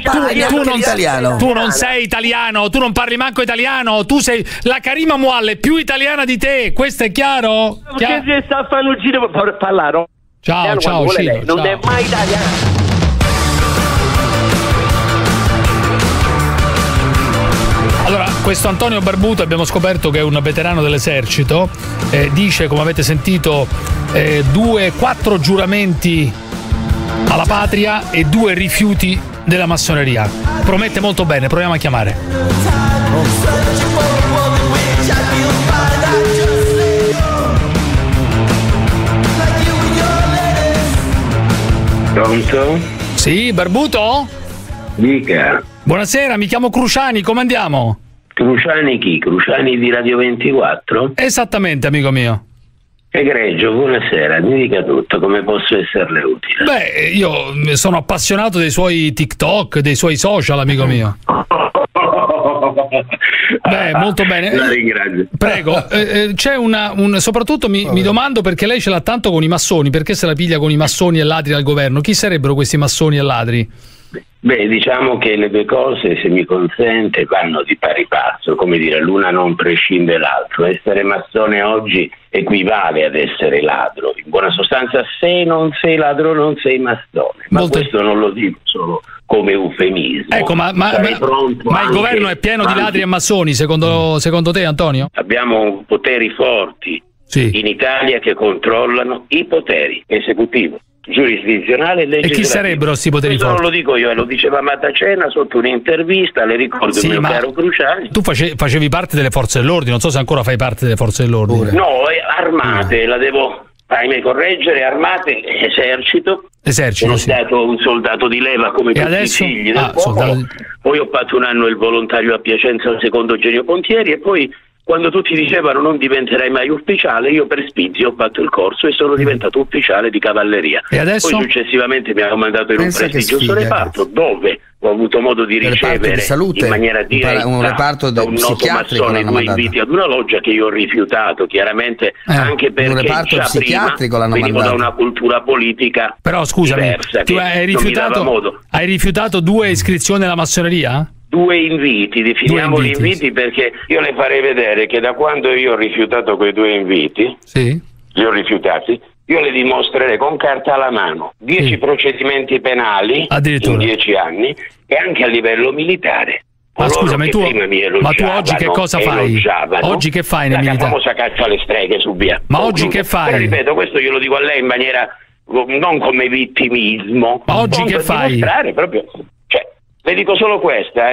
Speaker 7: non sei italiano, tu non parli manco italiano, tu sei la Karima Mualle più italiana di te, questo è chiaro?
Speaker 22: Perché si sta a fare un giro per parlare?
Speaker 7: Ciao, Ciro,
Speaker 22: non è mai italiano.
Speaker 7: Allora, questo Antonio Barbuto abbiamo scoperto che è un veterano dell'esercito, dice, come avete sentito, 4 giuramenti alla patria e 2 rifiuti della massoneria. Promette molto bene, proviamo a chiamare.
Speaker 16: Pronto?
Speaker 7: Sì, Barbuto?
Speaker 16: Dica.
Speaker 7: Buonasera, mi chiamo Cruciani, come andiamo?
Speaker 16: Cruciani chi? Cruciani di Radio 24?
Speaker 7: Esattamente, amico mio.
Speaker 22: Egregio, buonasera, mi dica tutto, come posso esserle utile?
Speaker 7: Beh, io sono appassionato dei suoi TikTok, dei suoi social, amico mio. Beh, molto bene.
Speaker 22: La ringrazio.
Speaker 7: Prego, c'è soprattutto mi domando perché lei ce l'ha tanto con i massoni, perché se la piglia con i massoni e ladri al governo? Chi sarebbero questi massoni e ladri?
Speaker 22: Beh, diciamo che le due cose, se mi consente, vanno di pari passo, come dire, l'una non prescinde dall'altro. Essere massone oggi equivale ad essere ladro. In buona sostanza, se non sei ladro non sei massone. Ma questo non lo dico solo come eufemismo.
Speaker 7: Ecco, ma il governo è pieno di ladri e massoni, secondo te, Antonio?
Speaker 22: Abbiamo poteri forti in Italia che controllano i poteri esecutivo, giurisdizionale e legislativo.
Speaker 7: E chi sarebbero questi poteri forti?
Speaker 22: Non lo dico io, lo diceva Matacena sotto un'intervista, le ricordo il mio caro Cruciani.
Speaker 7: Tu facevi parte delle forze dell'ordine, non so se ancora fai parte delle forze dell'ordine.
Speaker 22: No, armate, la devo correggere, armate, esercito.
Speaker 7: Esercito,
Speaker 22: sono stato un soldato di leva come tutti i figli del popolo. Poi ho fatto un anno il volontario a Piacenza al secondo Genio Pontieri e poi quando tutti dicevano non diventerai mai ufficiale, io per spizio ho fatto il corso e sono diventato ufficiale di cavalleria.
Speaker 7: E adesso?
Speaker 22: Poi successivamente mi hanno mandato in un prestigioso reparto dove ho avuto modo di ricevere in maniera diretta
Speaker 1: un reparto
Speaker 22: da un noto massone 2 inviti ad una loggia che io ho rifiutato, chiaramente anche perché già prima venivo da una cultura politica.
Speaker 7: Però scusami,
Speaker 22: diversa,
Speaker 7: tu hai rifiutato 2 iscrizioni alla massoneria?
Speaker 22: 2 inviti, definiamoli inviti perché io le farei vedere che da quando io ho rifiutato quei 2 inviti, li ho rifiutati, io le dimostrerei con carta alla mano 10 procedimenti penali in 10 anni e anche a livello militare.
Speaker 7: Ma scusami, tu oggi che cosa fai? Oggi che fai nel militare?
Speaker 22: La famosa caccia alle streghe su via.
Speaker 7: Ma oggi che fai?
Speaker 22: Però, ripeto, questo glielo dico a lei in maniera non come vittimismo.
Speaker 7: Ma oggi che fai?
Speaker 22: Proprio, le dico solo questa,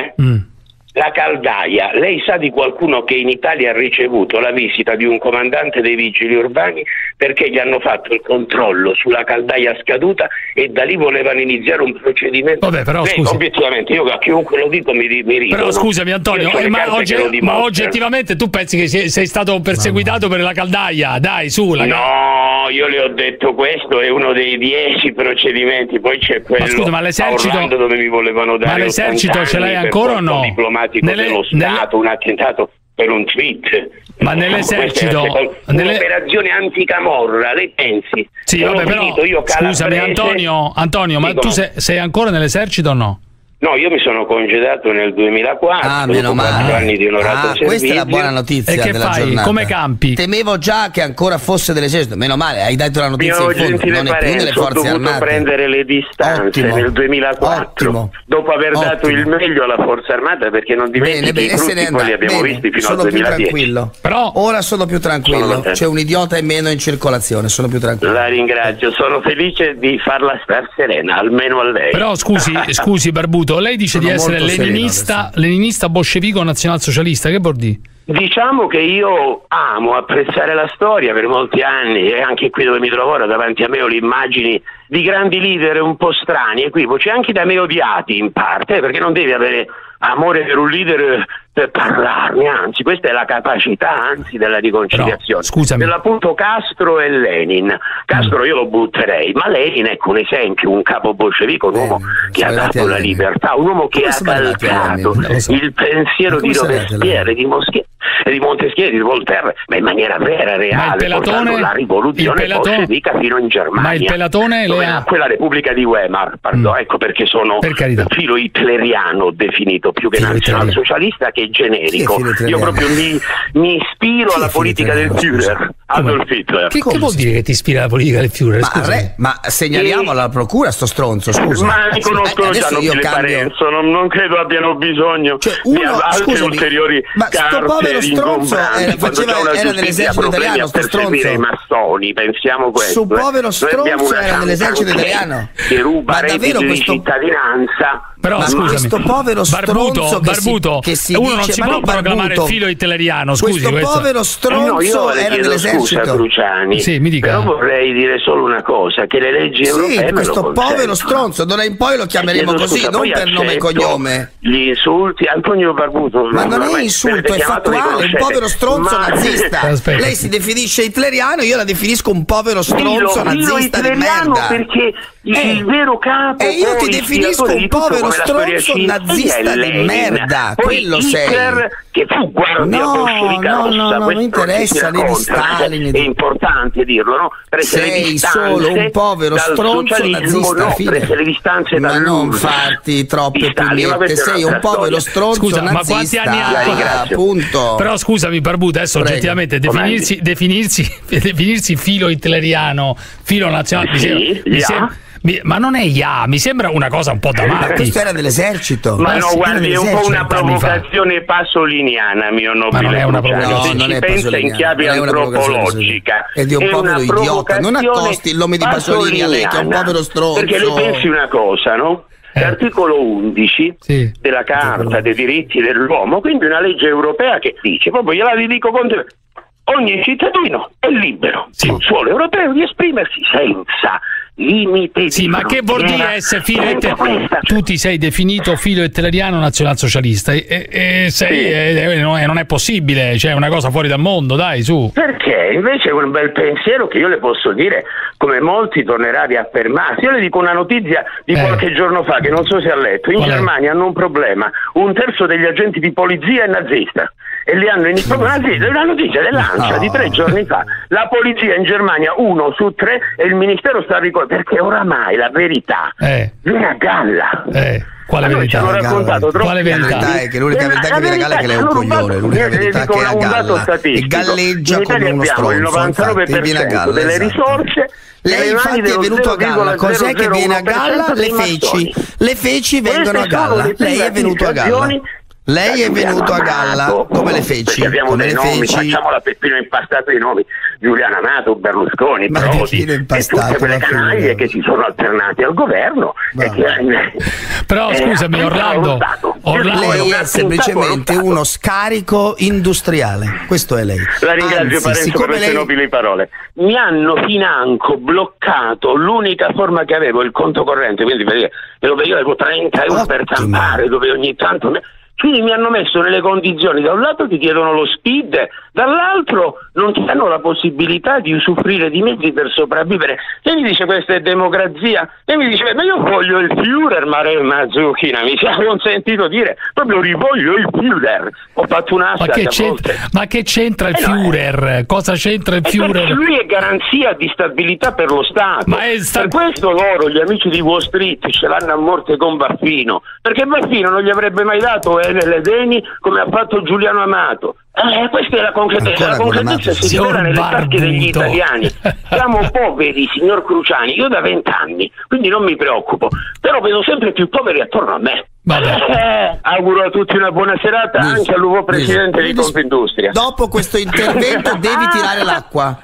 Speaker 22: la caldaia. Lei sa di qualcuno che in Italia ha ricevuto la visita di un comandante dei vigili urbani perché gli hanno fatto il controllo sulla caldaia scaduta e da lì volevano iniziare un procedimento?
Speaker 7: Vabbè, però
Speaker 22: scusi. Obiettivamente, io a chiunque lo dico mi ridono.
Speaker 7: Però scusami Antonio, ma oggettivamente tu pensi che sei stato perseguitato per la caldaia? Dai, su.
Speaker 22: No, io le ho detto questo è uno dei 10 procedimenti, poi c'è quello
Speaker 7: ma l'esercito
Speaker 22: dove mi volevano dare.
Speaker 7: Ma l'esercito ce l'hai ancora o no?
Speaker 22: Dello Stato, un attentato per un tweet.
Speaker 7: Ma nell'esercito
Speaker 22: un'operazione anticamorra, lei pensi?
Speaker 7: Sì, vabbè, però scusami Antonio, ma tu sei ancora nell'esercito o no?
Speaker 22: No, io mi sono congedato nel 2004, dopo 4 anni di onorato servizio.
Speaker 1: Questa è la buona notizia.
Speaker 7: E che
Speaker 1: della
Speaker 7: fai?
Speaker 1: giornata.
Speaker 7: Come campi?
Speaker 1: Temevo già che ancora fosse dell'esercito. Meno male, hai dato la notizia in fondo. Non è più nelle forze armate.
Speaker 22: Ho dovuto prendere le distanze nel 2004 dopo aver dato il meglio alla forza armata, perché non dimentichi che i frutti poi li abbiamo visti fino al 2010.
Speaker 1: Più tranquillo.
Speaker 7: Però
Speaker 1: ora sono più tranquillo. C'è un idiota in meno in circolazione. Sono più tranquillo.
Speaker 22: La ringrazio, sono felice di farla star serena, almeno a lei.
Speaker 7: Però scusi Barbuto, lei dice di essere leninista bolscevico nazionalsocialista, che vuol dire?
Speaker 22: Diciamo che io amo apprezzare la storia per molti anni e anche qui dove mi trovo ora davanti a me ho le immagini di grandi leader un po' strani, equivoci, anche da me odiati in parte, perché non devi avere amore per un leader per parlarne, anzi questa è la capacità della riconciliazione.
Speaker 7: Però, scusami.
Speaker 22: Dell'appunto Castro e Lenin. Castro io lo butterei, ma Lenin ecco un esempio, un capo bolscevico, un uomo che ha dato la libertà, un uomo che ha calcato il pensiero di Robespierre, di Montesquieu, di Voltaire, ma in maniera vera, reale, portando la rivoluzione bolscevica fino in Germania.
Speaker 7: Ma il pelatone
Speaker 22: quella Repubblica di Weimar, ecco perché sono filo hitleriano definito, più che nazionalsocialista, che generico. Io proprio mi ispiro alla politica del Führer, Adolf Hitler.
Speaker 7: Che vuol dire che ti ispira alla politica del Führer?
Speaker 1: Ma segnaliamo alla procura sto stronzo, scusa.
Speaker 22: Ma mi conoscono già, non le Parenzo, non credo abbiano bisogno di altri ulteriori
Speaker 1: povero stronzo era nell'esercito italiano, sto stronzo.
Speaker 22: I massoni, pensiamo questo.
Speaker 1: Su povero stronzo era nell'esercito italiano.
Speaker 22: Che ruba reddito di cittadinanza.
Speaker 7: Però scusami,
Speaker 1: questo povero stronzo
Speaker 7: Barbuto,
Speaker 1: che si
Speaker 7: uno
Speaker 1: dice,
Speaker 7: non si può proclamare il filo hitleriano, scusi.
Speaker 1: Questo povero stronzo era nell'esercito.
Speaker 22: Scusa, Cruciani,
Speaker 7: sì, mi dica.
Speaker 22: Però vorrei dire solo una cosa, che le leggi europee
Speaker 1: questo povero stronzo, d'ora in poi lo chiameremo così, non per nome e cognome.
Speaker 22: Gli insulti, Antonio Barbuto.
Speaker 1: Ma non è insulto, è fattuale. è un povero stronzo nazista.
Speaker 7: Aspetta.
Speaker 1: Lei si definisce hitleriano, io la definisco un povero stronzo nazista di merda.
Speaker 22: Perché il vero capo
Speaker 1: e io ti definisco un povero stronzo nazista di merda. Quello sei.
Speaker 22: Che fu guardia bolscevica rossa,
Speaker 1: non mi interessa né di Stalin.
Speaker 22: È importante dirlo, no?
Speaker 1: Sei solo un povero stronzo nazista,
Speaker 22: prese le distanze
Speaker 1: ma non farti troppe pugnette, sei un povero stronzo
Speaker 7: scusa,
Speaker 1: nazista.
Speaker 7: Ma quanti anni ha?
Speaker 1: Appunto.
Speaker 7: Però scusami Barbuto, adesso oggettivamente definirsi filo hitleriano, filo nazionale, ma non è mi sembra una cosa un po' da matti.
Speaker 1: Questo era dell'esercito.
Speaker 22: Ma no, guardi, è un po' una provocazione pasoliniana, mio nobile.
Speaker 7: Ma non è una provocazione.
Speaker 22: Si pensa in chiave antropologica.
Speaker 1: È di un povero idiota. Non accosti il nome di Pasolini a lei, che è un povero stronzo.
Speaker 22: Perché le pensi una cosa, no? L'articolo 11 della Carta dei diritti dell'uomo, quindi una legge europea che dice, proprio gliela dico con te, ogni cittadino è libero sul suolo europeo di esprimersi senza limite.
Speaker 7: Sì, ma che vuol dire essere filo hitleriano? Tu ti sei definito filo hitleriano nazionalsocialista non è possibile, cioè è una cosa fuori dal mondo, dai, su.
Speaker 22: Perché invece è un bel pensiero che io le posso dire, come molti tornerà a riaffermarsi. Io le dico una notizia di qualche giorno fa che non so se ha letto. In Germania hanno un problema, 1/3 degli agenti di polizia è nazista. E li hanno una notizia dell'Ancia di 3 giorni fa. La polizia in Germania 1 su 3 e il ministero sta ricordando, perché oramai la verità viene a galla.
Speaker 7: Quale verità?
Speaker 1: Quale verità? È che l'unica verità che viene a galla è che lei è un coglione. L'unica verità che è a galla e galleggia come uno stronzo. Infatti viene a galla
Speaker 22: delle risorse.
Speaker 1: Lei infatti è venuto a galla. Cos'è che viene a galla? Le feci vengono a galla. Lei è venuto a galla. Lei è venuto a galla come le feci.
Speaker 22: Abbiamo dei nomi, facciamo la Peppino impastato di nomi, Giuliano Amato, Berlusconi, Prodi e tutte quelle canaglie che si sono alternati al governo.
Speaker 7: Però scusami Orlando,
Speaker 1: lei è semplicemente uno scarico industriale, questo è lei.
Speaker 22: La ringrazio Parenzo per queste nobili parole. Mi hanno financo bloccato l'unica forma che avevo, il conto corrente, quindi dove io avevo 30 euro per campare, dove ogni tanto... Quindi mi hanno messo nelle condizioni, da un lato ti chiedono lo SPID, dall'altro non ti danno la possibilità di usufruire di mezzi per sopravvivere. E mi dice questa è democrazia, e mi dice ma io voglio il Führer, Mazzucchina, mi si è consentito dire, proprio rivoglio il Führer. Ho fatto un'asta.
Speaker 7: Ma che c'entra il Führer? Cosa c'entra il Führer?
Speaker 22: Perché lui è garanzia di stabilità per lo Stato. Per questo loro, gli amici di Wall Street, ce l'hanno a morte con Baffino, perché Baffino non gli avrebbe mai dato le deni come ha fatto Giuliano Amato. Questa è la concretezza. La concretezza si rivela nelle tasche degli italiani. Siamo poveri, signor Cruciani, io da 20 anni, quindi non mi preoccupo, però vedo sempre più poveri attorno a me. Auguro a tutti una buona serata, anche all'uovo presidente di Confindustria.
Speaker 1: Dopo questo intervento devi tirare l'acqua.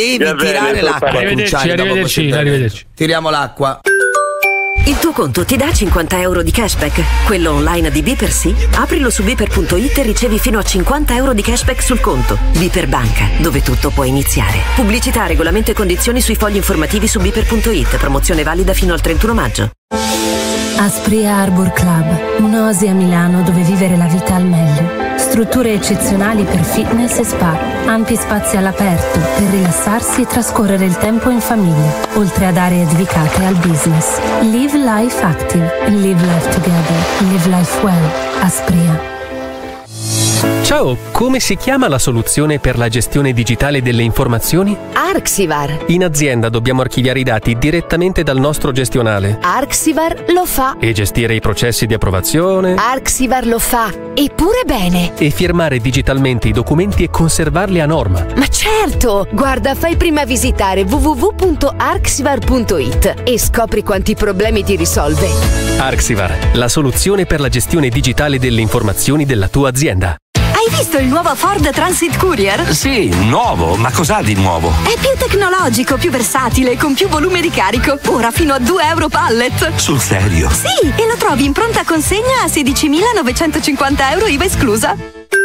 Speaker 1: Arrivederci. Tiriamo l'acqua.
Speaker 14: Il tuo conto ti dà 50 euro di cashback? Quello online di Beeper sì? Aprilo su Beeper.it e ricevi fino a 50 euro di cashback sul conto. Beeper Banca, dove tutto può iniziare. Pubblicità, regolamento e condizioni sui fogli informativi su Beeper.it. Promozione valida fino al 31 maggio.
Speaker 12: Aspria Arbor Club, un'oasi a Milano dove vivere la vita al meglio. Strutture eccezionali per fitness e spa, ampi spazi all'aperto per rilassarsi e trascorrere il tempo in famiglia, oltre ad aree dedicate al business. Live Life Active, Live Life Together, Live Life Well. Aspria.
Speaker 17: Ciao, come si chiama la soluzione per la gestione digitale delle informazioni?
Speaker 14: Arxivar.
Speaker 17: In azienda dobbiamo archiviare i dati direttamente dal nostro gestionale.
Speaker 14: Arxivar lo fa.
Speaker 17: E gestire i processi di approvazione.
Speaker 14: Arxivar lo fa. Eppure bene.
Speaker 17: E firmare digitalmente i documenti e conservarli a norma.
Speaker 14: Ma certo! Guarda, fai prima visitare www.arxivar.it e scopri quanti problemi ti risolve.
Speaker 17: Arxivar, la soluzione per la gestione digitale delle informazioni della tua azienda.
Speaker 8: Hai visto il nuovo Ford Transit Courier?
Speaker 13: Sì, nuovo, ma cos'ha di nuovo?
Speaker 8: È più tecnologico, più versatile, con più volume di carico. Ora fino a 2 euro pallet.
Speaker 13: Sul serio?
Speaker 8: Sì, e lo trovi in pronta consegna a 16.950 euro IVA esclusa.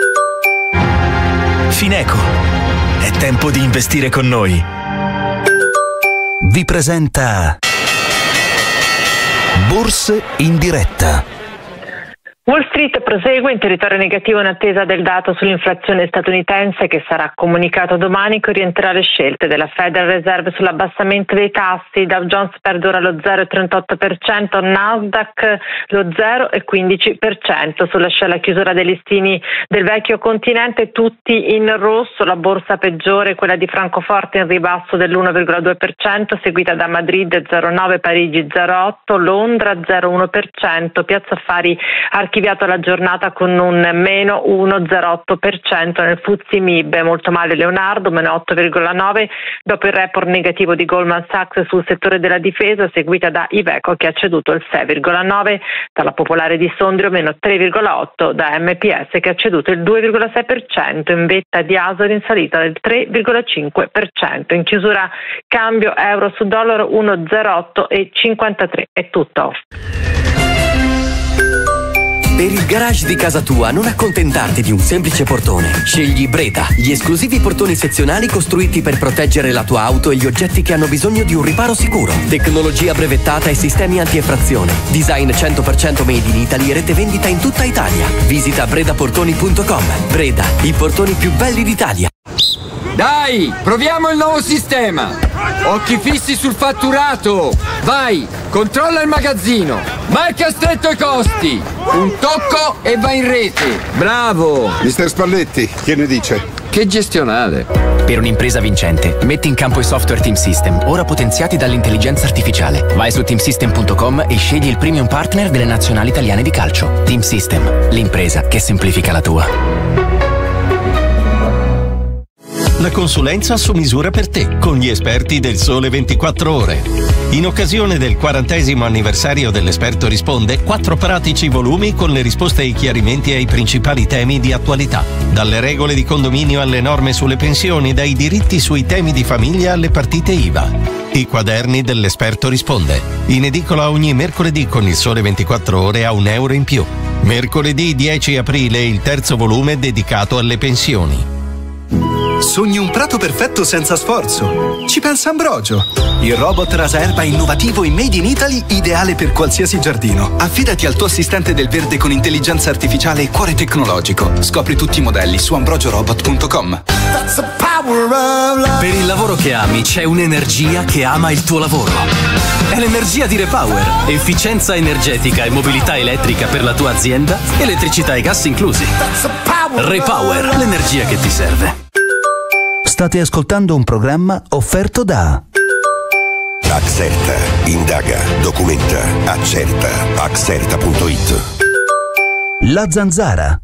Speaker 18: Fineco, è tempo di investire con noi. Vi presenta Borse in diretta.
Speaker 2: Wall Street prosegue in territorio negativo in attesa del dato sull'inflazione statunitense che sarà comunicato domani, che orienterà le scelte della Federal Reserve sull'abbassamento dei tassi. Dow Jones perde ora lo 0,38%, Nasdaq lo 0,15%. Sulla scella chiusura dei listini del vecchio continente, tutti in rosso, la borsa peggiore, quella di Francoforte in ribasso dell'1,2%, seguita da Madrid 0,9%, Parigi 0,8%, Londra 0,1%, Piazza Affari archiviato la giornata con un meno 1,08% nel FTSE MIB. Molto male Leonardo, meno 8,9% dopo il report negativo di Goldman Sachs sul settore della difesa, seguita da Iveco che ha ceduto il 6,9%, dalla Popolare di Sondrio meno 3,8%, da MPS che ha ceduto il 2,6%, in vetta di Asor in salita del 3,5%. In chiusura cambio euro su dollaro 1,0853. È tutto.
Speaker 28: Per il garage di casa tua non accontentarti di un semplice portone. Scegli Breda, gli esclusivi portoni sezionali costruiti per proteggere la tua auto e gli oggetti che hanno bisogno di un riparo sicuro. Tecnologia brevettata e sistemi anti-effrazione. Design 100% made in Italy e rete vendita in tutta Italia. Visita bredaportoni.com. Breda, i portoni più belli d'Italia.
Speaker 3: Dai, proviamo il nuovo sistema. Occhi fissi sul fatturato. Vai, controlla il magazzino. Marca stretto i costi. Un tocco e vai in rete. Bravo.
Speaker 4: Mister Spalletti, che ne dice?
Speaker 3: Che gestionale.
Speaker 28: Per un'impresa vincente, metti in campo i software Team System, ora potenziati dall'intelligenza artificiale. Vai su teamsystem.com e scegli il premium partner delle nazionali italiane di calcio. Team System, l'impresa che semplifica la tua.
Speaker 26: La consulenza su misura per te, con gli esperti del Sole 24 Ore. In occasione del 40° anniversario dell'Esperto Risponde, 4 pratici volumi con le risposte e i chiarimenti ai principali temi di attualità. Dalle regole di condominio alle norme sulle pensioni, dai diritti sui temi di famiglia alle partite IVA. I quaderni dell'Esperto Risponde. In edicola ogni mercoledì con il Sole 24 Ore a €1 in più. Mercoledì 10 aprile il 3° volume dedicato alle pensioni.
Speaker 19: Sogni un prato perfetto senza sforzo? Ci pensa Ambrogio. Il robot rasaerba innovativo e made in Italy, ideale per qualsiasi giardino. Affidati al tuo assistente del verde con intelligenza artificiale e cuore tecnologico. Scopri tutti i modelli su ambrogio-robot.com.
Speaker 28: Per il lavoro che ami c'è un'energia che ama il tuo lavoro. È l'energia di Repower. Efficienza energetica e mobilità elettrica per la tua azienda, elettricità e gas inclusi. Repower, l'energia che ti serve.
Speaker 23: State ascoltando un programma offerto da
Speaker 24: Axerta. Indaga, documenta, accerta. Axerta.it.
Speaker 23: La Zanzara.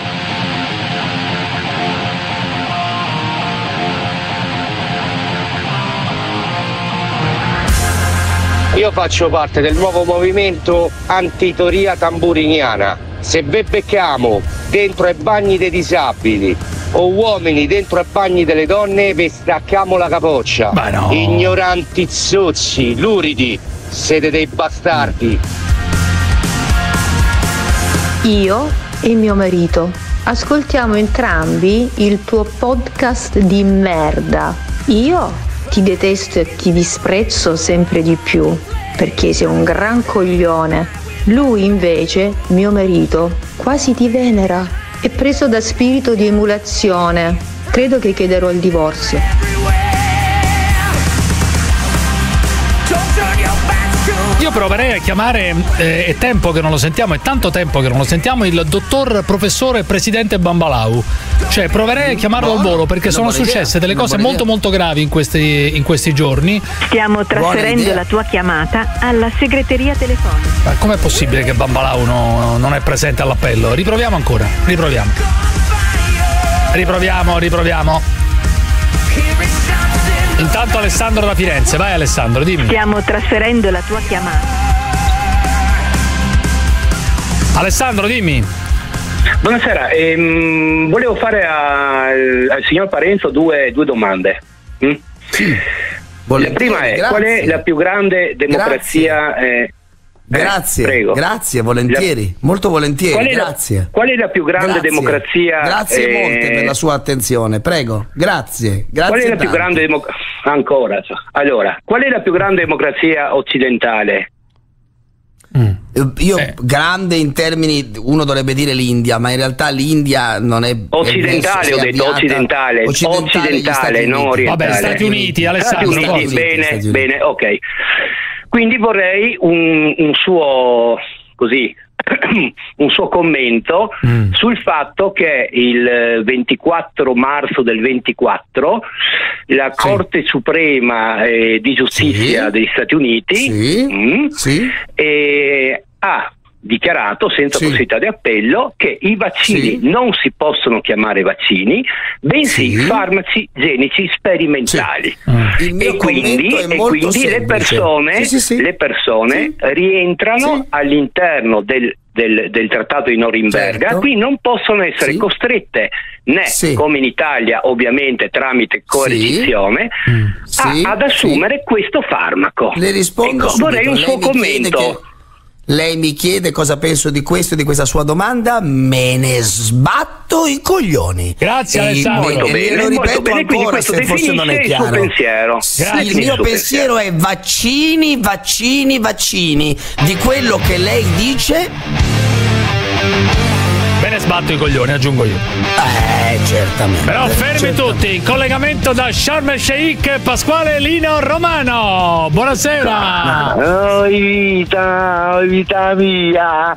Speaker 25: Io faccio parte del nuovo movimento antitoria tamburiniana. Se becchiamo dentro ai bagni dei disabili o uomini dentro ai bagni delle donne, vi stacchiamo la capoccia.
Speaker 7: No.
Speaker 25: Ignoranti zozzi, luridi, siete dei bastardi.
Speaker 27: Io e mio marito ascoltiamo entrambi il tuo podcast di merda. Io ti detesto e ti disprezzo sempre di più perché sei un gran coglione. Lui invece, mio marito, quasi ti venera. È preso da spirito di emulazione. Credo che chiederò il divorzio.
Speaker 7: Io proverei a chiamare, è tempo che non lo sentiamo, è tanto tempo che non lo sentiamo, il dottor professore presidente Bambalau. Cioè proverei a chiamarlo al volo perché sono successe delle cose molto molto gravi in questi giorni.
Speaker 27: Stiamo trasferendo la tua chiamata alla segreteria telefonica.
Speaker 7: Ma com'è possibile che Bambalau non è presente all'appello? Riproviamo ancora, riproviamo. Intanto Alessandro da Firenze, vai Alessandro, dimmi.
Speaker 27: Stiamo trasferendo la tua chiamata.
Speaker 7: Alessandro, dimmi.
Speaker 29: Buonasera, volevo fare al signor Parenzo due domande.
Speaker 1: Sì.
Speaker 29: La prima è,
Speaker 1: grazie.
Speaker 29: Qual è la più grande democrazia?
Speaker 1: Grazie,
Speaker 29: prego.
Speaker 1: Grazie, volentieri, molto volentieri, grazie.
Speaker 29: Qual è la più grande democrazia?
Speaker 1: Grazie molte per la sua attenzione, prego, grazie.
Speaker 29: Qual è la più grande ancora? Allora, qual è la più grande democrazia occidentale?
Speaker 1: Io grande in termini, uno dovrebbe dire l'India, ma in realtà l'India non è
Speaker 29: occidentale, ho detto occidentale, non orientale.
Speaker 7: Vabbè, Stati Uniti, Alessandro.
Speaker 29: Stati Uniti, bene, ok. Quindi vorrei un suo così un suo commento sul fatto che il 24 marzo del 24 la Corte Suprema di Giustizia degli Stati Uniti ha dichiarato senza possibilità di appello che i vaccini non si possono chiamare vaccini, bensì farmaci genici sperimentali. E quindi le persone rientrano all'interno del trattato di Norimberga, qui non possono essere costrette né come in Italia ovviamente tramite coercizione ad assumere questo farmaco.
Speaker 1: Le rispondo
Speaker 29: vorrei un suo commento.
Speaker 1: Lei mi chiede cosa penso di questo e di questa sua domanda, me ne sbatto i coglioni.
Speaker 7: Grazie Alessandro.
Speaker 1: Lo ripeto ancora se forse non è chiaro. Il mio pensiero è vaccini, vaccini, vaccini. Di quello che lei dice
Speaker 7: me ne sbatto i coglioni, aggiungo io.
Speaker 1: Certamente.
Speaker 7: Però fermi tutti, in collegamento da Sharm el Sheikh, Pasquale Lino Romano. Buonasera.
Speaker 5: Vita mia,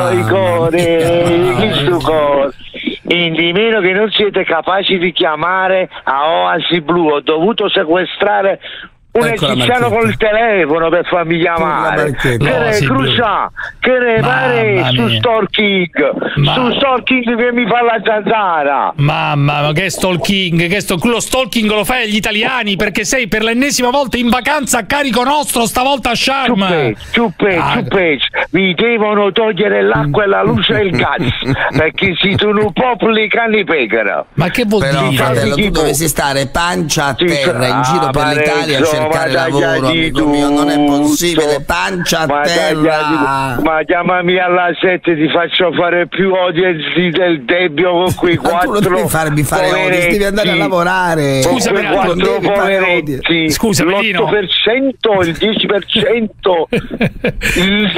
Speaker 5: cuore, questo cosa. Di meno che non siete capaci di chiamare a Oasi Blu, ho dovuto sequestrare un egiziano col telefono per farmi chiamare. Che ne pare su stalking che mi fa la zanzara.
Speaker 7: Mamma, ma che stalking? Lo stalking lo fai agli italiani perché sei per l'ennesima volta in vacanza a carico nostro, stavolta a Sharm.
Speaker 5: Ciuppec, vi devono togliere l'acqua e la luce e il gas perché siete un popolo di cani pecora.
Speaker 7: Ma che vuol dire?
Speaker 1: Fratello, tu dovresti stare pancia a terra in giro per l'Italia cercare lavoro, amico mio, non è possibile, pancia a terra.
Speaker 5: Ma chiamami alla 7, ti faccio fare più audienze del debito con quei 4.
Speaker 1: Tu non devi farmi fare audience, devi andare a lavorare.
Speaker 5: Scusa, per 4 poveretti.
Speaker 7: Scusa,
Speaker 5: l'8%, il 10%, il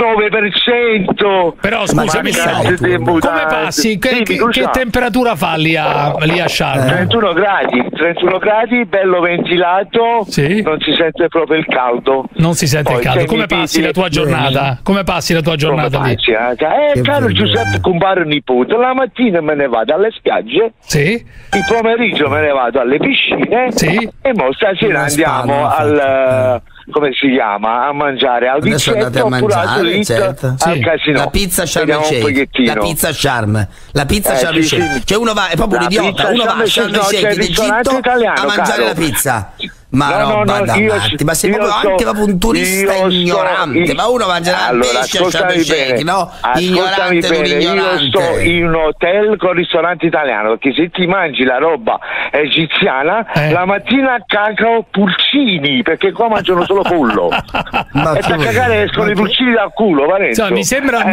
Speaker 5: 9%.
Speaker 7: Però scusami, come passi? Che temperatura fa lì a Sharm?
Speaker 5: 31 gradi, bello ventilato, non si sente proprio il caldo.
Speaker 7: Non si sente il caldo. Come passi la tua giornata? Come passi la tua giornata lì?
Speaker 5: Caro Giuseppe, compare nipote, la mattina me ne vado alle spiagge, il pomeriggio me ne vado alle piscine e mo stasera andiamo al come si chiama, a mangiare al Viccetto oppure al casino.
Speaker 1: La pizza Sharm el Sheikh, la pizza Sharm el Sheikh. Cioè uno va, è proprio un idiota, uno va a Sharm el Sheikh in Egitto a mangiare la pizza. Ma roba da matti, ma sei proprio un turista ignorante, ma uno mangerà il pesce a Sharm el Sheikh, no? Ignorante d'un ignorante.
Speaker 5: Io sto in un hotel con ristorante italiano, perché se ti mangi la roba egiziana, la mattina cacao pulcini, perché qua mangiano solo pollo. E per cagare escono i pulcini dal culo, Valenzo.
Speaker 7: Mi sembra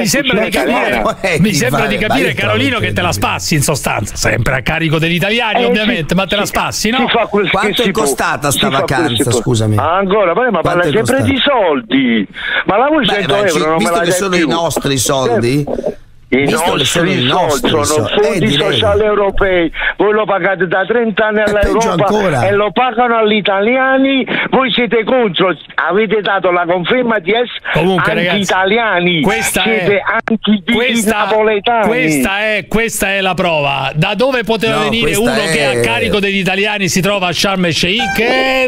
Speaker 7: di capire, Carolino, che te la spassi in sostanza, sempre a carico degli italiani ovviamente, ma te la spassi, no?
Speaker 1: Quanto è costata sta vacanza, scusami?
Speaker 5: Ancora, ma parla sempre di soldi. Ma la vuoi 100 euro non me la dai più?
Speaker 1: Sono i nostri soldi?
Speaker 5: I nostri soldi sono fondi sociali europei, voi lo pagate da 30 anni all'Europa e lo pagano agli italiani, voi siete contro, avete dato la conferma di essere anti-italiani, siete anti-napoletani.
Speaker 7: Questa è la prova. Da dove poteva venire uno che a carico degli italiani si trova a Sharm el Sheikh?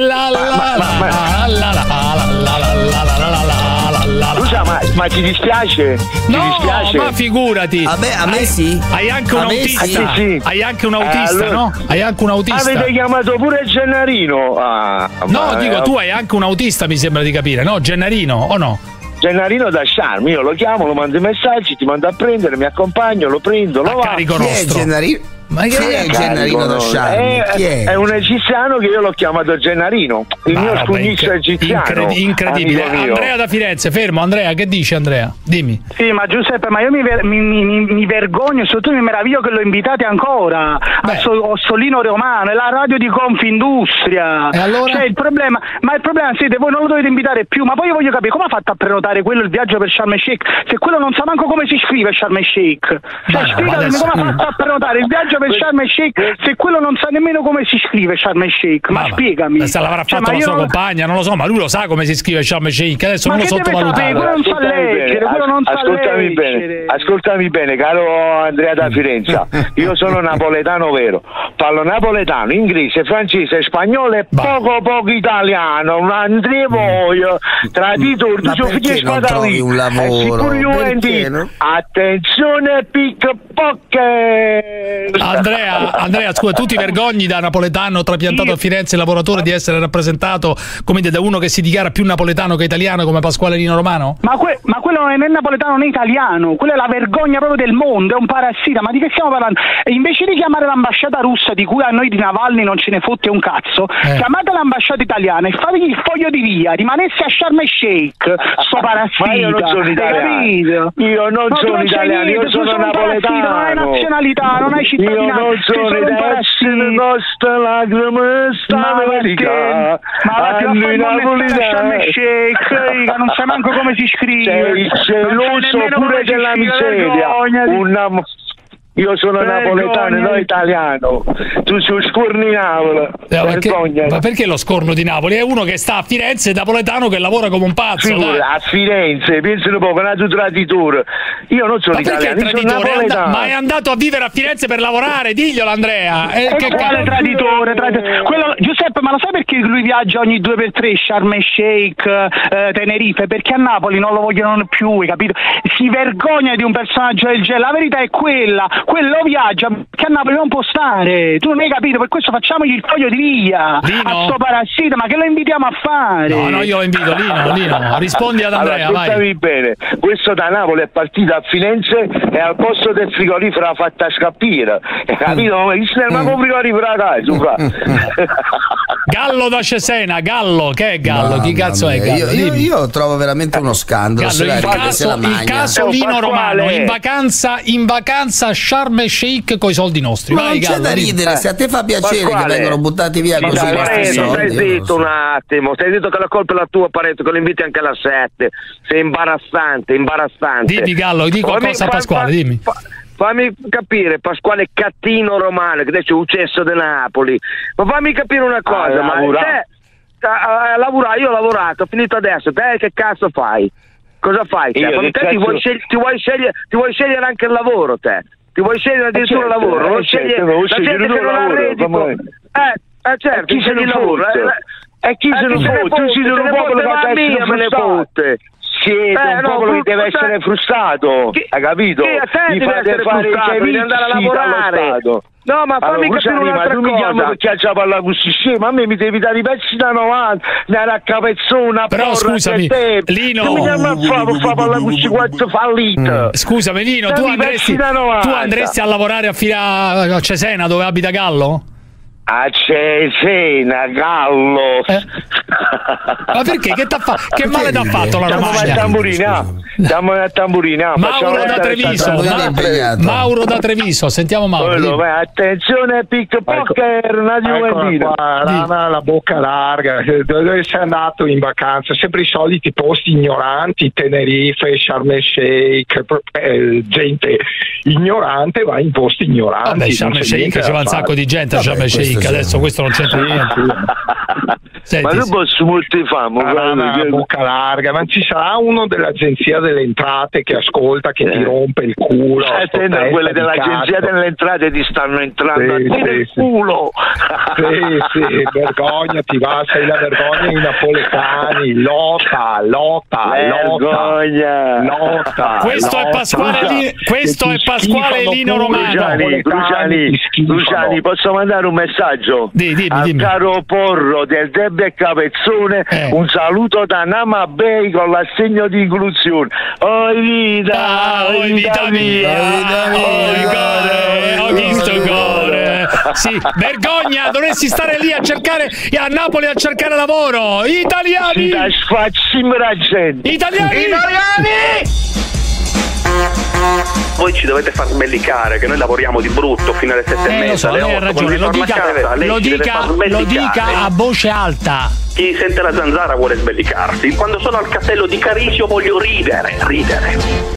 Speaker 5: Scusa, ma ti dispiace?
Speaker 7: No, ma figurati.
Speaker 1: A me sì.
Speaker 7: Hai anche un autista. Hai anche un autista, no? Hai anche un autista.
Speaker 5: Avete chiamato pure Gennarino.
Speaker 7: No, dico, tu hai anche un autista, mi sembra di capire, no? Gennarino, o no?
Speaker 5: Gennarino da Sharm, io lo chiamo, lo mando i messaggi, ti mando a prendere, mi accompagno, lo prendo, lo va.
Speaker 7: Carico nostro.
Speaker 1: Ma chi è Gennarino da Sciarmi?
Speaker 5: È un egiziano che io l'ho chiamato Gennarino, il mio scugnista egiziano.
Speaker 7: Incredibile. Andrea da Firenze, fermo. Andrea, che dici Andrea? Dimmi.
Speaker 6: Sì, ma Giuseppe, ma io mi vergogno, soprattutto mi meraviglio che lo invitate ancora a Solino Romano, è la radio di Confindustria.
Speaker 7: E allora?
Speaker 6: Cioè, il problema siete voi, non lo dovete invitare più, ma poi io voglio capire come ha fatto a prenotare quello il viaggio per Sharm el Sheikh, se quello non sa manco come si scrive Sharm el Sheikh. Cioè, spiegatemi come ha fatto a prenotare il viaggio per Sharm el Sheikh se quello non sa nemmeno come si scrive Sharm el Sheikh. Ma spiegami.
Speaker 7: Se l'avrà fatto la sua compagna, non lo so, ma lui lo sa come si scrive Sharm el Sheikh, adesso non lo sottovalutare.
Speaker 6: Quello non sa leggere, quello non sa leggere.
Speaker 5: Ascoltami bene, caro Andrea da Firenze. Io sono napoletano vero. Parlo napoletano, inglese, francese, spagnolo e poco italiano. Andrea voglio traditore, tu figli spadali.
Speaker 1: Un lavoro.
Speaker 5: Attenzione pickpocket.
Speaker 7: Andrea, scusa, tu ti vergogni da napoletano trapiantato a Firenze, lavoratore, di essere rappresentato come da uno che si dichiara più napoletano che italiano come Pasquale Nino Romano?
Speaker 6: Ma quello non è né napoletano né italiano, quella è la vergogna proprio del mondo, è un parassita, ma di che stiamo parlando? E invece di chiamare l'ambasciata russa, di cui a noi di Navalny non ce ne fotte un cazzo, chiamate l'ambasciata italiana e fategli il foglio di via, rimanesse a Sharm el Sheikh, sto parassita.
Speaker 5: Ma io non sono italiano, io non sono italiano, io sono napoletano.
Speaker 6: Non hai nazionalità, non hai cittadinanza.
Speaker 5: Io non sono
Speaker 6: Sharm el Sheikh, non sai manco come si scrive.
Speaker 5: Sei geloso pure della miseria. Io sono napoletano, non italiano. Tu sei scorno di Napoli.
Speaker 7: Ma perché lo scorno di Napoli? È uno che sta a Firenze, napoletano, che lavora come un pazzo.
Speaker 5: A Firenze, pensano poco, è un traditore. Io non sono italiano, io sono napoletano.
Speaker 7: Ma è andato a vivere a Firenze per lavorare, diglielo Andrea.
Speaker 6: Che quale traditore? Giuseppe, ma lo sai perché lui viaggia ogni 2 per 3 Sharm el Sheikh, Tenerife? Perché a Napoli non lo vogliono più, hai capito? Si vergogna di un personaggio del genere, la verità è quella. Quello viaggia che a Napoli non può stare, tu non hai capito, per questo facciamogli il foglio di via a sto parassita, ma che lo invitiamo a fare?
Speaker 7: No, io lo invito, Lino, rispondi ad Andrea.
Speaker 5: Allora, vai. Bene, questo da Napoli è partito a Firenze e al posto del frigorifero ha fatto scappire, capito? Ma come frigorifero a casa?
Speaker 7: Gallo da Cesena, Gallo, che è Gallo? Chi cazzo è Gallo?
Speaker 1: Io trovo veramente uno scandalo.
Speaker 7: Il caso Lino Romano, in vacanza Sharm el Sheikh coi soldi nostri.
Speaker 1: Ma non c'è da ridere, se a te fa piacere che vengono buttati via così questi soldi.
Speaker 25: Stai zitto un attimo, stai zitto che la colpa è la tua, Pareto, che lo inviti anche alla 7. Sei imbarazzante.
Speaker 7: Dimmi Gallo, di qualcosa a Pasquale, dimmi.
Speaker 25: Fammi capire, Pasquale Cattino Romano, che adesso è uccesso di Napoli. Ma fammi capire una cosa, ma te io ho lavorato, ho finito adesso, te che cazzo fai? Cosa fai? Te ti vuoi scegliere anche il lavoro, te? Ti vuoi scegliere addirittura il lavoro? Non scegli la gente che non ha reddito. Certo, chi se ne lavoro?
Speaker 5: E chi se ne fotte? Tu sei un popolo che deve essere frustrato. Siete un popolo che deve essere frustrato, hai capito?
Speaker 25: Ti fate fare i servizi, andare a lavorare. No, ma fammi capire un'altra cosa.
Speaker 5: Tu mi chiami perché c'è parlato così scemo, a me mi devi dare i pezzi da 90, una capezzona,
Speaker 7: però scusami, Lino,
Speaker 5: tu mi chiami a fa parlare così quanto fallito.
Speaker 7: Scusami Lino, tu andresti a lavorare a Cesena dove abita Gallo?
Speaker 5: A Cesena, Gallo.
Speaker 7: Ma perché? Che male t'ha fatto la Romagna?
Speaker 5: Siamo a tamburina.
Speaker 7: Mauro da Treviso, sentiamo Mauro.
Speaker 5: Attenzione, pickpocket,
Speaker 9: la bocca larga. Dove sei andato in vacanza? Sempre i soliti posti ignoranti, Tenerife, Sharm el Sheikh, gente ignorante va in posti ignoranti.
Speaker 7: Vabbè, Sharm el Sheikh c'è un sacco di gente a Sharm el Sheikh. Adesso questo non c'entra niente.
Speaker 5: Ma tu posso molti famo
Speaker 9: bocca larga, ma ci sarà uno dell'agenzia delle entrate che ascolta, che ti rompe il culo.
Speaker 5: Quelle dell'agenzia delle entrate ti stanno entrando nel culo.
Speaker 9: Sì, vergognati, va, sei la vergogna i napoletani, lotta.
Speaker 7: Questo è Pasquale Lino Romano.
Speaker 5: Luciani, posso mandare un messaggio?
Speaker 7: Dimmi.
Speaker 5: Caro Porro del Debbe e Capezzone, un saluto da Nama Bay con l'assegno di inclusione. Oi vita mia, oi cuore, ho visto cuore.
Speaker 7: Sì, vergogna, dovresti stare lì a cercare a Napoli a cercare lavoro. Italiani! Italiani!
Speaker 10: Voi ci dovete far sbellicare, che noi lavoriamo di brutto fino alle 7:30, alle 8.
Speaker 7: Ha ragione, lo dica a voce alta.
Speaker 10: Chi sente la zanzara vuole sbellicarsi. Quando sono al castello di Carisio voglio ridere.